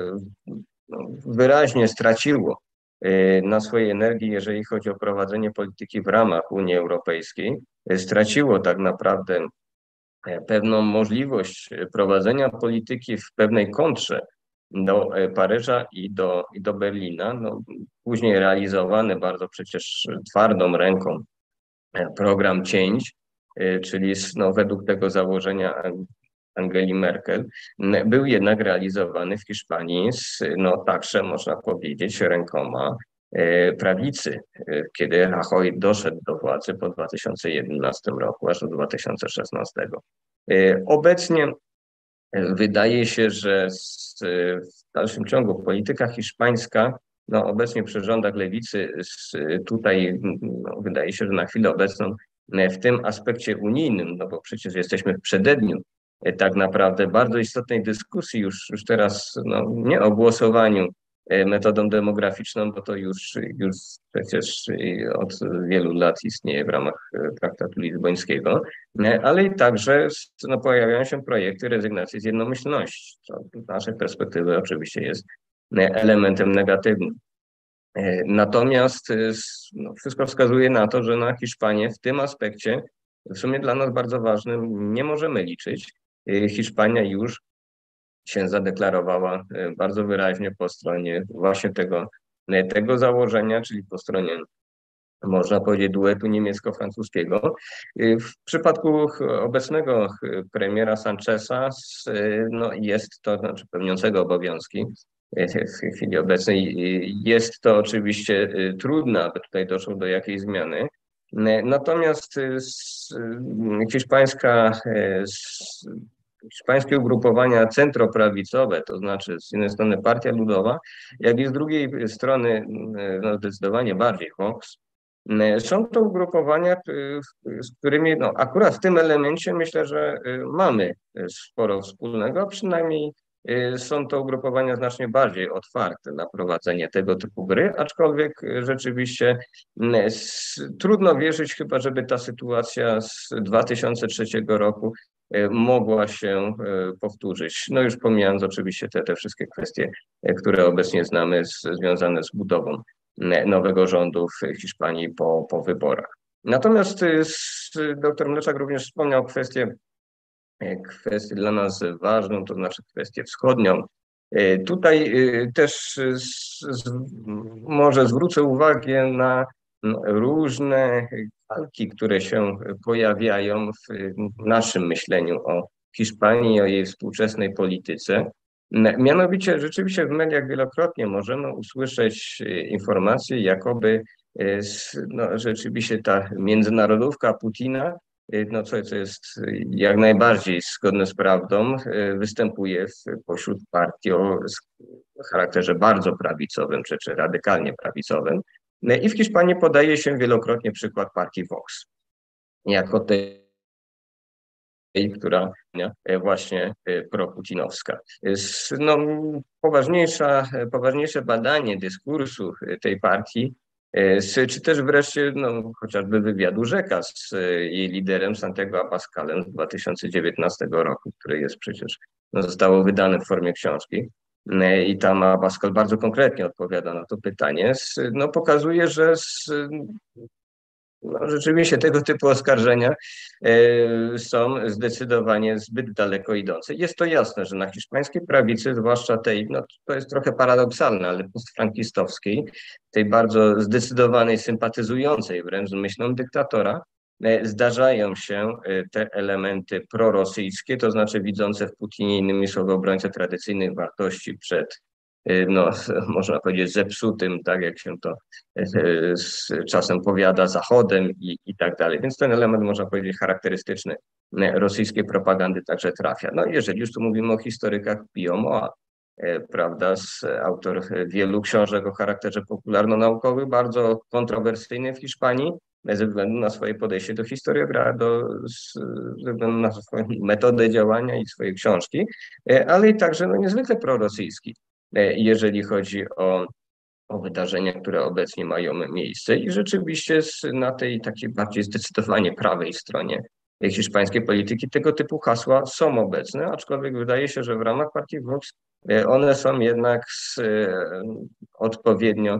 no, wyraźnie straciło na swojej energii, jeżeli chodzi o prowadzenie polityki w ramach Unii Europejskiej. Straciło tak naprawdę pewną możliwość prowadzenia polityki w pewnej kontrze do Paryża i do, i do Berlina. No, później realizowany bardzo przecież twardą ręką program cięć, czyli no, według tego założenia Angeli Merkel, był jednak realizowany w Hiszpanii z, no także można powiedzieć, rękoma prawicy, kiedy Rajoy doszedł do władzy po dwa tysiące jedenastym roku, aż do dwa tysiące szesnastego. Obecnie wydaje się, że w dalszym ciągu polityka hiszpańska, no obecnie przy rządach lewicy, tutaj no, wydaje się, że na chwilę obecną w tym aspekcie unijnym, no bo przecież jesteśmy w przededniu tak naprawdę bardzo istotnej dyskusji już, już teraz, no, nie o głosowaniu metodą demograficzną, bo to już, już przecież od wielu lat istnieje w ramach traktatu lizbońskiego, ale i także no, pojawiają się projekty rezygnacji z jednomyślności, co z naszej perspektywy oczywiście jest elementem negatywnym. Natomiast no, wszystko wskazuje na to, że na Hiszpanię w tym aspekcie, w sumie dla nas bardzo ważnym, nie możemy liczyć. Hiszpania już się zadeklarowała bardzo wyraźnie po stronie właśnie tego, tego założenia, czyli po stronie, można powiedzieć, duetu niemiecko-francuskiego. W przypadku obecnego premiera Sancheza no, jest to, znaczy pełniącego obowiązki w chwili obecnej, jest to oczywiście trudne, aby tutaj doszło do jakiejś zmiany. Natomiast hiszpańska Hiszpańskie ugrupowania centroprawicowe, to znaczy z jednej strony Partia Ludowa, jak i z drugiej strony no, zdecydowanie bardziej Vox, są to ugrupowania, z którymi no, akurat w tym elemencie myślę, że mamy sporo wspólnego, przynajmniej są to ugrupowania znacznie bardziej otwarte na prowadzenie tego typu gry, aczkolwiek rzeczywiście trudno wierzyć chyba, żeby ta sytuacja z dwa tysiące trzeciego roku mogła się powtórzyć. No już pomijając oczywiście te, te wszystkie kwestie, które obecnie znamy z, związane z budową nowego rządu w Hiszpanii po, po wyborach. Natomiast dr Mleczak również wspomniał kwestię, kwestię dla nas ważną, to znaczy kwestię wschodnią. Tutaj też z, z, może zwrócę uwagę na różne walki, które się pojawiają w naszym myśleniu o Hiszpanii, o jej współczesnej polityce. Mianowicie rzeczywiście w mediach wielokrotnie możemy usłyszeć informacje, jakoby no, rzeczywiście ta międzynarodówka Putina, no co, co jest jak najbardziej zgodne z prawdą, występuje w, pośród partii o charakterze bardzo prawicowym, czy, czy radykalnie prawicowym. I w Hiszpanii podaje się wielokrotnie przykład partii Vox jako tej która właśnie proputinowska. No, poważniejsza, poważniejsze badanie dyskursu tej partii, czy też wreszcie no, chociażby wywiadu Rzeka z jej liderem Santiago Abascalem z dwa tysiące dziewiętnastego roku, który jest przecież, no, zostało wydane w formie książki. I tam Abascal bardzo konkretnie odpowiada na to pytanie. No, pokazuje, że z, no, rzeczywiście tego typu oskarżenia e, są zdecydowanie zbyt daleko idące. Jest to jasne, że na hiszpańskiej prawicy, zwłaszcza tej, no to jest trochę paradoksalne, ale postfrankistowskiej, tej bardzo zdecydowanej, sympatyzującej wręcz z myślą dyktatora, e, zdarzają się e, te elementy prorosyjskie, to znaczy widzące w Putinie, innymi słowy, obrońcę tradycyjnych wartości przed, no, można powiedzieć, zepsutym, tak jak się to z czasem powiada, Zachodem i, i tak dalej. Więc ten element, można powiedzieć, charakterystyczny rosyjskiej propagandy także trafia. No jeżeli już tu mówimy o historykach, Pío Moa, prawda, autor wielu książek o charakterze popularno-naukowym, bardzo kontrowersyjny w Hiszpanii, ze względu na swoje podejście do historiografii, do, ze względu na swoją metodę działania i swoje książki, ale i także no, niezwykle prorosyjski, jeżeli chodzi o, o wydarzenia, które obecnie mają miejsce. I rzeczywiście na tej takiej bardziej zdecydowanie prawej stronie hiszpańskiej polityki tego typu hasła są obecne, aczkolwiek wydaje się, że w ramach partii Vox one są jednak z, odpowiednio,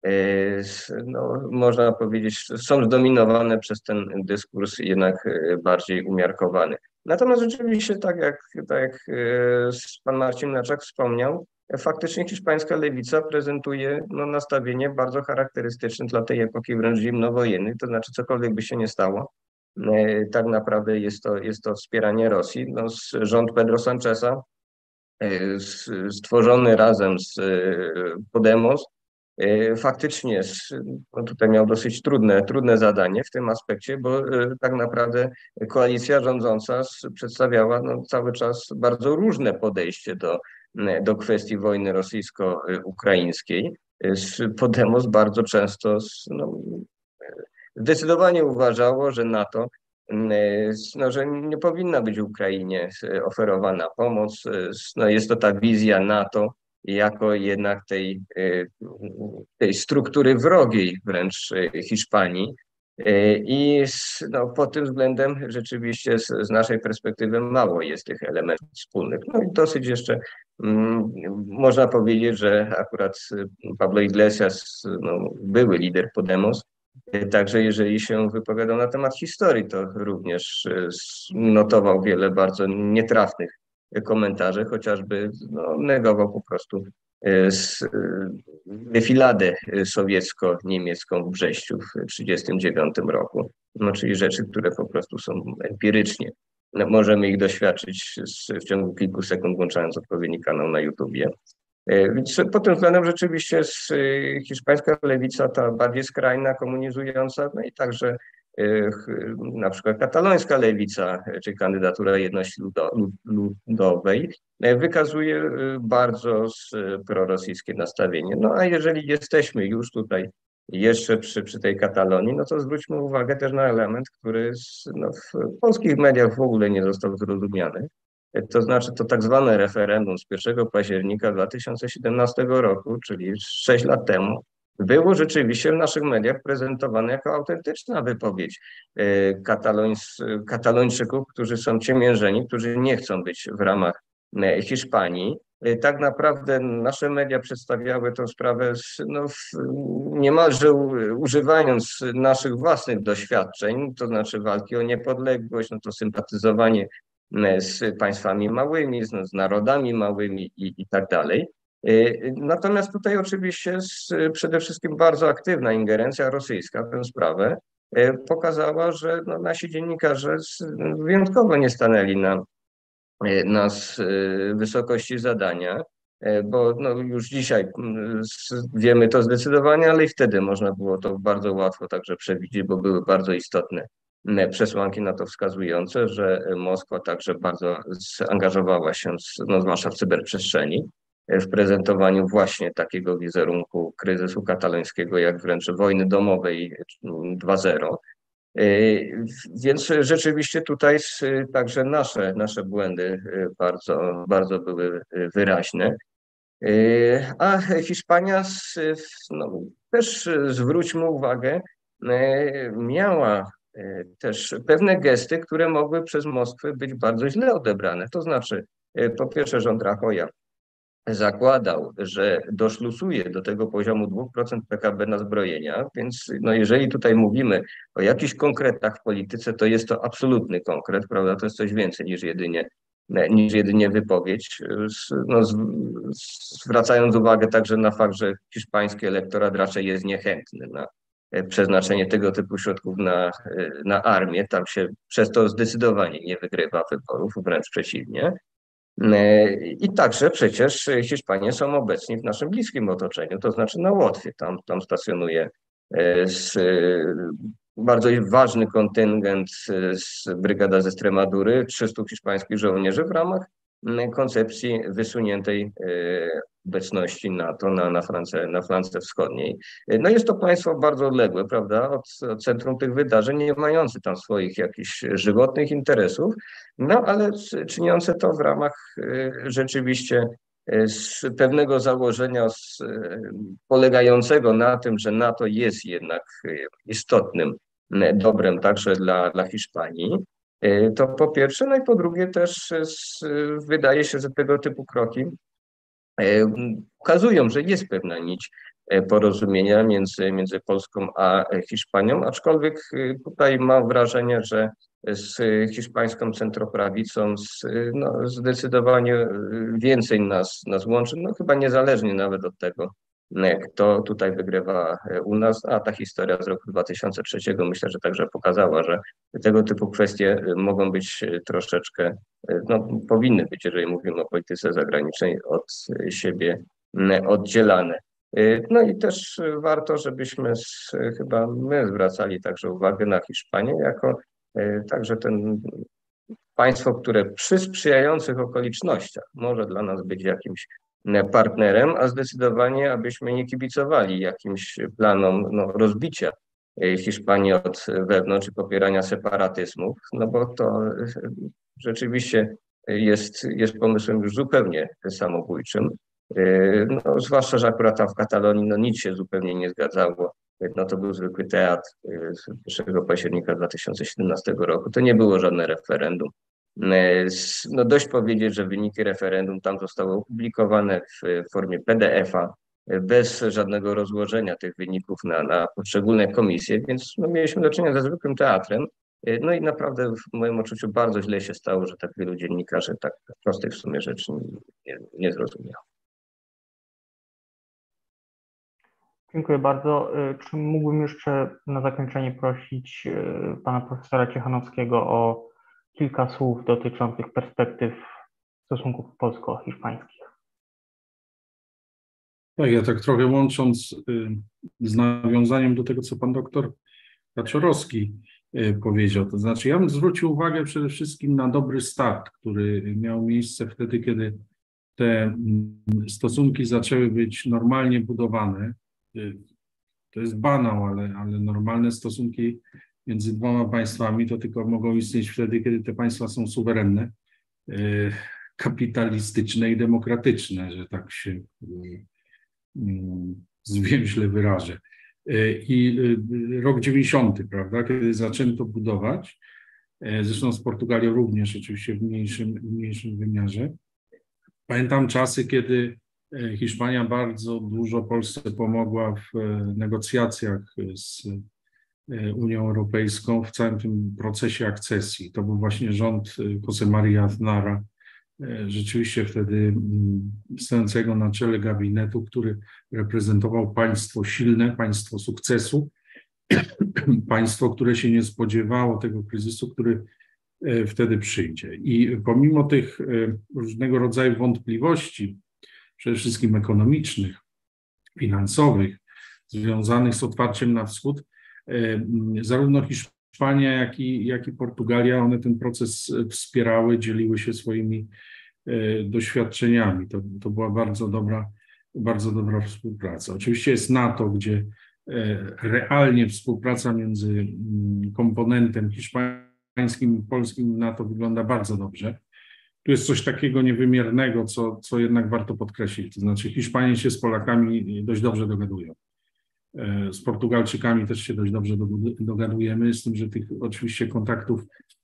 no, można powiedzieć, są zdominowane przez ten dyskurs jednak bardziej umiarkowany. Natomiast rzeczywiście, tak jak, tak jak pan Marcin Mleczak wspomniał, faktycznie hiszpańska lewica prezentuje no, nastawienie bardzo charakterystyczne dla tej epoki wręcz zimnowojennej, to znaczy cokolwiek by się nie stało, tak naprawdę jest to, jest to wspieranie Rosji. No, rząd Pedro Sáncheza, stworzony razem z Podemos, faktycznie no, tutaj miał dosyć trudne, trudne zadanie w tym aspekcie, bo tak naprawdę koalicja rządząca przedstawiała no, cały czas bardzo różne podejście do, do kwestii wojny rosyjsko-ukraińskiej. Podemos bardzo często no, zdecydowanie uważało, że NATO, no, że nie powinna być Ukrainie oferowana pomoc. No, jest to ta wizja NATO jako jednak tej, tej struktury wrogiej wręcz Hiszpanii. I no, pod tym względem rzeczywiście z, z naszej perspektywy mało jest tych elementów wspólnych. No i dosyć jeszcze mm, można powiedzieć, że akurat Pablo Iglesias, no, były lider Podemos, także jeżeli się wypowiadał na temat historii, to również notował wiele bardzo nietrafnych komentarzy, chociażby no, negował po prostu defiladę sowiecko-niemiecką w Brześciu w tysiąc dziewięćset trzydziestym dziewiątym roku, no, czyli rzeczy, które po prostu są empirycznie. No, możemy ich doświadczyć w ciągu kilku sekund, włączając odpowiedni kanał na YouTubie. Więc pod tym względem rzeczywiście hiszpańska lewica, ta bardziej skrajna, komunizująca, no i także na przykład katalońska lewica, czy kandydatura jedności ludowej, wykazuje bardzo prorosyjskie nastawienie. No a jeżeli jesteśmy już tutaj jeszcze przy, przy tej Katalonii, no to zwróćmy uwagę też na element, który no, w polskich mediach w ogóle nie został zrozumiany. To znaczy to tak zwane referendum z pierwszego października dwa tysiące siedemnastego roku, czyli sześć lat temu, było rzeczywiście w naszych mediach prezentowane jako autentyczna wypowiedź Katalończyków, którzy są ciemiężeni, którzy nie chcą być w ramach Hiszpanii. Tak naprawdę nasze media przedstawiały tę sprawę no, niemalże używając naszych własnych doświadczeń, to znaczy walki o niepodległość, no to sympatyzowanie z państwami małymi, z, z narodami małymi i, i tak dalej. Natomiast tutaj oczywiście z, przede wszystkim bardzo aktywna ingerencja rosyjska w tę sprawę pokazała, że no, nasi dziennikarze wyjątkowo nie stanęli na, na wysokości zadania, bo no, już dzisiaj wiemy to zdecydowanie, ale i wtedy można było to bardzo łatwo także przewidzieć, bo były bardzo istotne przesłanki na to wskazujące, że Moskwa także bardzo zaangażowała się, no, zwłaszcza w cyberprzestrzeni, w prezentowaniu właśnie takiego wizerunku kryzysu katalońskiego, jak wręcz wojny domowej dwa zero. Więc rzeczywiście tutaj także nasze, nasze błędy bardzo, bardzo były wyraźne. A Hiszpania, no, też zwróćmy uwagę, miała też pewne gesty, które mogły przez Moskwę być bardzo źle odebrane. To znaczy, po pierwsze, rząd Rajoya zakładał, że doszlusuje do tego poziomu dwa procent P K B na zbrojenia, więc no jeżeli tutaj mówimy o jakichś konkretach w polityce, to jest to absolutny konkret, prawda? To jest coś więcej niż jedynie, niż jedynie wypowiedź. No, zwracając uwagę także na fakt, że hiszpański elektorat raczej jest niechętny na przeznaczenie tego typu środków na, na armię. Tam się przez to zdecydowanie nie wygrywa wyborów, wręcz przeciwnie. I także przecież Hiszpanie są obecni w naszym bliskim otoczeniu, to znaczy na Łotwie. Tam, tam stacjonuje z, bardzo ważny kontyngent z brygada ze Stremadury, trzystu hiszpańskich żołnierzy w ramach koncepcji wysuniętej obecności NATO na, na, France, na flance wschodniej. No jest to państwo bardzo odległe, prawda, od, od centrum tych wydarzeń, nie mające tam swoich jakichś żywotnych interesów, no ale czyniące to w ramach rzeczywiście z pewnego założenia z, polegającego na tym, że NATO jest jednak istotnym dobrem także dla, dla Hiszpanii. To po pierwsze, no i po drugie też wydaje się, że tego typu kroki ukazują, że jest pewna nić porozumienia między, między Polską a Hiszpanią, aczkolwiek tutaj mam wrażenie, że z hiszpańską centroprawicą z, no, zdecydowanie więcej nas, nas łączy, no chyba niezależnie nawet od tego, kto tutaj wygrywa u nas, a ta historia z roku dwa tysiące trzeciego myślę, że także pokazała, że tego typu kwestie mogą być troszeczkę, no powinny być, jeżeli mówimy o polityce zagranicznej, od siebie oddzielane. No i też warto, żebyśmy z, chyba my zwracali także uwagę na Hiszpanię jako także ten państwo, które przy sprzyjających okolicznościach może dla nas być jakimś partnerem, a zdecydowanie abyśmy nie kibicowali jakimś planom no, rozbicia Hiszpanii od wewnątrz i popierania separatyzmów, no bo to rzeczywiście jest, jest pomysłem już zupełnie samobójczym. No, zwłaszcza, że akurat tam w Katalonii no, nic się zupełnie nie zgadzało. No, to był zwykły teatr pierwszego października dwa tysiące siedemnastego roku. To nie było żadne referendum. No, dość powiedzieć, że wyniki referendum tam zostały opublikowane w formie P D F a bez żadnego rozłożenia tych wyników na, na poszczególne komisje, więc no, mieliśmy do czynienia ze zwykłym teatrem. No i naprawdę w moim odczuciu bardzo źle się stało, że tak wielu dziennikarzy tak prostych w sumie rzeczy nie, nie zrozumiało. Dziękuję bardzo. Czy mógłbym jeszcze na zakończenie prosić pana profesora Ciechanowskiego o kilka słów dotyczących perspektyw stosunków polsko-hiszpańskich? Tak, ja tak trochę łącząc z nawiązaniem do tego, co pan doktor Kaczorowski powiedział, to znaczy ja bym zwrócił uwagę przede wszystkim na dobry start, który miał miejsce wtedy, kiedy te stosunki zaczęły być normalnie budowane. To jest banał, ale, ale normalne stosunki między dwoma państwami to tylko mogą istnieć wtedy, kiedy te państwa są suwerenne, kapitalistyczne i demokratyczne, że tak się zwięźle wyrażę. I rok dziewięćdziesiąty, prawda, kiedy zaczęto budować, zresztą z Portugalią również oczywiście w mniejszym, w mniejszym wymiarze. Pamiętam czasy, kiedy Hiszpania bardzo dużo Polsce pomogła w negocjacjach z Unią Europejską w całym tym procesie akcesji. To był właśnie rząd José María Aznara, rzeczywiście wtedy stojącego na czele gabinetu, który reprezentował państwo silne, państwo sukcesu, państwo, które się nie spodziewało tego kryzysu, który wtedy przyjdzie. I pomimo tych różnego rodzaju wątpliwości, przede wszystkim ekonomicznych, finansowych, związanych z otwarciem na wschód, zarówno Hiszpania, jak i, jak i Portugalia, one ten proces wspierały, dzieliły się swoimi doświadczeniami. To, to była bardzo dobra, bardzo dobra współpraca. Oczywiście jest NATO, gdzie realnie współpraca między komponentem hiszpańskim i polskim NATO wygląda bardzo dobrze. Tu jest coś takiego niewymiernego, co, co jednak warto podkreślić. To znaczy Hiszpanie się z Polakami dość dobrze dogadują. Z Portugalczykami też się dość dobrze dogadujemy, z tym, że tych oczywiście kontaktów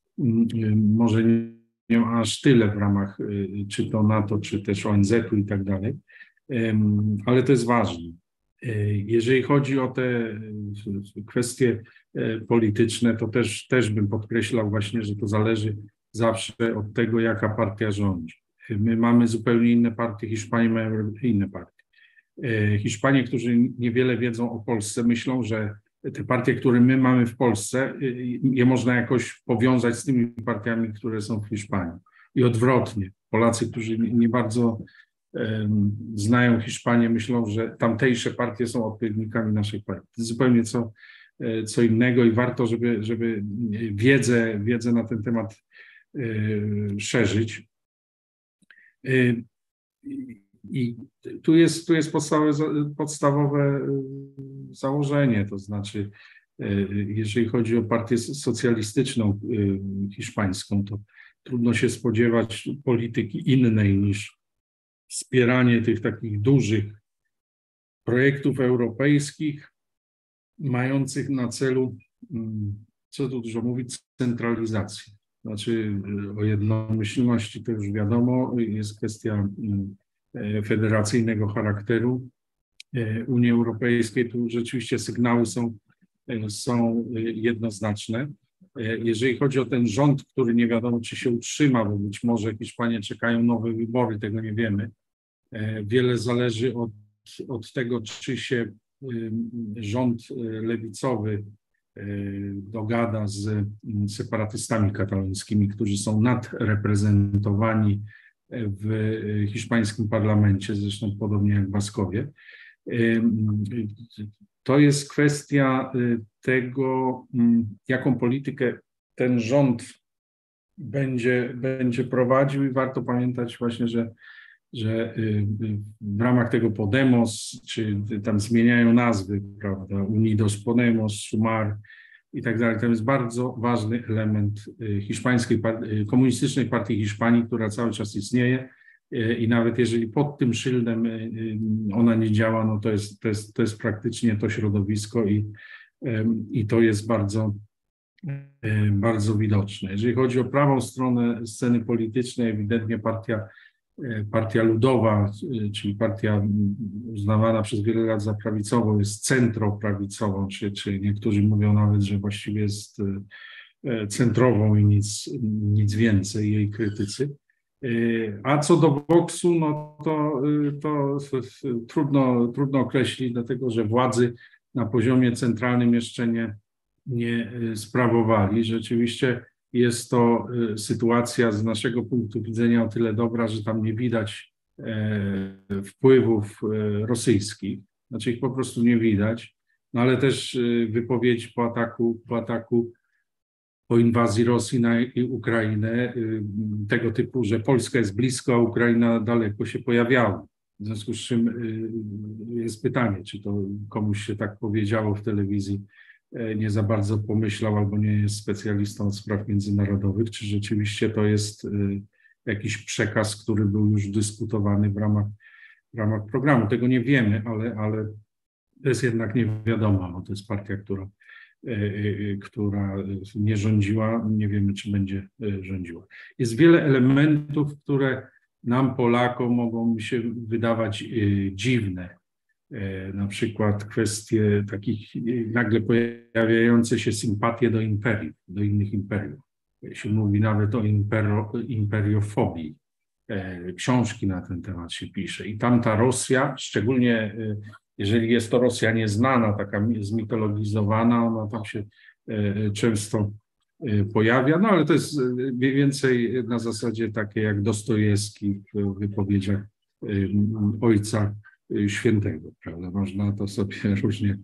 może nie ma aż tyle w ramach czy to NATO, czy też O N Z-u i tak dalej, ale to jest ważne. Jeżeli chodzi o te kwestie polityczne, to też, też bym podkreślał właśnie, że to zależy zawsze od tego, jaka partia rządzi. My mamy zupełnie inne partie, Hiszpanie mają inne partie. Hiszpanie, którzy niewiele wiedzą o Polsce, myślą, że te partie, które my mamy w Polsce, je można jakoś powiązać z tymi partiami, które są w Hiszpanii. I odwrotnie. Polacy, którzy nie bardzo um, znają Hiszpanię, myślą, że tamtejsze partie są odpowiednikami naszych partii. To jest zupełnie co, co innego i warto, żeby, żeby wiedzę, wiedzę na ten temat y, szerzyć. Y, I tu jest, tu jest podstawowe, podstawowe założenie, to znaczy, jeżeli chodzi o partię socjalistyczną hiszpańską, to trudno się spodziewać polityki innej niż wspieranie tych takich dużych projektów europejskich, mających na celu, co tu dużo mówić, centralizację. Znaczy o jednomyślności to już wiadomo, jest kwestia federacyjnego charakteru Unii Europejskiej. Tu rzeczywiście sygnały są, są jednoznaczne. Jeżeli chodzi o ten rząd, który nie wiadomo, czy się utrzyma, bo być może Hiszpanie czekają nowe wybory, tego nie wiemy. Wiele zależy od, od tego, czy się rząd lewicowy dogada z separatystami katalońskimi, którzy są nadreprezentowani w hiszpańskim parlamencie, zresztą podobnie jak Baskowie. To jest kwestia tego, jaką politykę ten rząd będzie, będzie prowadził i warto pamiętać właśnie, że, że w ramach tego Podemos, czy tam zmieniają nazwy, prawda, Unidos Podemos, Sumar i tak dalej. To jest bardzo ważny element hiszpańskiej, komunistycznej partii Hiszpanii, która cały czas istnieje i nawet jeżeli pod tym szyldem ona nie działa, no to jest, to jest, to jest praktycznie to środowisko i, i to jest bardzo, bardzo widoczne. Jeżeli chodzi o prawą stronę sceny politycznej, ewidentnie partia, partia ludowa, czyli partia uznawana przez wiele lat za prawicową, jest centroprawicową, czy, czy niektórzy mówią nawet, że właściwie jest centrową i nic, nic więcej, jej krytycy. A co do Voxu, no to, to trudno, trudno określić, dlatego że władzy na poziomie centralnym jeszcze nie, nie sprawowali. Rzeczywiście jest to sytuacja z naszego punktu widzenia o tyle dobra, że tam nie widać wpływów rosyjskich, znaczy ich po prostu nie widać, no ale też wypowiedzi po ataku, po ataku po inwazji Rosji na Ukrainę, tego typu, że Polska jest blisko, a Ukraina daleko, się pojawiały. W związku z czym jest pytanie, czy to komuś się tak powiedziało w telewizji, nie za bardzo pomyślał albo nie jest specjalistą od spraw międzynarodowych, czy rzeczywiście to jest jakiś przekaz, który był już dyskutowany w ramach, w ramach programu. Tego nie wiemy, ale, ale to jest jednak nie wiadomo, bo to jest partia, która która nie rządziła, nie wiemy, czy będzie rządziła. Jest wiele elementów, które nam, Polakom, mogą się wydawać dziwne. Na przykład kwestie takich nagle pojawiające się sympatie do imperiów, do innych imperiów. Się mówi nawet o impero, imperiofobii. Książki na ten temat się pisze. I tamta Rosja, szczególnie jeżeli jest to Rosja nieznana, taka zmitologizowana, ona tam się często pojawia, no ale to jest mniej więcej na zasadzie takie jak Dostojewski w wypowiedziach Ojca Świętego, prawda? Można to sobie różnie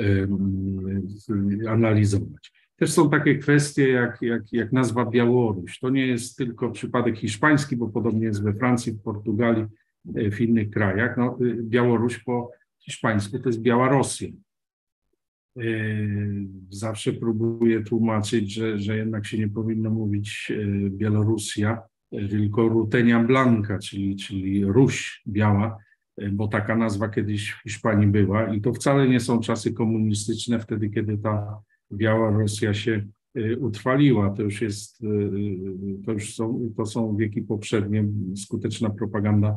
analizować. Też są takie kwestie jak, jak, jak nazwa Białoruś. To nie jest tylko przypadek hiszpański, bo podobnie jest we Francji, w Portugalii, w innych krajach. No, Białoruś po hiszpańsku to jest Biała Rosja. Zawsze próbuję tłumaczyć, że, że jednak się nie powinno mówić Białorusja, tylko Rutenia Blanca, czyli, czyli Ruś Biała, bo taka nazwa kiedyś w Hiszpanii była i to wcale nie są czasy komunistyczne, wtedy kiedy ta Biała Rosja się utrwaliła. To już jest, to już są, to są wieki poprzednie, skuteczna propaganda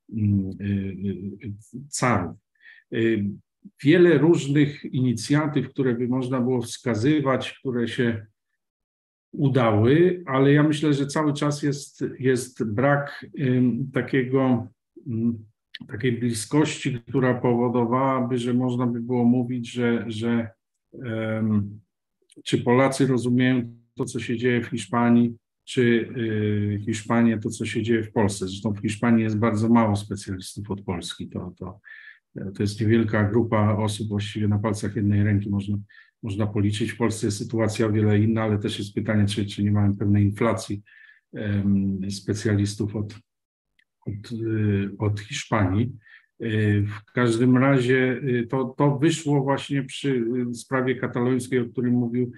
carów. Wiele różnych inicjatyw, które by można było wskazywać, które się udały, ale ja myślę, że cały czas jest, jest brak um, takiego, um, takiej bliskości, która powodowałaby, że można by było mówić, że, że um, czy Polacy rozumieją to, co się dzieje w Hiszpanii, czy y, Hiszpanie to, co się dzieje w Polsce. Zresztą w Hiszpanii jest bardzo mało specjalistów od Polski. To, to, to jest niewielka grupa osób, właściwie na palcach jednej ręki można, można policzyć. W Polsce jest sytuacja o wiele inna, ale też jest pytanie, czy, czy nie mamy pewnej inflacji um, specjalistów od, od, y, od Hiszpanii. Y, w każdym razie y, to, to wyszło właśnie przy sprawie katalońskiej, o którym mówił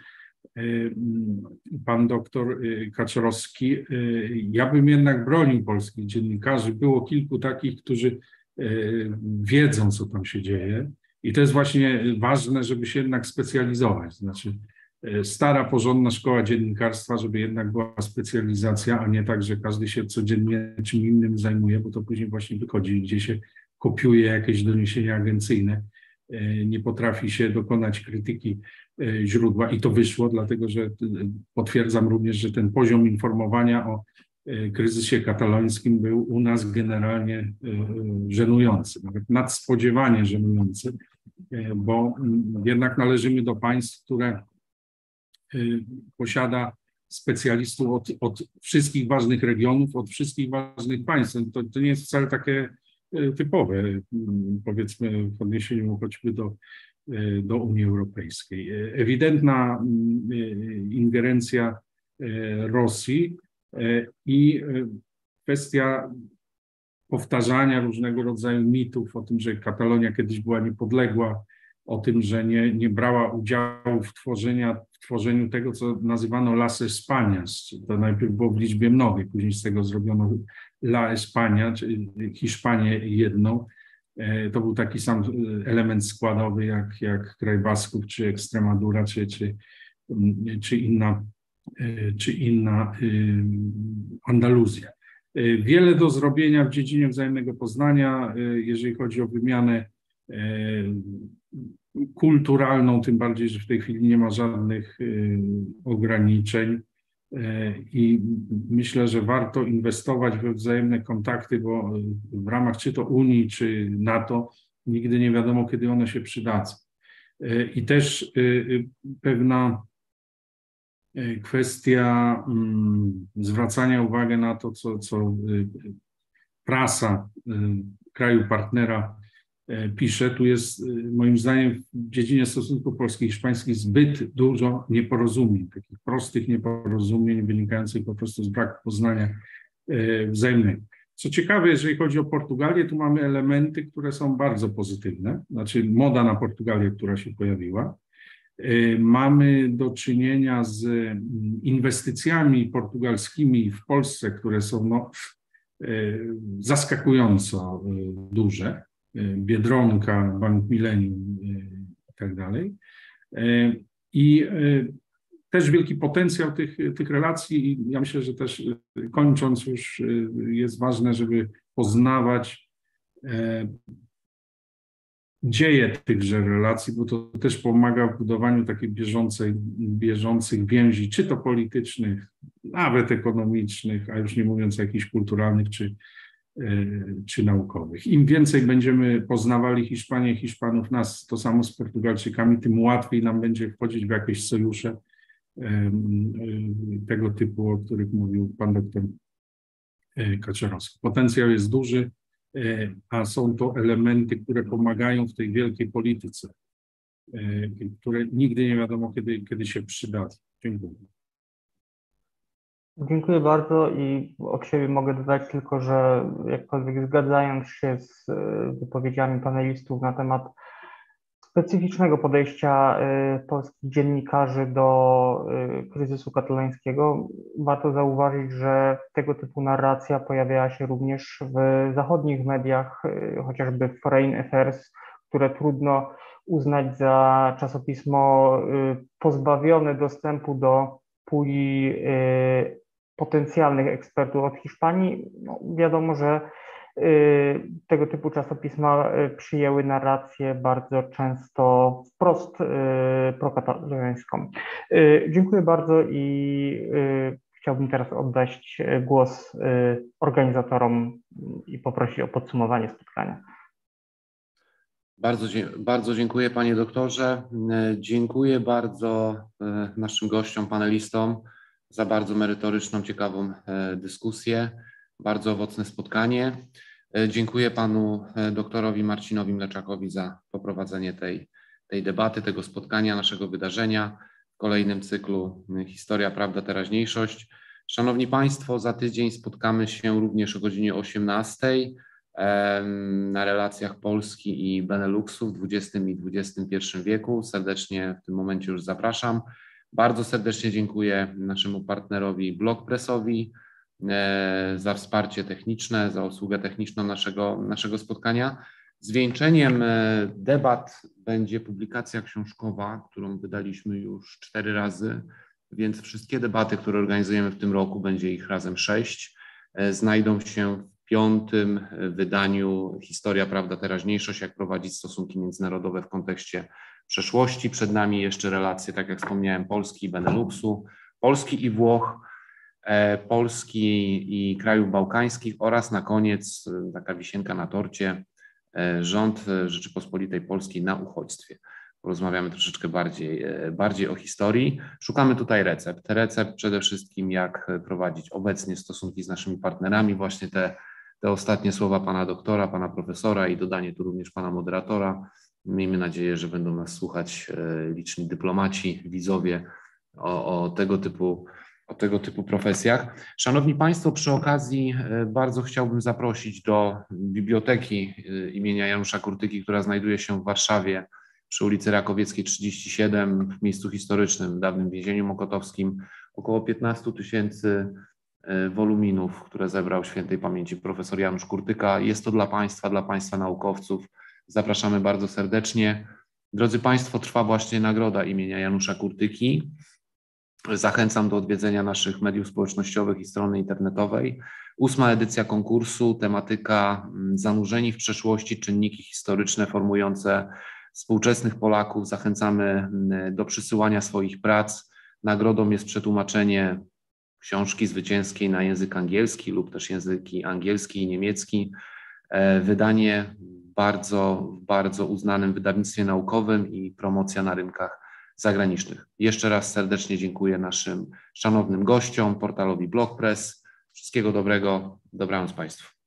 pan doktor Kaczorowski. Ja bym jednak bronił polskich dziennikarzy. Było kilku takich, którzy wiedzą, co tam się dzieje i to jest właśnie ważne, żeby się jednak specjalizować. Znaczy stara, porządna szkoła dziennikarstwa, żeby jednak była specjalizacja, a nie tak, że każdy się codziennie czym innym zajmuje, bo to później właśnie wychodzi, gdzie się kopiuje jakieś doniesienia agencyjne, nie potrafi się dokonać krytyki źródła i to wyszło, dlatego że potwierdzam również, że ten poziom informowania o kryzysie katalońskim był u nas generalnie żenujący, nawet nadspodziewanie żenujący, bo jednak należymy do państw, które posiada specjalistów od, od wszystkich ważnych regionów, od wszystkich ważnych państw. To, to nie jest wcale takie typowe, powiedzmy w odniesieniu choćby do, do Unii Europejskiej. Ewidentna ingerencja Rosji i kwestia powtarzania różnego rodzaju mitów o tym, że Katalonia kiedyś była niepodległa, o tym, że nie, nie brała udziału w, tworzenia, w tworzeniu tego, co nazywano Las Españas. To najpierw było w liczbie mnogiej, później z tego zrobiono La España, czyli Hiszpanię jedną. To był taki sam element składowy jak, jak kraj Basków, czy Ekstremadura, czy, czy, czy inna, czy inna Andaluzja. Wiele do zrobienia w dziedzinie wzajemnego poznania, jeżeli chodzi o wymianę kulturalną, tym bardziej, że w tej chwili nie ma żadnych ograniczeń i myślę, że warto inwestować we wzajemne kontakty, bo w ramach czy to Unii, czy NATO nigdy nie wiadomo, kiedy one się przydadzą. I też pewna kwestia zwracania uwagi na to, co, co prasa kraju partnera pisze. Tu jest moim zdaniem w dziedzinie stosunków polsko-hiszpańskich zbyt dużo nieporozumień, takich prostych nieporozumień wynikających po prostu z braku poznania wzajemnego. Co ciekawe, jeżeli chodzi o Portugalię, tu mamy elementy, które są bardzo pozytywne, znaczy moda na Portugalię, która się pojawiła. Mamy do czynienia z inwestycjami portugalskimi w Polsce, które są no, zaskakująco duże. Biedronka, Bank Millennium i tak dalej. I też wielki potencjał tych, tych relacji i ja myślę, że też kończąc już jest ważne, żeby poznawać dzieje tychże relacji, bo to też pomaga w budowaniu takiej bieżącej, bieżących więzi, czy to politycznych, nawet ekonomicznych, a już nie mówiąc o jakichś kulturalnych czy czy naukowych. Im więcej będziemy poznawali Hiszpanię, Hiszpanów, nas, to samo z Portugalczykami, tym łatwiej nam będzie wchodzić w jakieś sojusze tego typu, o których mówił pan doktor Kaczorowski. Potencjał jest duży, a są to elementy, które pomagają w tej wielkiej polityce, które nigdy nie wiadomo, kiedy, kiedy się przydadzą. Dziękuję. Dziękuję bardzo i od siebie mogę dodać tylko, że jakkolwiek zgadzając się z wypowiedziami panelistów na temat specyficznego podejścia polskich dziennikarzy do kryzysu katalońskiego. Warto zauważyć, że tego typu narracja pojawiała się również w zachodnich mediach, chociażby w Foreign Affairs, które trudno uznać za czasopismo pozbawione dostępu do puli potencjalnych ekspertów od Hiszpanii. No, wiadomo, że tego typu czasopisma przyjęły narrację bardzo często wprost prokatalońską. Dziękuję bardzo i chciałbym teraz oddać głos organizatorom i poprosić o podsumowanie spotkania. Bardzo, bardzo dziękuję panie doktorze. Dziękuję bardzo naszym gościom, panelistom za bardzo merytoryczną, ciekawą dyskusję, bardzo owocne spotkanie. Dziękuję panu doktorowi Marcinowi Mleczakowi za poprowadzenie tej, tej debaty, tego spotkania, naszego wydarzenia w kolejnym cyklu Historia, Prawda, Teraźniejszość. Szanowni państwo, za tydzień spotkamy się również o godzinie osiemnastej na relacjach Polski i Beneluxu w dwudziestym i dwudziestym pierwszym wieku. Serdecznie w tym momencie już zapraszam. Bardzo serdecznie dziękuję naszemu partnerowi Blockpressowi za wsparcie techniczne, za usługę techniczną naszego, naszego spotkania. Zwieńczeniem debat będzie publikacja książkowa, którą wydaliśmy już cztery razy, więc wszystkie debaty, które organizujemy w tym roku, będzie ich razem sześć, znajdą się w piątym wydaniu Historia, Prawda, Teraźniejszość, jak prowadzić stosunki międzynarodowe w kontekście przeszłości. Przed nami jeszcze relacje, tak jak wspomniałem, Polski i Beneluxu, Polski i Włoch, Polski i krajów bałkańskich oraz na koniec taka wisienka na torcie, rząd Rzeczypospolitej Polskiej na uchodźstwie. Porozmawiamy troszeczkę bardziej, bardziej o historii. Szukamy tutaj recept. Recept przede wszystkim, jak prowadzić obecnie stosunki z naszymi partnerami. Właśnie te, te ostatnie słowa pana doktora, pana profesora i dodanie tu również pana moderatora. Miejmy nadzieję, że będą nas słuchać liczni dyplomaci, widzowie o, o tego typu o tego typu profesjach. Szanowni państwo, przy okazji bardzo chciałbym zaprosić do biblioteki imienia Janusza Kurtyki, która znajduje się w Warszawie przy ulicy Rakowieckiej trzydzieści siedem, w miejscu historycznym, w dawnym więzieniu mokotowskim, około piętnaście tysięcy woluminów, które zebrał świętej pamięci profesor Janusz Kurtyka. Jest to dla państwa, dla państwa naukowców. Zapraszamy bardzo serdecznie. Drodzy państwo, trwa właśnie nagroda imienia Janusza Kurtyki. Zachęcam do odwiedzenia naszych mediów społecznościowych i strony internetowej. Ósma edycja konkursu, tematyka zanurzeni w przeszłości, czynniki historyczne formujące współczesnych Polaków. Zachęcamy do przysyłania swoich prac. Nagrodą jest przetłumaczenie książki zwycięskiej na język angielski lub też języki angielski i niemiecki. Wydanie w bardzo, bardzo uznanym wydawnictwie naukowym i promocja na rynkach zagranicznych. Jeszcze raz serdecznie dziękuję naszym szanownym gościom, portalowi Blockpress. Wszystkiego dobrego, dobranoc państwu.